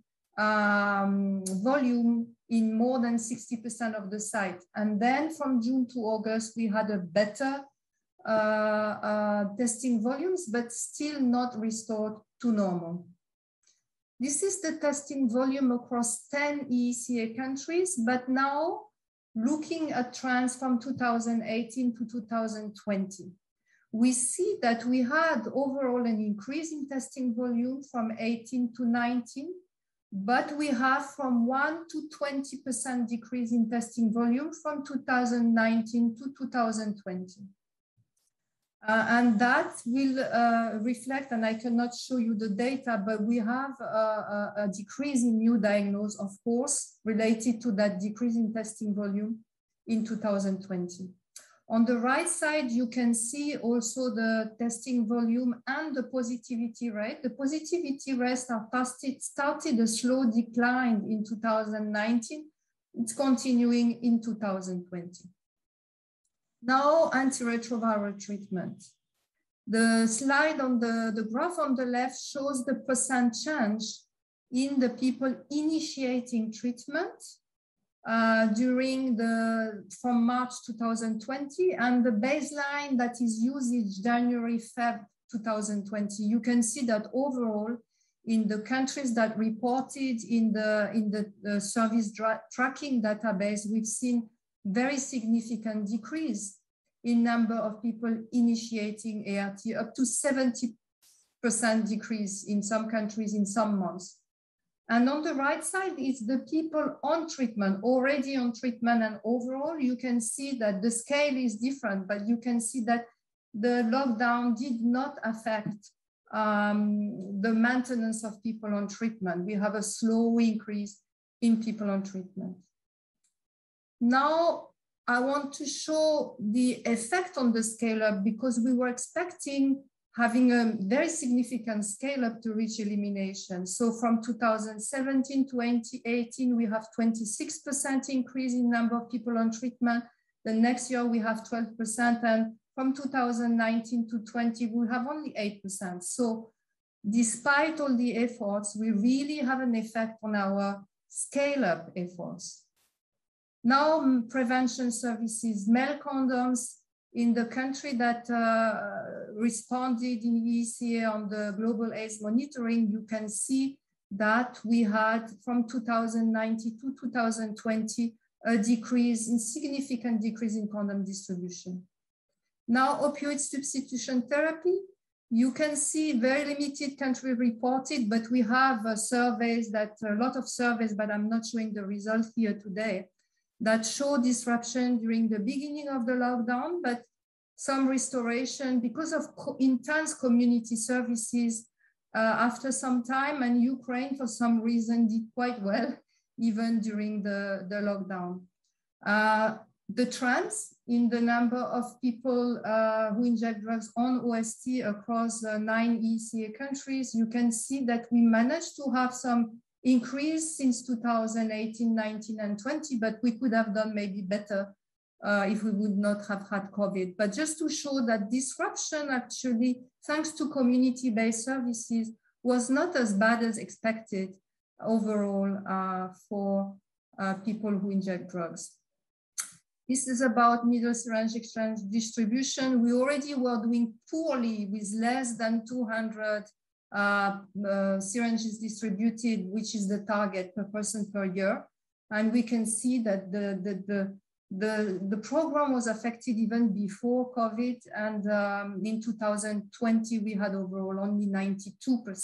volume in more than 60% of the site. And then from June to August, we had a better testing volumes, but still not restored to normal. This is the testing volume across 10 EECA countries, but now looking at trends from 2018 to 2020. We see that we had overall an increase in testing volume from 18 to 19, but we have from 1 to 20% decrease in testing volume from 2019 to 2020. And that will reflect, and I cannot show you the data, but we have a decrease in new diagnoses, of course, related to that decrease in testing volume in 2020. On the right side, you can see also the testing volume and the positivity rate. The positivity rate started a slow decline in 2019. It's continuing in 2020. Now, antiretroviral treatment. The slide on the graph on the left shows the percent change in the people initiating treatment from March 2020, and the baseline that is usage January-Feb 2020. You can see that overall in the countries that reported in the service tracking database, we've seen very significant decrease in number of people initiating ART, up to 70% decrease in some countries in some months. And on the right side is the people on treatment, already on treatment, and overall you can see that the scale is different, but you can see that the lockdown did not affect the maintenance of people on treatment. We have a slow increase in people on treatment. Now, I want to show the effect on the scale-up, because we were expecting having a very significant scale-up to reach elimination. So from 2017 to 2018, we have 26% increase in number of people on treatment. The next year, we have 12%. And from 2019 to 20, we have only 8%. So despite all the efforts, we really have an effect on our scale-up efforts. Now, prevention services, male condoms in the country that responded in EECA on the global AIDS monitoring, you can see that we had from 2019 to 2020 a decrease, in significant decrease in condom distribution. Now, opioid substitution therapy, you can see very limited country reported, but we have surveys that, a lot of surveys, but I'm not showing the results here today, that show disruption during the beginning of the lockdown, but some restoration because of intense community services after some time, and Ukraine for some reason did quite well, even during the lockdown. The trends in the number of people who inject drugs on OST across 9 EECA countries, you can see that we managed to have some increase since 2018, 19, and 20, but we could have done maybe better if we would not have had COVID. But just to show that disruption actually, thanks to community-based services, was not as bad as expected overall for people who inject drugs. This is about needle syringe exchange distribution. We already were doing poorly with less than 200 syringes distributed, which is the target per person per year. And we can see that the program was affected even before COVID. And in 2020, we had overall only 92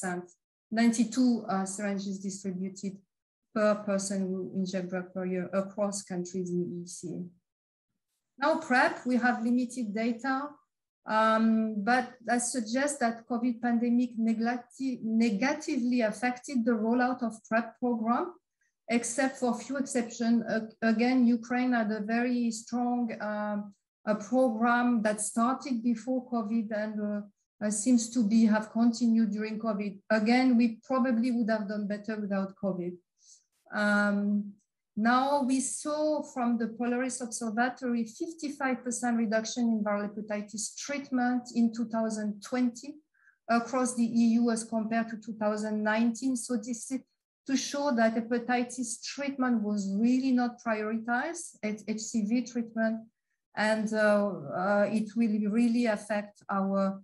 syringes distributed per person who inject drug per year across countries in EECA. Now PrEP, we have limited data. But that suggests that COVID pandemic negatively affected the rollout of PrEP program, except for a few exceptions. Again, Ukraine had a very strong program that started before COVID and seems to have continued during COVID. Again, we probably would have done better without COVID. Now we saw from the Polaris Observatory 55% reduction in viral hepatitis treatment in 2020 across the EU as compared to 2019. So this is to show that hepatitis treatment was really not prioritized at HCV treatment, and it will really affect our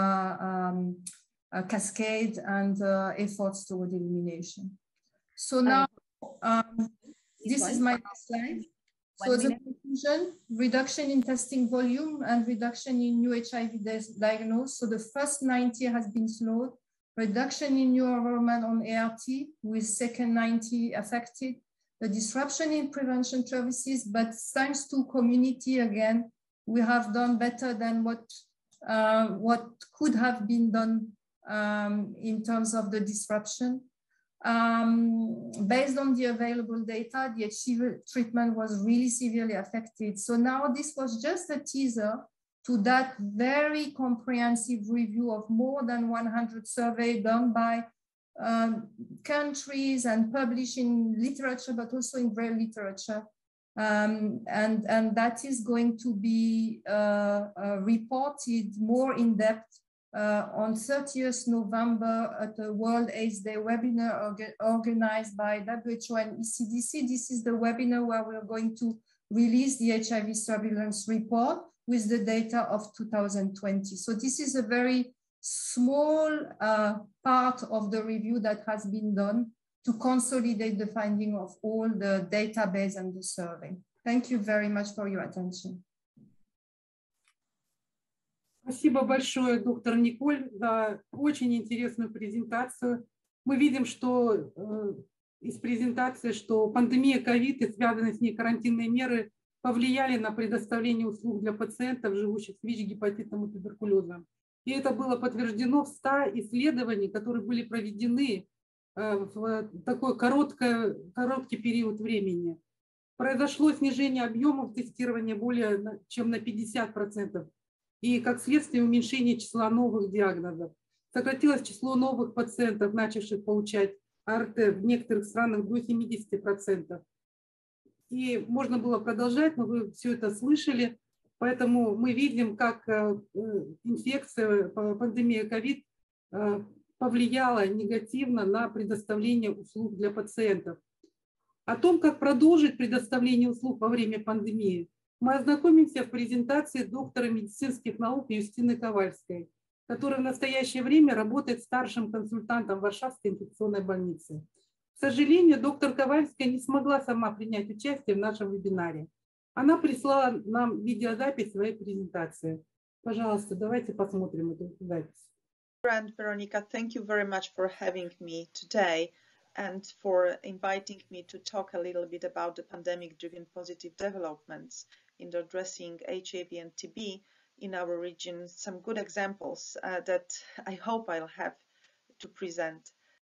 cascade and efforts toward elimination. So now, this is my next slide. So the conclusion, reduction in testing volume and reduction in new HIV diagnosed. So the first 90 has been slowed, reduction in new enrollment on ART with second 90 affected, the disruption in prevention services, but thanks to community again, we have done better than what could have been done in terms of the disruption. Based on the available data, the HCV treatment was really severely affected. So now this was just a teaser to that very comprehensive review of more than 100 surveys done by countries and published in literature, but also in braille literature. And that is going to be reported more in depth on 30th November at the World AIDS Day webinar organized by WHO and ECDC. This is the webinar where we're going to release the HIV surveillance report with the data of 2020. So this is a very small part of the review that has been done to consolidate the finding of all the database and the survey. Thank you very much for your attention.
Спасибо большое, доктор Николь, за очень интересную презентацию. Мы видим, что из презентации, что пандемия ковид и связанные с ней карантинные меры повлияли на предоставление услуг для пациентов, живущих с ВИЧ, гепатитом и туберкулезом. И это было подтверждено в 100 исследованиях, которые были проведены в такой короткий период времени. Произошло снижение объемов тестирования более чем на 50%. И, как следствие, уменьшение числа новых диагнозов. Сократилось число новых пациентов, начавших получать АРТ в некоторых странах до 70%. И можно было продолжать, но вы все это слышали. Поэтому мы видим, как инфекция, пандемия ковид повлияла негативно на предоставление услуг для пациентов. О том, как продолжить предоставление услуг во время пандемии, мы ознакомимся в презентации доктора медицинских наук Юстины Ковальской, которая в настоящее время работает старшим консультантом Варшавской инфекционной больницы. К сожалению, доктор Ковальская не смогла сама принять участие в нашем вебинаре. Она прислала нам видеозапись своей презентации. Пожалуйста, давайте посмотрим эту запись.
Veronica, thank you very much for having me today and for inviting me to talk a little bit about the pandemic-driven positive developments in addressing HIV and TB in our region. Some good examples that I hope I'll have to present.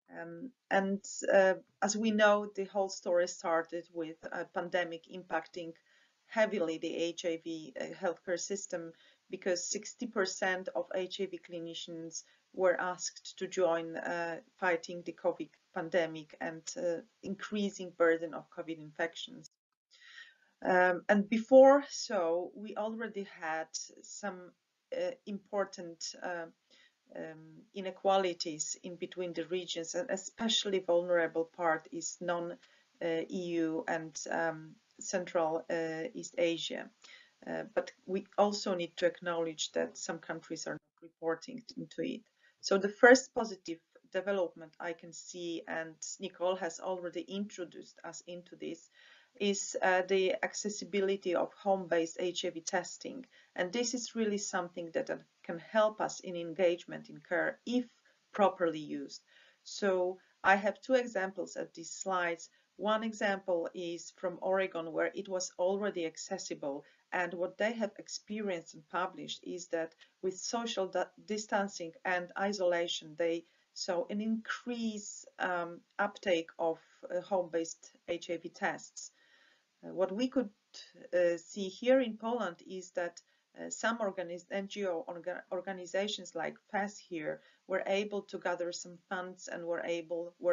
As we know, the whole story started with a pandemic impacting heavily the HIV healthcare system because 60% of HIV clinicians were asked to join fighting the COVID pandemic and increasing burden of COVID infections. And before so, we already had some important inequalities in between the regions, and especially vulnerable part is non-EU and Central East Asia. But we also need to acknowledge that some countries are not reporting into it. So the first positive development I can see, and Nicole has already introduced us into this, is the accessibility of home-based HIV testing. And this is really something that can help us in engagement in care if properly used. So I have two examples at these slides. One example is from Oregon, where it was already accessible. And what they have experienced and published is that with social distancing and isolation, they saw an increased uptake of home-based HIV tests. What we could see here in Poland is that some NGO organizations like FAS here were able to gather some funds and were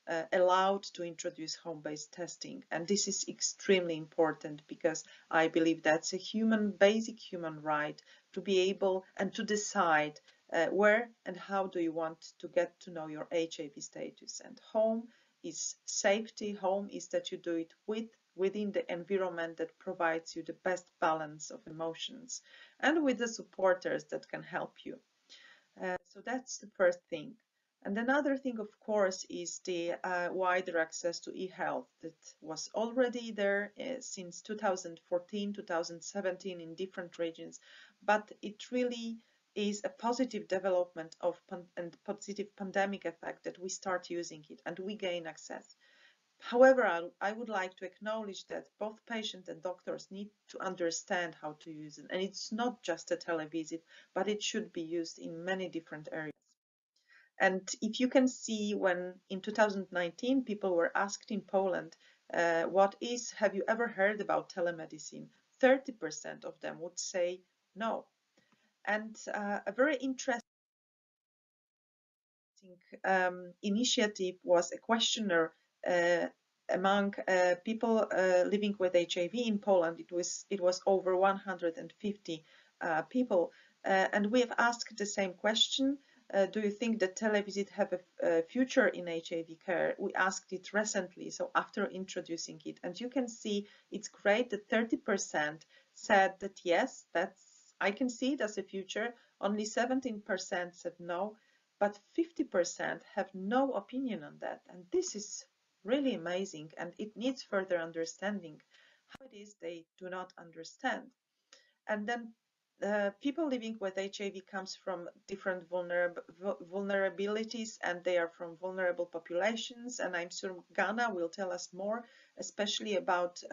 allowed to introduce home-based testing. And this is extremely important because I believe that's a basic human right to be able and to decide where and how do you want to get to know your HIV status. And home is safety. Home is that you do it within the environment that provides you the best balance of emotions and with the supporters that can help you. So that's the first thing. And another thing, of course, is the wider access to e-health that was already there since 2014, 2017 in different regions, but it really is a positive development and positive pandemic effect that we start using it and we gain access. However, I would like to acknowledge that both patients and doctors need to understand how to use it. And it's not just a televisit, but it should be used in many different areas. And if you can see, when in 2019 people were asked in Poland, have you ever heard about telemedicine? 30% of them would say no. And a very interesting initiative was a questionnaire among people living with HIV in Poland. It was over 150 people, and we have asked the same question. Do you think that televisit have a future in HIV care? We asked it recently, so after introducing it, and you can see it's great that 30% said that yes, I can see it as a future. Only 17% said no, but 50% have no opinion on that, and this is really amazing, and it needs further understanding how it is they do not understand. And then people living with HIV comes from different vulnerabilities, and they are from vulnerable populations, and I'm sure Ghana will tell us more, especially about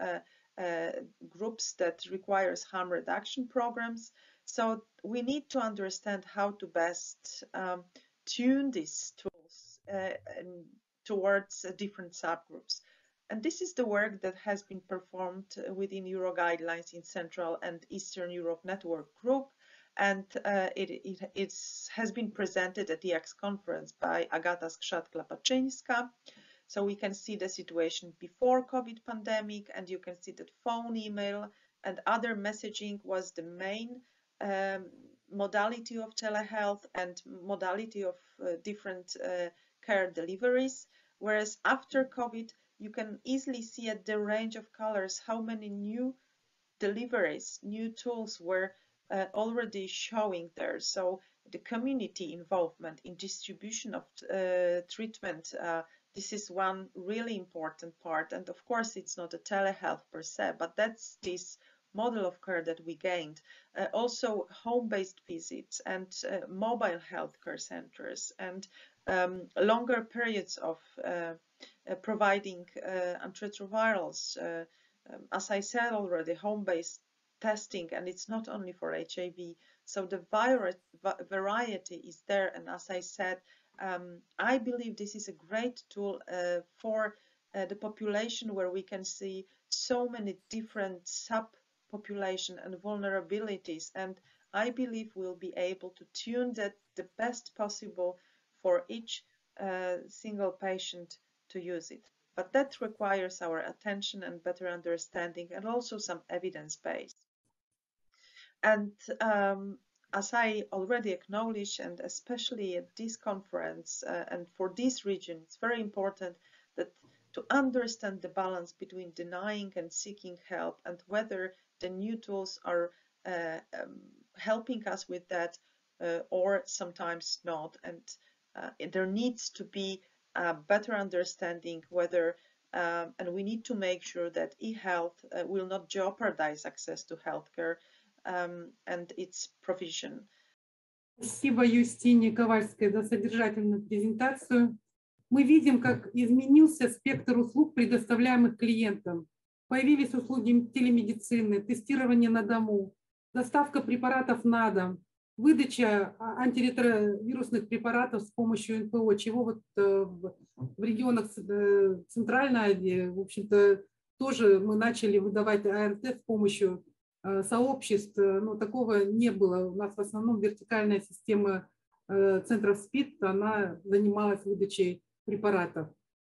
groups that requires harm reduction programs. So we need to understand how to best tune these tools towards different subgroups. And this is the work that has been performed within Euro guidelines in Central and Eastern Europe Network Group. And it has been presented at the EACS conference by Agata Skrzat-Klapaczyńska. So we can see the situation before COVID pandemic, and you can see that phone, email, and other messaging was the main modality of telehealth and modality of different care deliveries. Whereas after COVID, you can easily see at the range of colors how many new deliveries, new tools were already showing there. So the community involvement in distribution of treatment, this is one really important part. And of course, it's not a telehealth per se, but that's this model of care that we gained. Also home-based visits and mobile healthcare centers and longer periods of providing antiretrovirals. As I said already, home-based testing, and it's not only for HIV. So the variety is there. And as I said, I believe this is a great tool for the population, where we can see so many different subpopulation and vulnerabilities. And I believe we'll be able to tune that the best possible for each single patient to use it. But that requires our attention and better understanding, and also some evidence base. And as I already acknowledged, and especially at this conference and for this region, it's very important that to understand the balance between denying and seeking help, and whether the new tools are helping us with that or sometimes not. And there needs to be a better understanding whether, and we need to make sure that e-health will not jeopardize access to healthcare and its provision.
Спасибо Юстине Ковальской за содержательную презентацию. Мы видим, как изменился спектр услуг, предоставляемых клиентам. Появились услуги телемедицины, тестирование на дому, доставка препаратов на дом, выдача антиретровирусных препаратов с помощью НПО, чего вот в регионах Центральной Азии, в общем-то, тоже мы начали выдавать АРТ с помощью сообществ, но такого не было. У нас в основном вертикальная система центров СПИД, она занималась выдачей препаратов.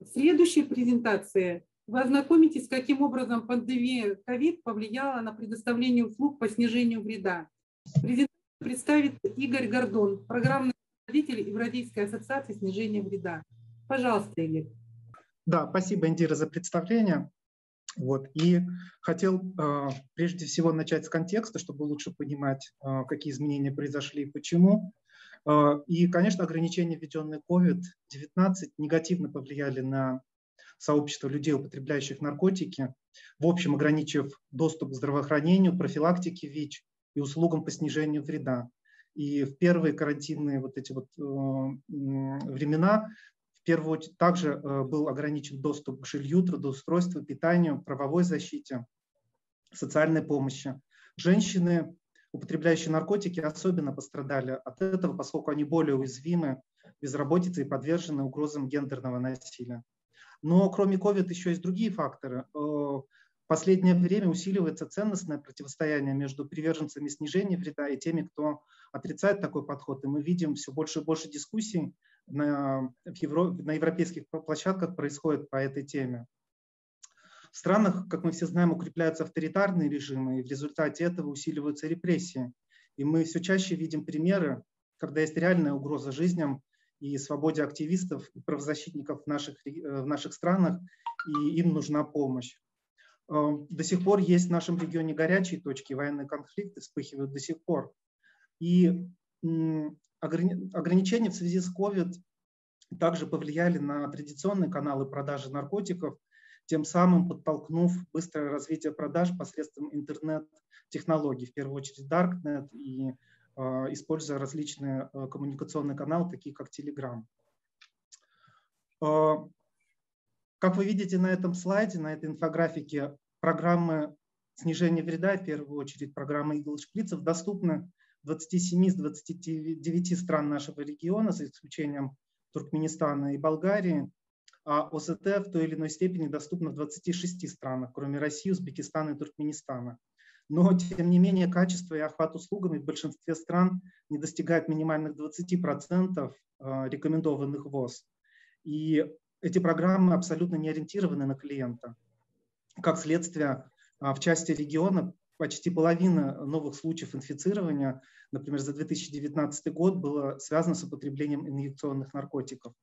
В следующей презентации вы ознакомитесь, каким образом пандемия COVID повлияла на предоставление услуг по снижению вреда. Презентацию представит Игорь Гордон, программный руководитель Евразийской ассоциации снижения вреда. Пожалуйста, Игорь.
Да, спасибо, Индира, за представление. Вот. И хотел прежде всего начать с контекста, чтобы лучше понимать, какие изменения произошли и почему. И, конечно, ограничения, введенные COVID-19, негативно повлияли на сообщество людей, употребляющих наркотики, в общем ограничив доступ к здравоохранению, профилактике ВИЧ и услугам по снижению вреда. И в первые карантинные вот эти вот времена в первую очередь также был ограничен доступ к жилью, трудоустройству, питанию, правовой защите, социальной помощи. Женщины, употребляющие наркотики, особенно пострадали от этого, поскольку они более уязвимы безработице и подвержены угрозам гендерного насилия. Но кроме COVID еще есть другие факторы. В последнее время усиливается ценностное противостояние между приверженцами снижения вреда и теми, кто отрицает такой подход. И мы видим все больше и больше дискуссий на европейских площадках происходит по этой теме. В странах, как мы все знаем, укрепляются авторитарные режимы, и в результате этого усиливаются репрессии. И мы все чаще видим примеры, когда есть реальная угроза жизням и свободе активистов и правозащитников в наших странах, и им нужна помощь. До сих пор есть в нашем регионе горячие точки, военные конфликты вспыхивают до сих пор. И ограничения в связи с COVID также повлияли на традиционные каналы продажи наркотиков, тем самым подтолкнув быстрое развитие продаж посредством интернет-технологий, в первую очередь Darknet, и используя различные коммуникационные каналы, такие как Telegram. Как вы видите на этом слайде, на этой инфографике, программы снижения вреда, в первую очередь программы Игл-Шприцев, доступны в 27 из 29 стран нашего региона, за исключением Туркменистана и Болгарии, а ОЗТ в той или иной степени доступна в 26 странах, кроме России, Узбекистана и Туркменистана. Но, тем не менее, качество и охват услугами в большинстве стран не достигает минимальных 20% рекомендованных ВОЗ. И эти программы абсолютно не ориентированы на клиента. Как следствие, в части региона почти половина новых случаев инфицирования, например, за 2019 год, было связано с употреблением инъекционных наркотиков.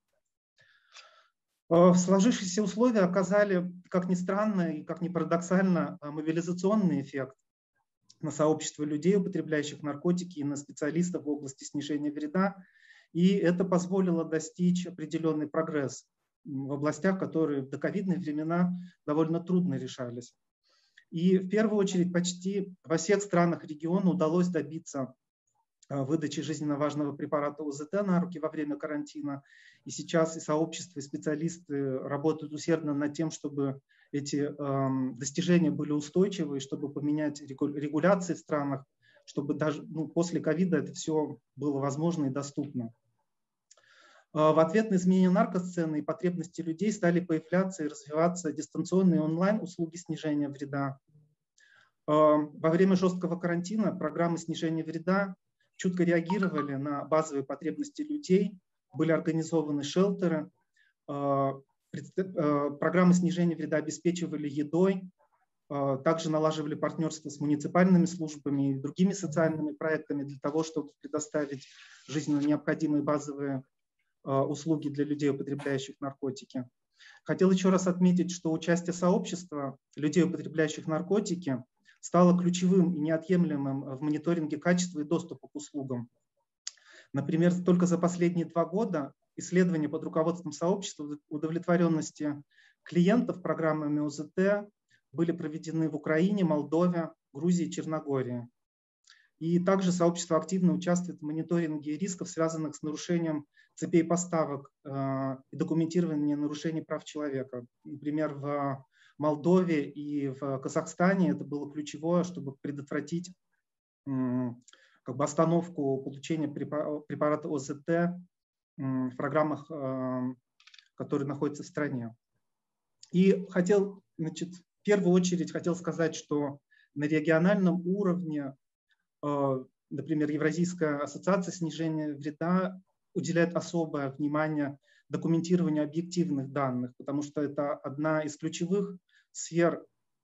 Сложившиеся условия оказали, как ни странно и как ни парадоксально, мобилизационный эффект на сообщество людей, употребляющих наркотики, и на специалистов в области снижения вреда. И это позволило достичь определенный прогресс в областях, которые в доковидные времена довольно трудно решались. И в первую очередь почти во всех странах региона удалось добиться выдачи жизненно важного препарата ОЗТ на руки во время карантина. И сейчас и сообщество, и специалисты работают усердно над тем, чтобы эти достижения были устойчивы, и чтобы поменять регуляции в странах, чтобы даже после ковида это все было возможно и доступно. В ответ на изменение наркосцены и потребности людей стали появляться и развиваться дистанционные онлайн-услуги снижения вреда. Во время жесткого карантина программы снижения вреда чутко реагировали на базовые потребности людей, были организованы шелтеры, программы снижения вреда обеспечивали едой, также налаживали партнерство с муниципальными службами и другими социальными проектами для того, чтобы предоставить жизненно необходимые базовые услуги для людей, употребляющих наркотики. Хотел еще раз отметить, что участие сообщества людей, употребляющих наркотики, стало ключевым и неотъемлемым в мониторинге качества и доступа к услугам. Например, только за последние 2 года исследования под руководством сообщества удовлетворенности клиентов программами ОЗТ были проведены в Украине, Молдове, Грузии и Черногории. И также сообщество активно участвует в мониторинге рисков, связанных с нарушением цепей поставок и документированием нарушений прав человека. Например, в Молдове и в Казахстане это было ключевое, чтобы предотвратить остановку получения препарата ОЗТ в программах, которые находятся в стране. И хотел, в первую очередь хотел сказать, что на региональном уровне, например, Евразийская ассоциация снижения вреда уделяет особое внимание документирование объективных данных, потому что это одна из ключевых сфер,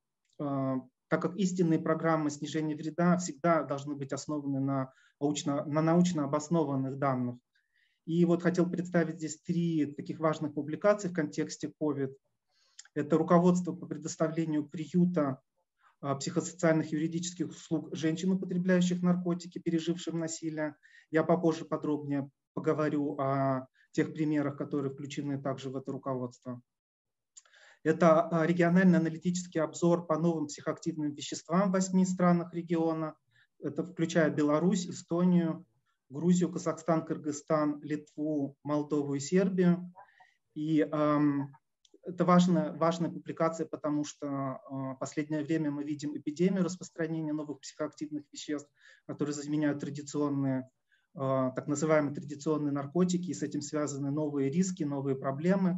так как истинные программы снижения вреда всегда должны быть основаны на научно обоснованных данных. И вот хотел представить здесь 3 таких важных публикации в контексте COVID. Это руководство по предоставлению приюта, психосоциальных и юридических услуг женщин, употребляющих наркотики, пережившим насилие. Я попозже подробнее поговорю о тех примерах, которые включены также в это руководство. Это региональный аналитический обзор по новым психоактивным веществам в 8 странах региона. Это включая Беларусь, Эстонию, Грузию, Казахстан, Кыргызстан, Литву, Молдову и Сербию. И это важная публикация, потому что в последнее время мы видим эпидемию распространения новых психоактивных веществ, которые заменяют традиционные, так называемые традиционные наркотики, и с этим связаны новые риски, новые проблемы.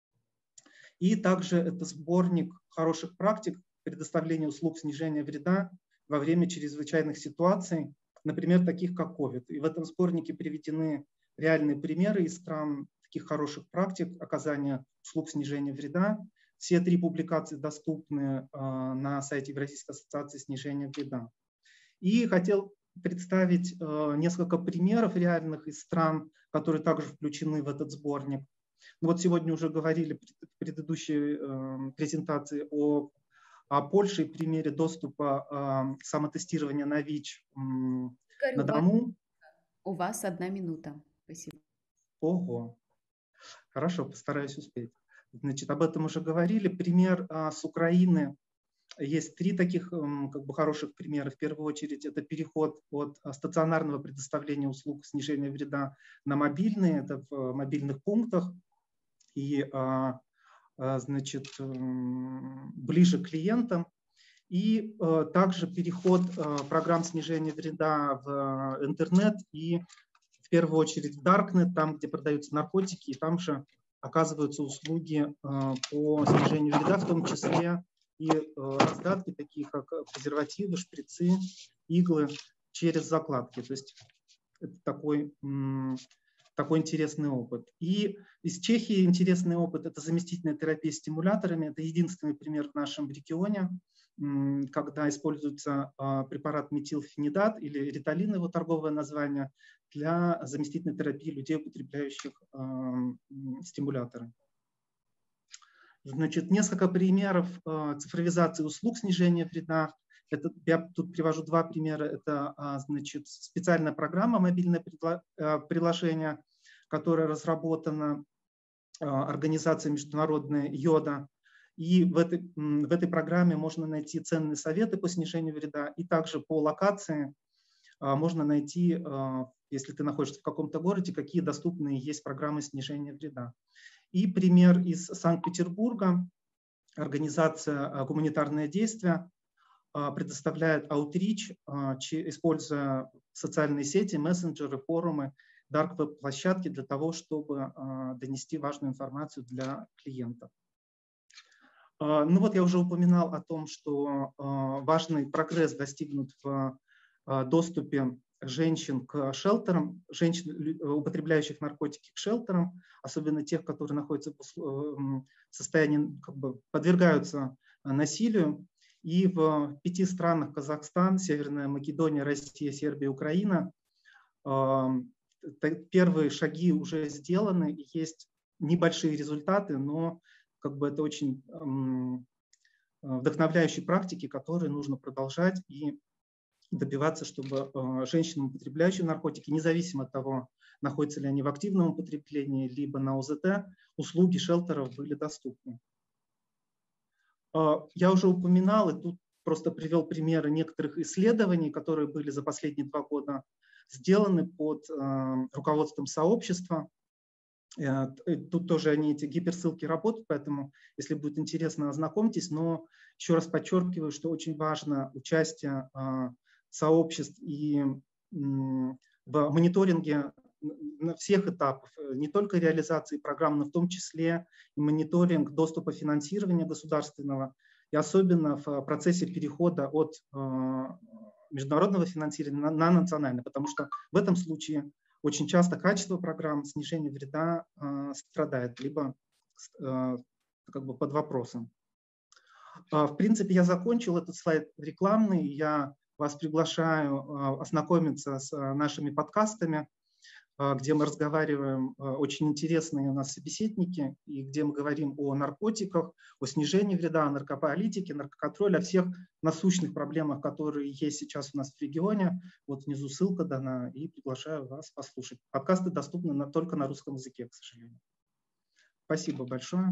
И также это сборник хороших практик предоставления услуг снижения вреда во время чрезвычайных ситуаций, например, таких как COVID. И в этом сборнике приведены реальные примеры из стран таких хороших практик оказания услуг снижения вреда. Все 3 публикации доступны на сайте Евразийской ассоциации снижения вреда. И хотел представить несколько примеров реальных из стран, которые также включены в этот сборник. Ну вот сегодня уже говорили в предыдущей презентации о Польше и примере доступа самотестирования на ВИЧ на дому.
У вас 1 минута. Спасибо.
Ого. Хорошо, постараюсь успеть. Значит, об этом уже говорили. Пример с Украины. Есть 3 таких хороших примера. В первую очередь это переход от стационарного предоставления услуг снижения вреда на мобильные. Это в мобильных пунктах. И значит, ближе к клиентам. И также переход программ снижения вреда в интернет и в первую очередь в Darknet, там, где продаются наркотики, и там же оказываются услуги по снижению вреда, в том числе и раздатки, такие как презервативы, шприцы, иглы через закладки. То есть это такой интересный опыт. И из Чехии интересный опыт – это заместительная терапия стимуляторами. Это единственный пример в нашем регионе, когда используется препарат метилфенидат или риталин, его торговое название, для заместительной терапии людей, употребляющих стимуляторы. Значит, несколько примеров цифровизации услуг снижения вреда. Я тут привожу 2 примера. Это значит, специальная программа, мобильное приложение, которое разработано организацией международная ЙОДА. И в этой программе можно найти ценные советы по снижению вреда. И также по локации можно найти, если ты находишься в каком-то городе, какие доступные есть программы снижения вреда. И пример из Санкт-Петербурга. Организация «Гуманитарное действие» предоставляет аутрич, используя социальные сети, мессенджеры, форумы, дарк-веб-площадки для того, чтобы донести важную информацию для клиентов. Ну вот я уже упоминал о том, что важный прогресс достигнут в доступе женщин к шелтерам, женщин, употребляющих наркотики, к шелтерам, особенно тех, которые находятся в состоянии, подвергаются насилию. И в 5 странах: Казахстан, Северная Македония, Россия, Сербия, Украина первые шаги уже сделаны, и есть небольшие результаты, но это очень вдохновляющие практики, которые нужно продолжать и добиваться, чтобы женщины, употребляющие наркотики, независимо от того, находятся ли они в активном употреблении, либо на ОЗТ, услуги шелтеров были доступны. Я уже упоминал, и тут просто привел примеры некоторых исследований, которые были за последние 2 года сделаны под руководством сообщества. Тут тоже эти гиперссылки работают, поэтому, если будет интересно, ознакомьтесь. Но еще раз подчеркиваю, что очень важно участие сообществ и в мониторинге на всех этапах, не только реализации программ, но в том числе и мониторинг доступа финансирования государственного, и особенно в процессе перехода от международного финансирования на национальное, потому что в этом случае очень часто качество программ, снижение вреда страдает, либо как бы под вопросом. В принципе, я закончил этот слайд рекламный. Я вас приглашаю ознакомиться с нашими подкастами, где мы разговариваем, очень интересные у нас собеседники, и где мы говорим о наркотиках, о снижении вреда, о наркополитике, наркоконтроле, о всех насущных проблемах, которые есть сейчас у нас в регионе. Вот внизу ссылка дана, и приглашаю вас послушать. Подкасты доступны только на русском языке, к сожалению. Спасибо большое.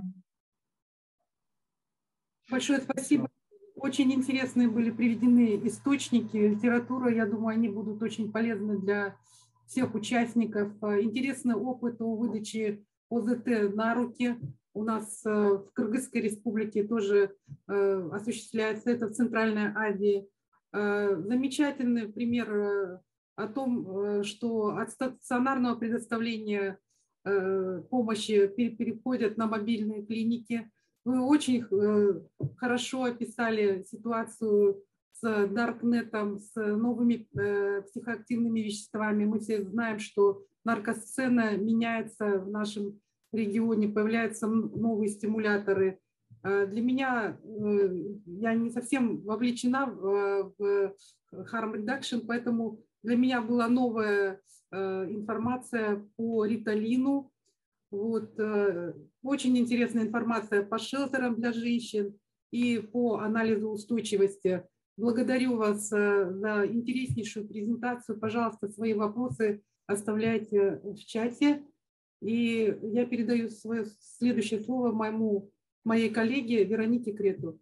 Большое спасибо. Очень интересные были приведены источники, литература. Я думаю, они будут очень полезны для всех участников. Интересный опыт о выдаче ОЗТ на руки. У нас в Кыргызской республике тоже осуществляется это, в Центральной Азии. Замечательный пример о том, что от стационарного предоставления помощи переходят на мобильные клиники. Вы очень хорошо описали ситуацию с Даркнетом, с новыми психоактивными веществами. Мы все знаем, что наркосцена меняется в нашем регионе, появляются новые стимуляторы. Для меня, я не совсем вовлечена в harm reduction, поэтому для меня была новая информация по риталину. Вот, очень интересная информация по шелтерам для женщин и по анализу устойчивости. Благодарю вас за интереснейшую презентацию. Пожалуйста, свои вопросы оставляйте в чате. И я передаю свое следующее слово моей коллеге Веронике Крету.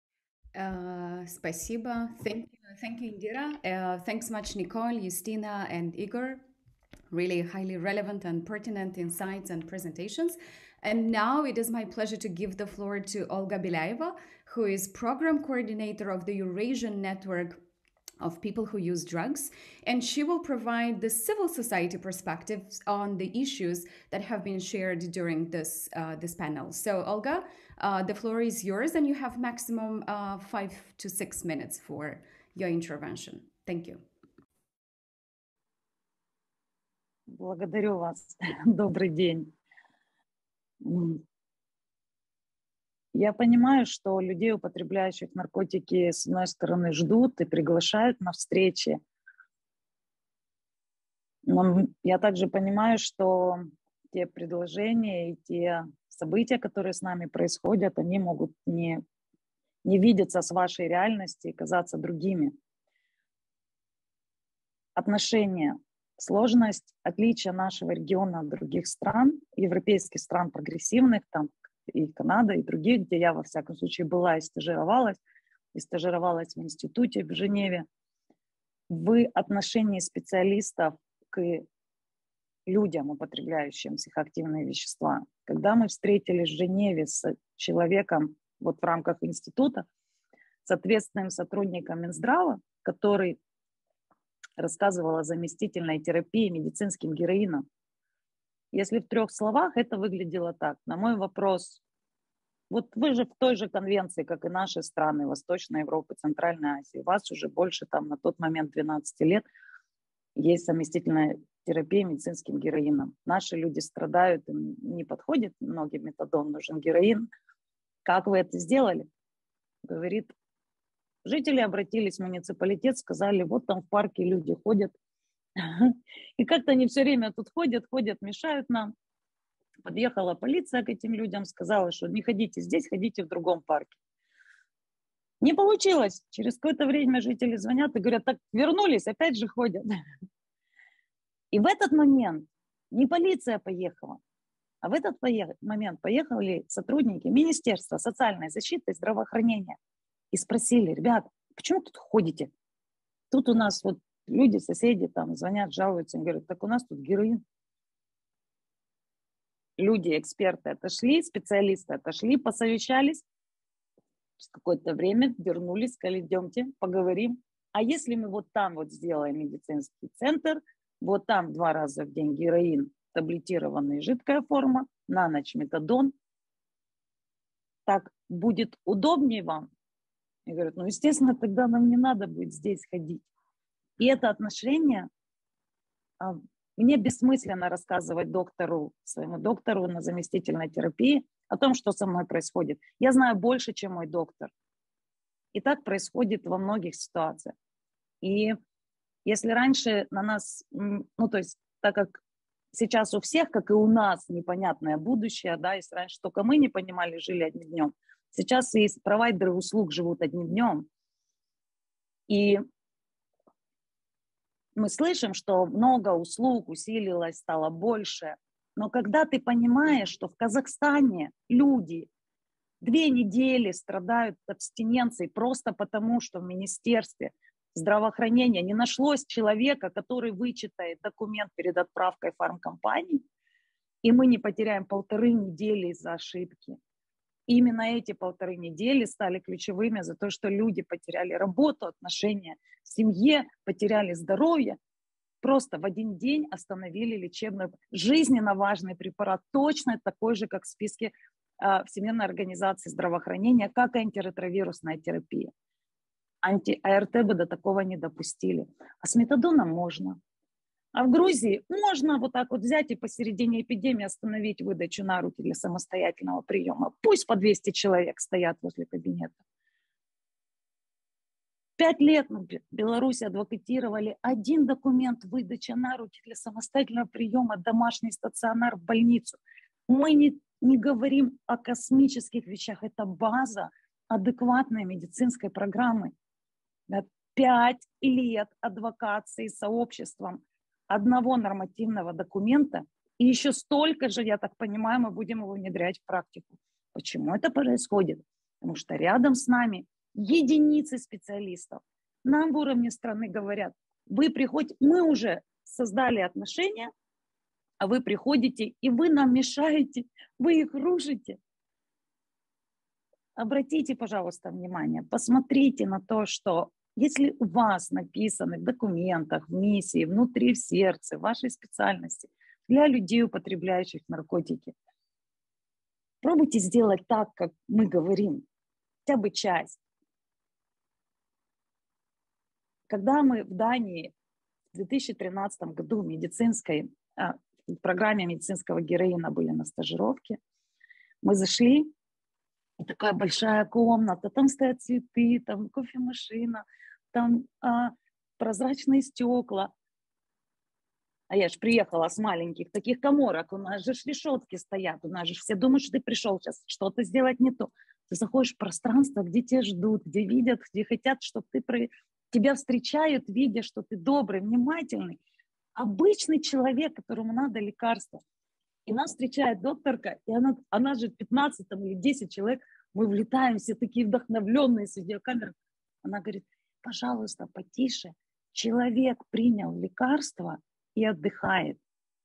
Спасибо. Thank you, Indira. Thanks much, Nicole, Justina, and Igor. Really highly relevant and pertinent insights and presentations. And now it is my pleasure to give the floor to Olga Bilaeva, who is Program Coordinator of the Eurasian Network of People Who Use Drugs, and she will provide the civil society perspectives on the issues that have been shared during this panel. So Olga, the floor is yours, and you have maximum 5 to 6 minutes for your intervention. Thank you.
Благодарю вас. Добрый день. Я понимаю, что людей, употребляющих наркотики, с одной стороны, ждут и приглашают на встречи. Но я также понимаю, что те предложения и те события, которые с нами происходят, они могут не видеться с вашей реальности и казаться другими. Отношения. Сложность, отличие нашего региона от других стран, европейских стран прогрессивных, там и Канада, и других, где я, во всяком случае, была и стажировалась в институте в Женеве, в отношении специалистов к людям, употребляющим психоактивные вещества. Когда мы встретились в Женеве с человеком вот в рамках института, с ответственным сотрудником Минздрава, который рассказывал о заместительной терапии медицинским героином. Если в 3 словах, это выглядело так. На мой вопрос, вот вы же в той же конвенции, как и наши страны, Восточной Европы, Центральной Азии, у вас уже больше там на тот момент 12 лет есть заместительная терапия медицинским героином. Наши люди страдают, им не подходит многим метадон, нужен героин. Как вы это сделали? Говорит, жители обратились в муниципалитет, сказали, вот там в парке люди ходят. И как-то они все время тут ходят, мешают нам. Подъехала полиция к этим людям, сказала, что не ходите здесь, ходите в другом парке. Не получилось. Через какое-то время жители звонят и говорят, так вернулись, опять же ходят. И в этот момент не полиция поехала, а в этот момент поехали сотрудники Министерства социальной защиты и здравоохранения. И спросили, ребят, почему тут ходите? Тут у нас вот люди, соседи там звонят, жалуются, и говорят, так у нас тут героин. Люди, эксперты отошли, специалисты отошли, посовещались. Через какое-то время вернулись, сказали, идемте, поговорим. А если мы вот там вот сделаем медицинский центр, вот там 2 раза в день героин, таблетированная жидкая форма, на ночь метадон, так будет удобнее вам? И говорят, ну, естественно, тогда нам не надо будет здесь ходить. И это отношение Мне бессмысленно рассказывать своему доктору на заместительной терапии о том, что со мной происходит. Я знаю больше, чем мой доктор. И так происходит во многих ситуациях. И если раньше на нас, ну, то есть, так как сейчас у всех, как и у нас, непонятное будущее, да, если раньше только мы не понимали, жили одним днем, сейчас и провайдеры услуг живут одним днем. И мы слышим, что много услуг усилилось, стало больше. Но когда ты понимаешь, что в Казахстане люди 2 недели страдают абстиненцией просто потому, что в Министерстве здравоохранения не нашлось человека, который вычитает документ перед отправкой фармкомпании, и мы не потеряем 1,5 недели из-за ошибки. Именно эти 1,5 недели стали ключевыми за то, что люди потеряли работу, отношения в семье, потеряли здоровье. Просто в один день остановили лечебный, жизненно важный препарат, точно такой же, как в списке Всемирной организации здравоохранения, как антиретровирусная терапия. Анти-АРТ бы до такого не допустили. А с метадоном можно. А в Грузии можно вот так вот взять и посередине эпидемии остановить выдачу на руки для самостоятельного приема. Пусть по 200 человек стоят возле кабинета. 5 лет мы в Беларуси адвокатировали 1 документ выдачи на руки для самостоятельного приема, домашний стационар в больницу. Мы не говорим о космических вещах. Это база адекватной медицинской программы. 5 лет адвокации с сообществом одного нормативного документа, и еще столько же, я так понимаю, мы будем его внедрять в практику. Почему это происходит? Потому что рядом с нами единицы специалистов. Нам в уровне страны говорят, вы приходите, мы уже создали отношения, а вы приходите, и вы нам мешаете, вы их рушите. Обратите, пожалуйста, внимание, посмотрите на то, что если у вас написано в документах, в миссии, внутри, в сердце, в вашей специальности для людей, употребляющих наркотики, пробуйте сделать так, как мы говорим, хотя бы часть. Когда мы в Дании в 2013 году в программе медицинского героина были на стажировке, мы зашли, и такая большая комната, там стоят цветы, там кофемашина, там прозрачные стекла. А я же приехала с маленьких таких каморок, у нас же решетки стоят, у нас же все думают, что ты пришел сейчас что-то сделать не то. Ты заходишь в пространство, где тебя ждут, где видят, где хотят, чтобы тебя встречают, видя, что ты добрый, внимательный, обычный человек, которому надо лекарство. И нас встречает докторка, и она же 15 или 10 человек, мы влетаем, все такие вдохновленные с видеокамерой. Она говорит, пожалуйста, потише, человек принял лекарство и отдыхает.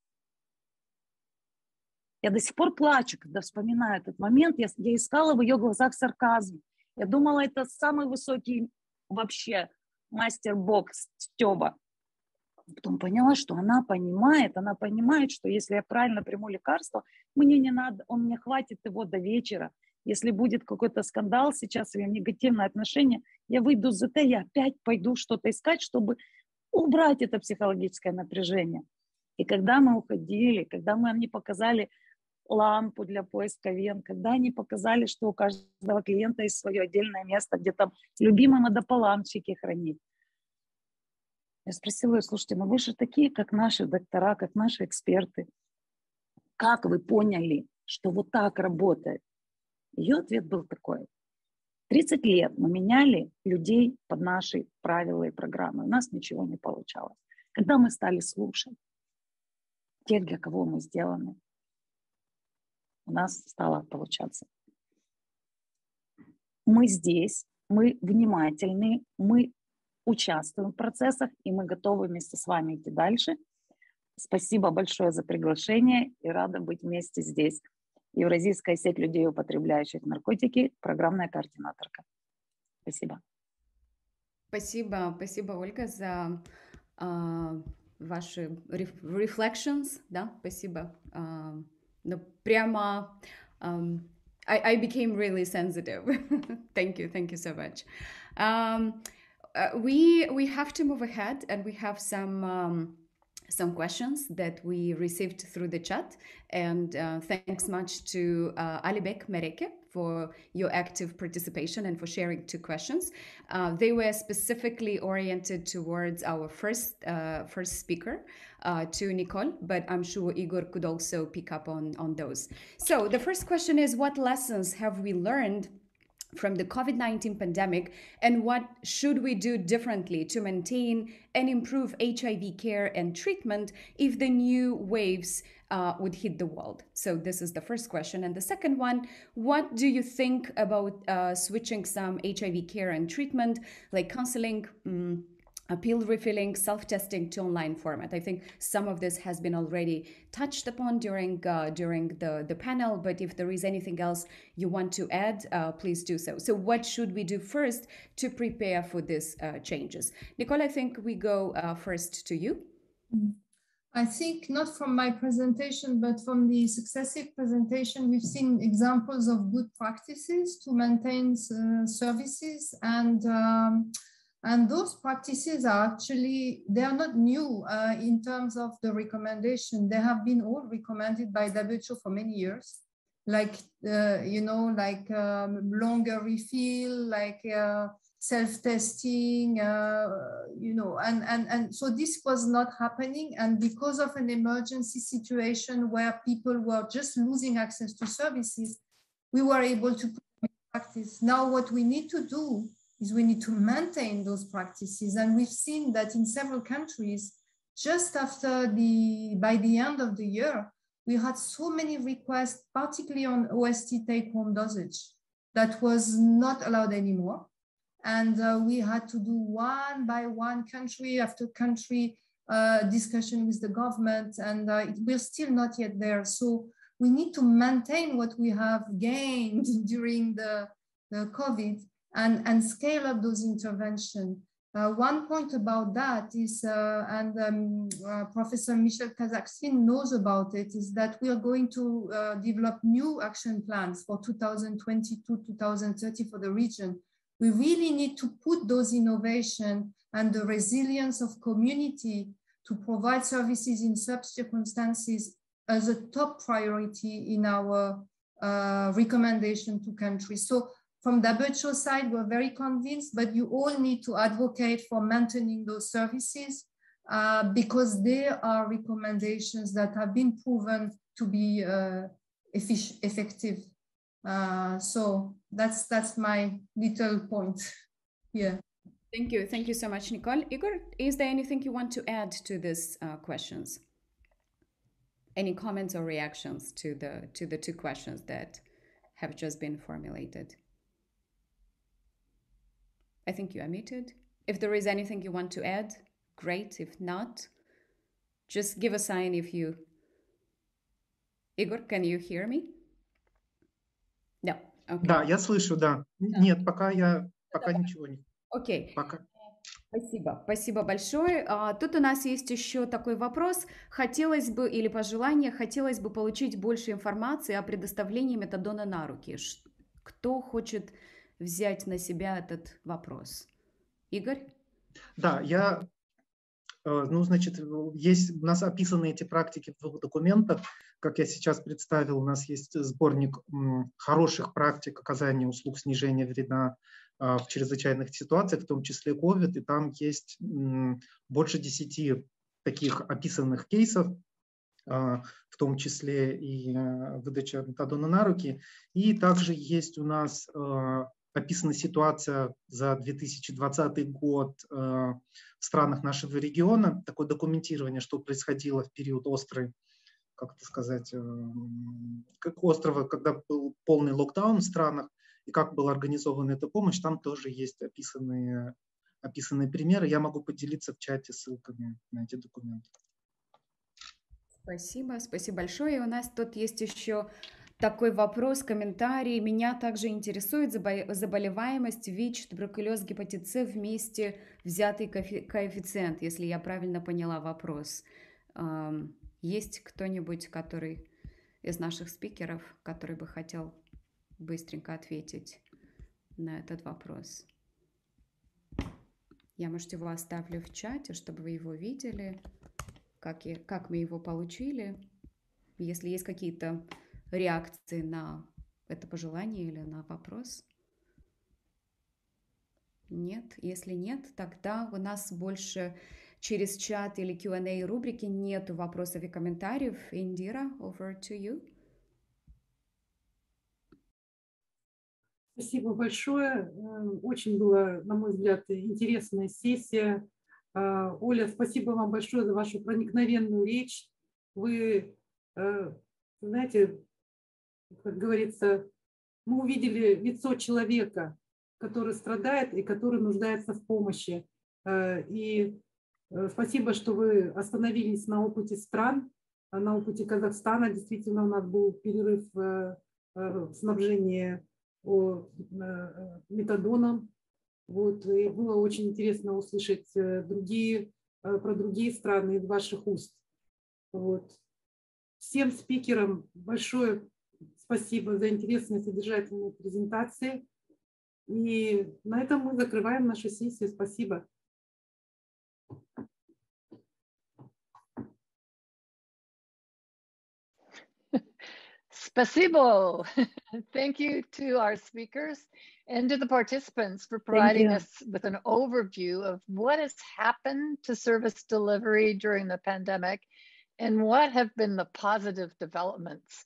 Я до сих пор плачу, когда вспоминаю этот момент. Я искала в ее глазах сарказм. Я думала, это самый высокий вообще мастер-бокс Стёба. Потом поняла, что она понимает, что если я правильно приму лекарство, мне не надо, мне хватит его до вечера. Если будет какой-то скандал сейчас или негативное отношение, я выйду из ЗТ, я опять пойду что-то искать, чтобы убрать это психологическое напряжение. И когда мы уходили, когда они показали лампу для поиска вен, когда они показали, что у каждого клиента есть свое отдельное место, где там любимые модополамчики хранить. Я спросила ее, слушайте, вы же такие, как наши доктора, как наши эксперты. Как вы поняли, что вот так работает? Ее ответ был такой. 30 лет мы меняли людей под наши правила и программы. У нас ничего не получалось. Когда мы стали слушать тех, для кого мы сделаны, у нас стало получаться. Мы здесь, мы внимательны, мы участвуем в процессах, и мы готовы вместе с вами идти дальше. Спасибо большое за приглашение, и рада быть вместе здесь. Евразийская сеть людей, употребляющих наркотики, программная координаторка. Спасибо.
Спасибо, Ольга, за ваши reflections, да, спасибо. Но прямо I became really sensitive. Thank you so much. We have to move ahead, and we have some some questions that we received through the chat. And thanks much to Alibek Mereke for your active participation and for sharing 2 questions. They were specifically oriented towards our first speaker, to Nicole, but I'm sure Igor could also pick up on those. So the first question is, what lessons have we learned from the COVID-19 pandemic, and what should we do differently to maintain and improve HIV care and treatment if the new waves would hit the world? So this is the first question. And the second one, what do you think about switching some HIV care and treatment, like counseling, pill refilling, self-testing to online format? I think some of this has been already touched upon during the panel, but if there is anything else you want to add, please do so. So what should we do first to prepare for these changes? Nicole, I think we go first to you.
I think not from my presentation, but from the successive presentation, we've seen examples of good practices to maintain services, and those practices are actually, they are not new in terms of the recommendation. They have been all recommended by WHO for many years, like, longer refill, like self-testing, and so this was not happening. And because of an emergency situation where people were just losing access to services, we were able to practice. Now what we need to do is we need to maintain those practices. And we've seen that in several countries, just after by the end of the year, we had so many requests, particularly on OST take-home dosage, that was not allowed anymore. And we had to do one by one, country after country, discussion with the government, and we're still not yet there. So we need to maintain what we have gained during the COVID, and scale up those interventions. One point about that is, Professor Michel Kazakshin knows about it, is that we are going to develop new action plans for 2022-2030 for the region. We really need to put those innovations and the resilience of community to provide services in such circumstances as a top priority in our recommendation to countries. So from the WHO side, we're very convinced, but you all need to advocate for maintaining those services because they are recommendations that have been proven to be effective. So that's my little point here.
Thank you. Thank you so much, Nicole. Igor, is there anything you want to add to these questions? Any comments or reactions to the 2 questions that have just been formulated? I think you are muted. If there is anything you want to add, great. If not, just give a sign if you... Igor, can you hear me? No. Okay.
Да, я слышу, да. Нет, пока ничего не.
Окей.
Пока.
Спасибо большое. Тут у нас есть еще такой вопрос. Хотелось бы, или пожелание, хотелось бы получить больше информации о предоставлении метадона на руки. Кто хочет взять на себя этот вопрос? Игорь?
Да, значит, есть у нас описаны эти практики в 2 документах. Как я сейчас представил, у нас есть сборник хороших практик оказания услуг снижения вреда в чрезвычайных ситуациях, в том числе COVID, и там есть больше 10 таких описанных кейсов, в том числе и выдача метадона на руки. И также есть у нас описана ситуация за 2020 год в странах нашего региона, такое документирование, что происходило в период острой, как это сказать, как острова, когда был полный локдаун в странах, и как была организована эта помощь, там тоже есть описанные примеры. Я могу поделиться в чате ссылками на эти документы.
Спасибо большое. И у нас тут есть еще такой вопрос, комментарий. Меня также интересует заболеваемость ВИЧ, туберкулез, гепатит С вместе взятый коэффициент, если я правильно поняла вопрос. Есть кто-нибудь, который из наших спикеров, который бы хотел быстренько ответить на этот вопрос? Я, может, его оставлю в чате, чтобы вы его видели. как мы его получили. Если есть какие-то реакции на это пожелание или на вопрос. Нет, если нет, тогда у нас больше через чат или Q&A рубрики нету вопросов и комментариев. Индира, over to you.
Спасибо большое. Очень была, на мой взгляд, интересная сессия. Оля, спасибо вам большое за вашу проникновенную речь. Вы, знаете, как говорится, мы увидели лицо человека, который страдает и который нуждается в помощи. И спасибо, что вы остановились на опыте стран, на опыте Казахстана. Действительно, у нас был перерыв в снабжении метадоном. Вот, и было очень интересно услышать про другие страны из ваших уст. Вот. Всем спикерам большое спасибо за интересные содержательные презентации. И на этом мы закрываем нашу сессию. Спасибо.
Spasibo. Thank you to our speakers and to the participants for providing us with an overview of what has happened to service delivery during the pandemic and what have been the positive developments.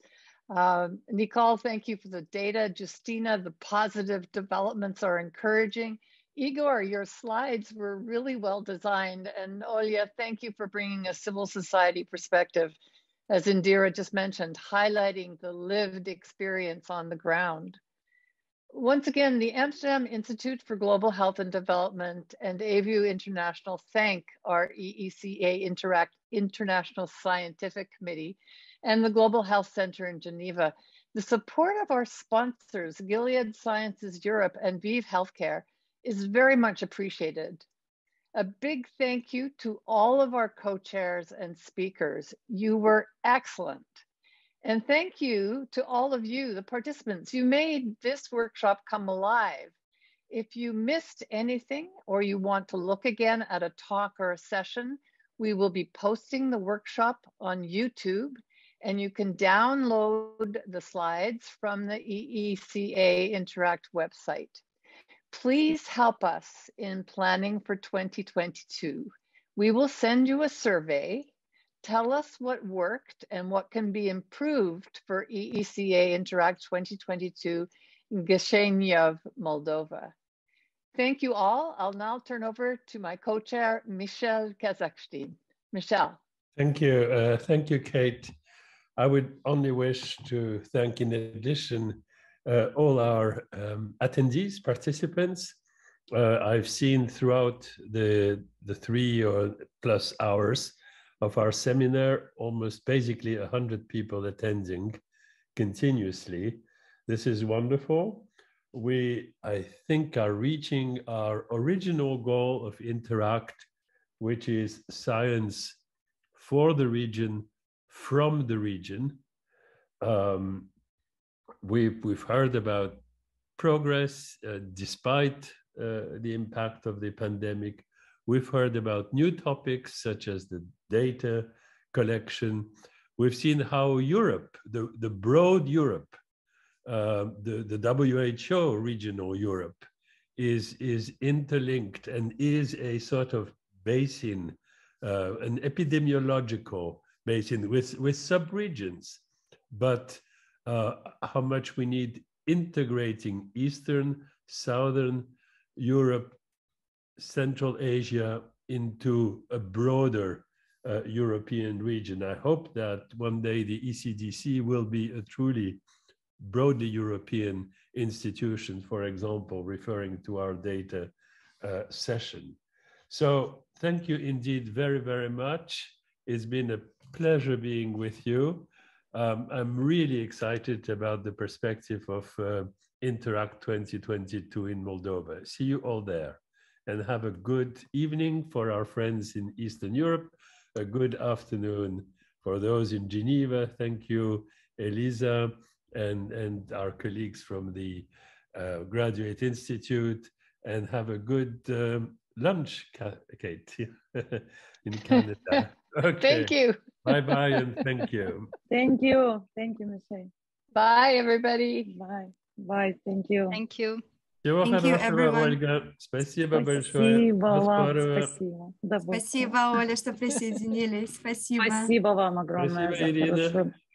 Nicole, thank you for the data. Justina, the positive developments are encouraging. Igor, your slides were really well designed. And Olya, thank you for bringing a civil society perspective, as Indira just mentioned, highlighting the lived experience on the ground. Once again, the Amsterdam Institute for Global Health and Development and AVU International thank our EECA Interact International Scientific Committee and the Global Health Center in Geneva. The support of our sponsors, Gilead Sciences Europe and Vive Healthcare, is very much appreciated. A big thank you to all of our co-chairs and speakers. You were excellent. And thank you to all of you, the participants. You made this workshop come alive. If you missed anything or you want to look again at a talk or a session, we will be posting the workshop on YouTube, and you can download the slides from the EECA Interact website. Please help us in planning for 2022. We will send you a survey. Tell us what worked and what can be improved for EECA Interact 2022 in Kishinev, Moldova. Thank you all. I'll now turn over to my co-chair, Michel Kazakhstin. Michel.
Thank you. Thank you, Kate. I would only wish to thank, in addition, all our attendees, participants. I've seen throughout the 3 or plus hours of our seminar, almost basically 100 people attending continuously. This is wonderful. We, I think, are reaching our original goal of Interact, which is science for the region, from the region. We've heard about progress despite the impact of the pandemic. We've heard about new topics such as the data collection. We've seen how Europe, the broad Europe, the WHO regional Europe is interlinked and is a sort of basin, an epidemiological basin with sub-regions, but how much we need integrating Eastern, Southern Europe, Central Asia into a broader European region. I hope that one day the ECDC will be a truly broadly European institution, for example, referring to our data session. So thank you indeed very, very much. It's been a pleasure being with you. I'm really excited about the perspective of Interact 2022 in Moldova. See you all there, and have a good evening for our friends in Eastern Europe, a good afternoon for those in Geneva. Thank you, Elisa, and our colleagues from the Graduate Institute, and have a good lunch, Kate, in Canada. Okay.
Thank you.
Bye-bye and thank you.
Thank you. Thank you, Michelle.
Bye, everybody.
Bye. Bye. Thank you.
Thank you.
Всего
Thank you,
хорошего,
everyone.
Ольга. Спасибо большое.
Спасибо вам.
Здорово.
Спасибо.
Спасибо, Оля, что присоединились. Спасибо.
Спасибо вам огромное
Спасибо,
за
Ирина.
хорошую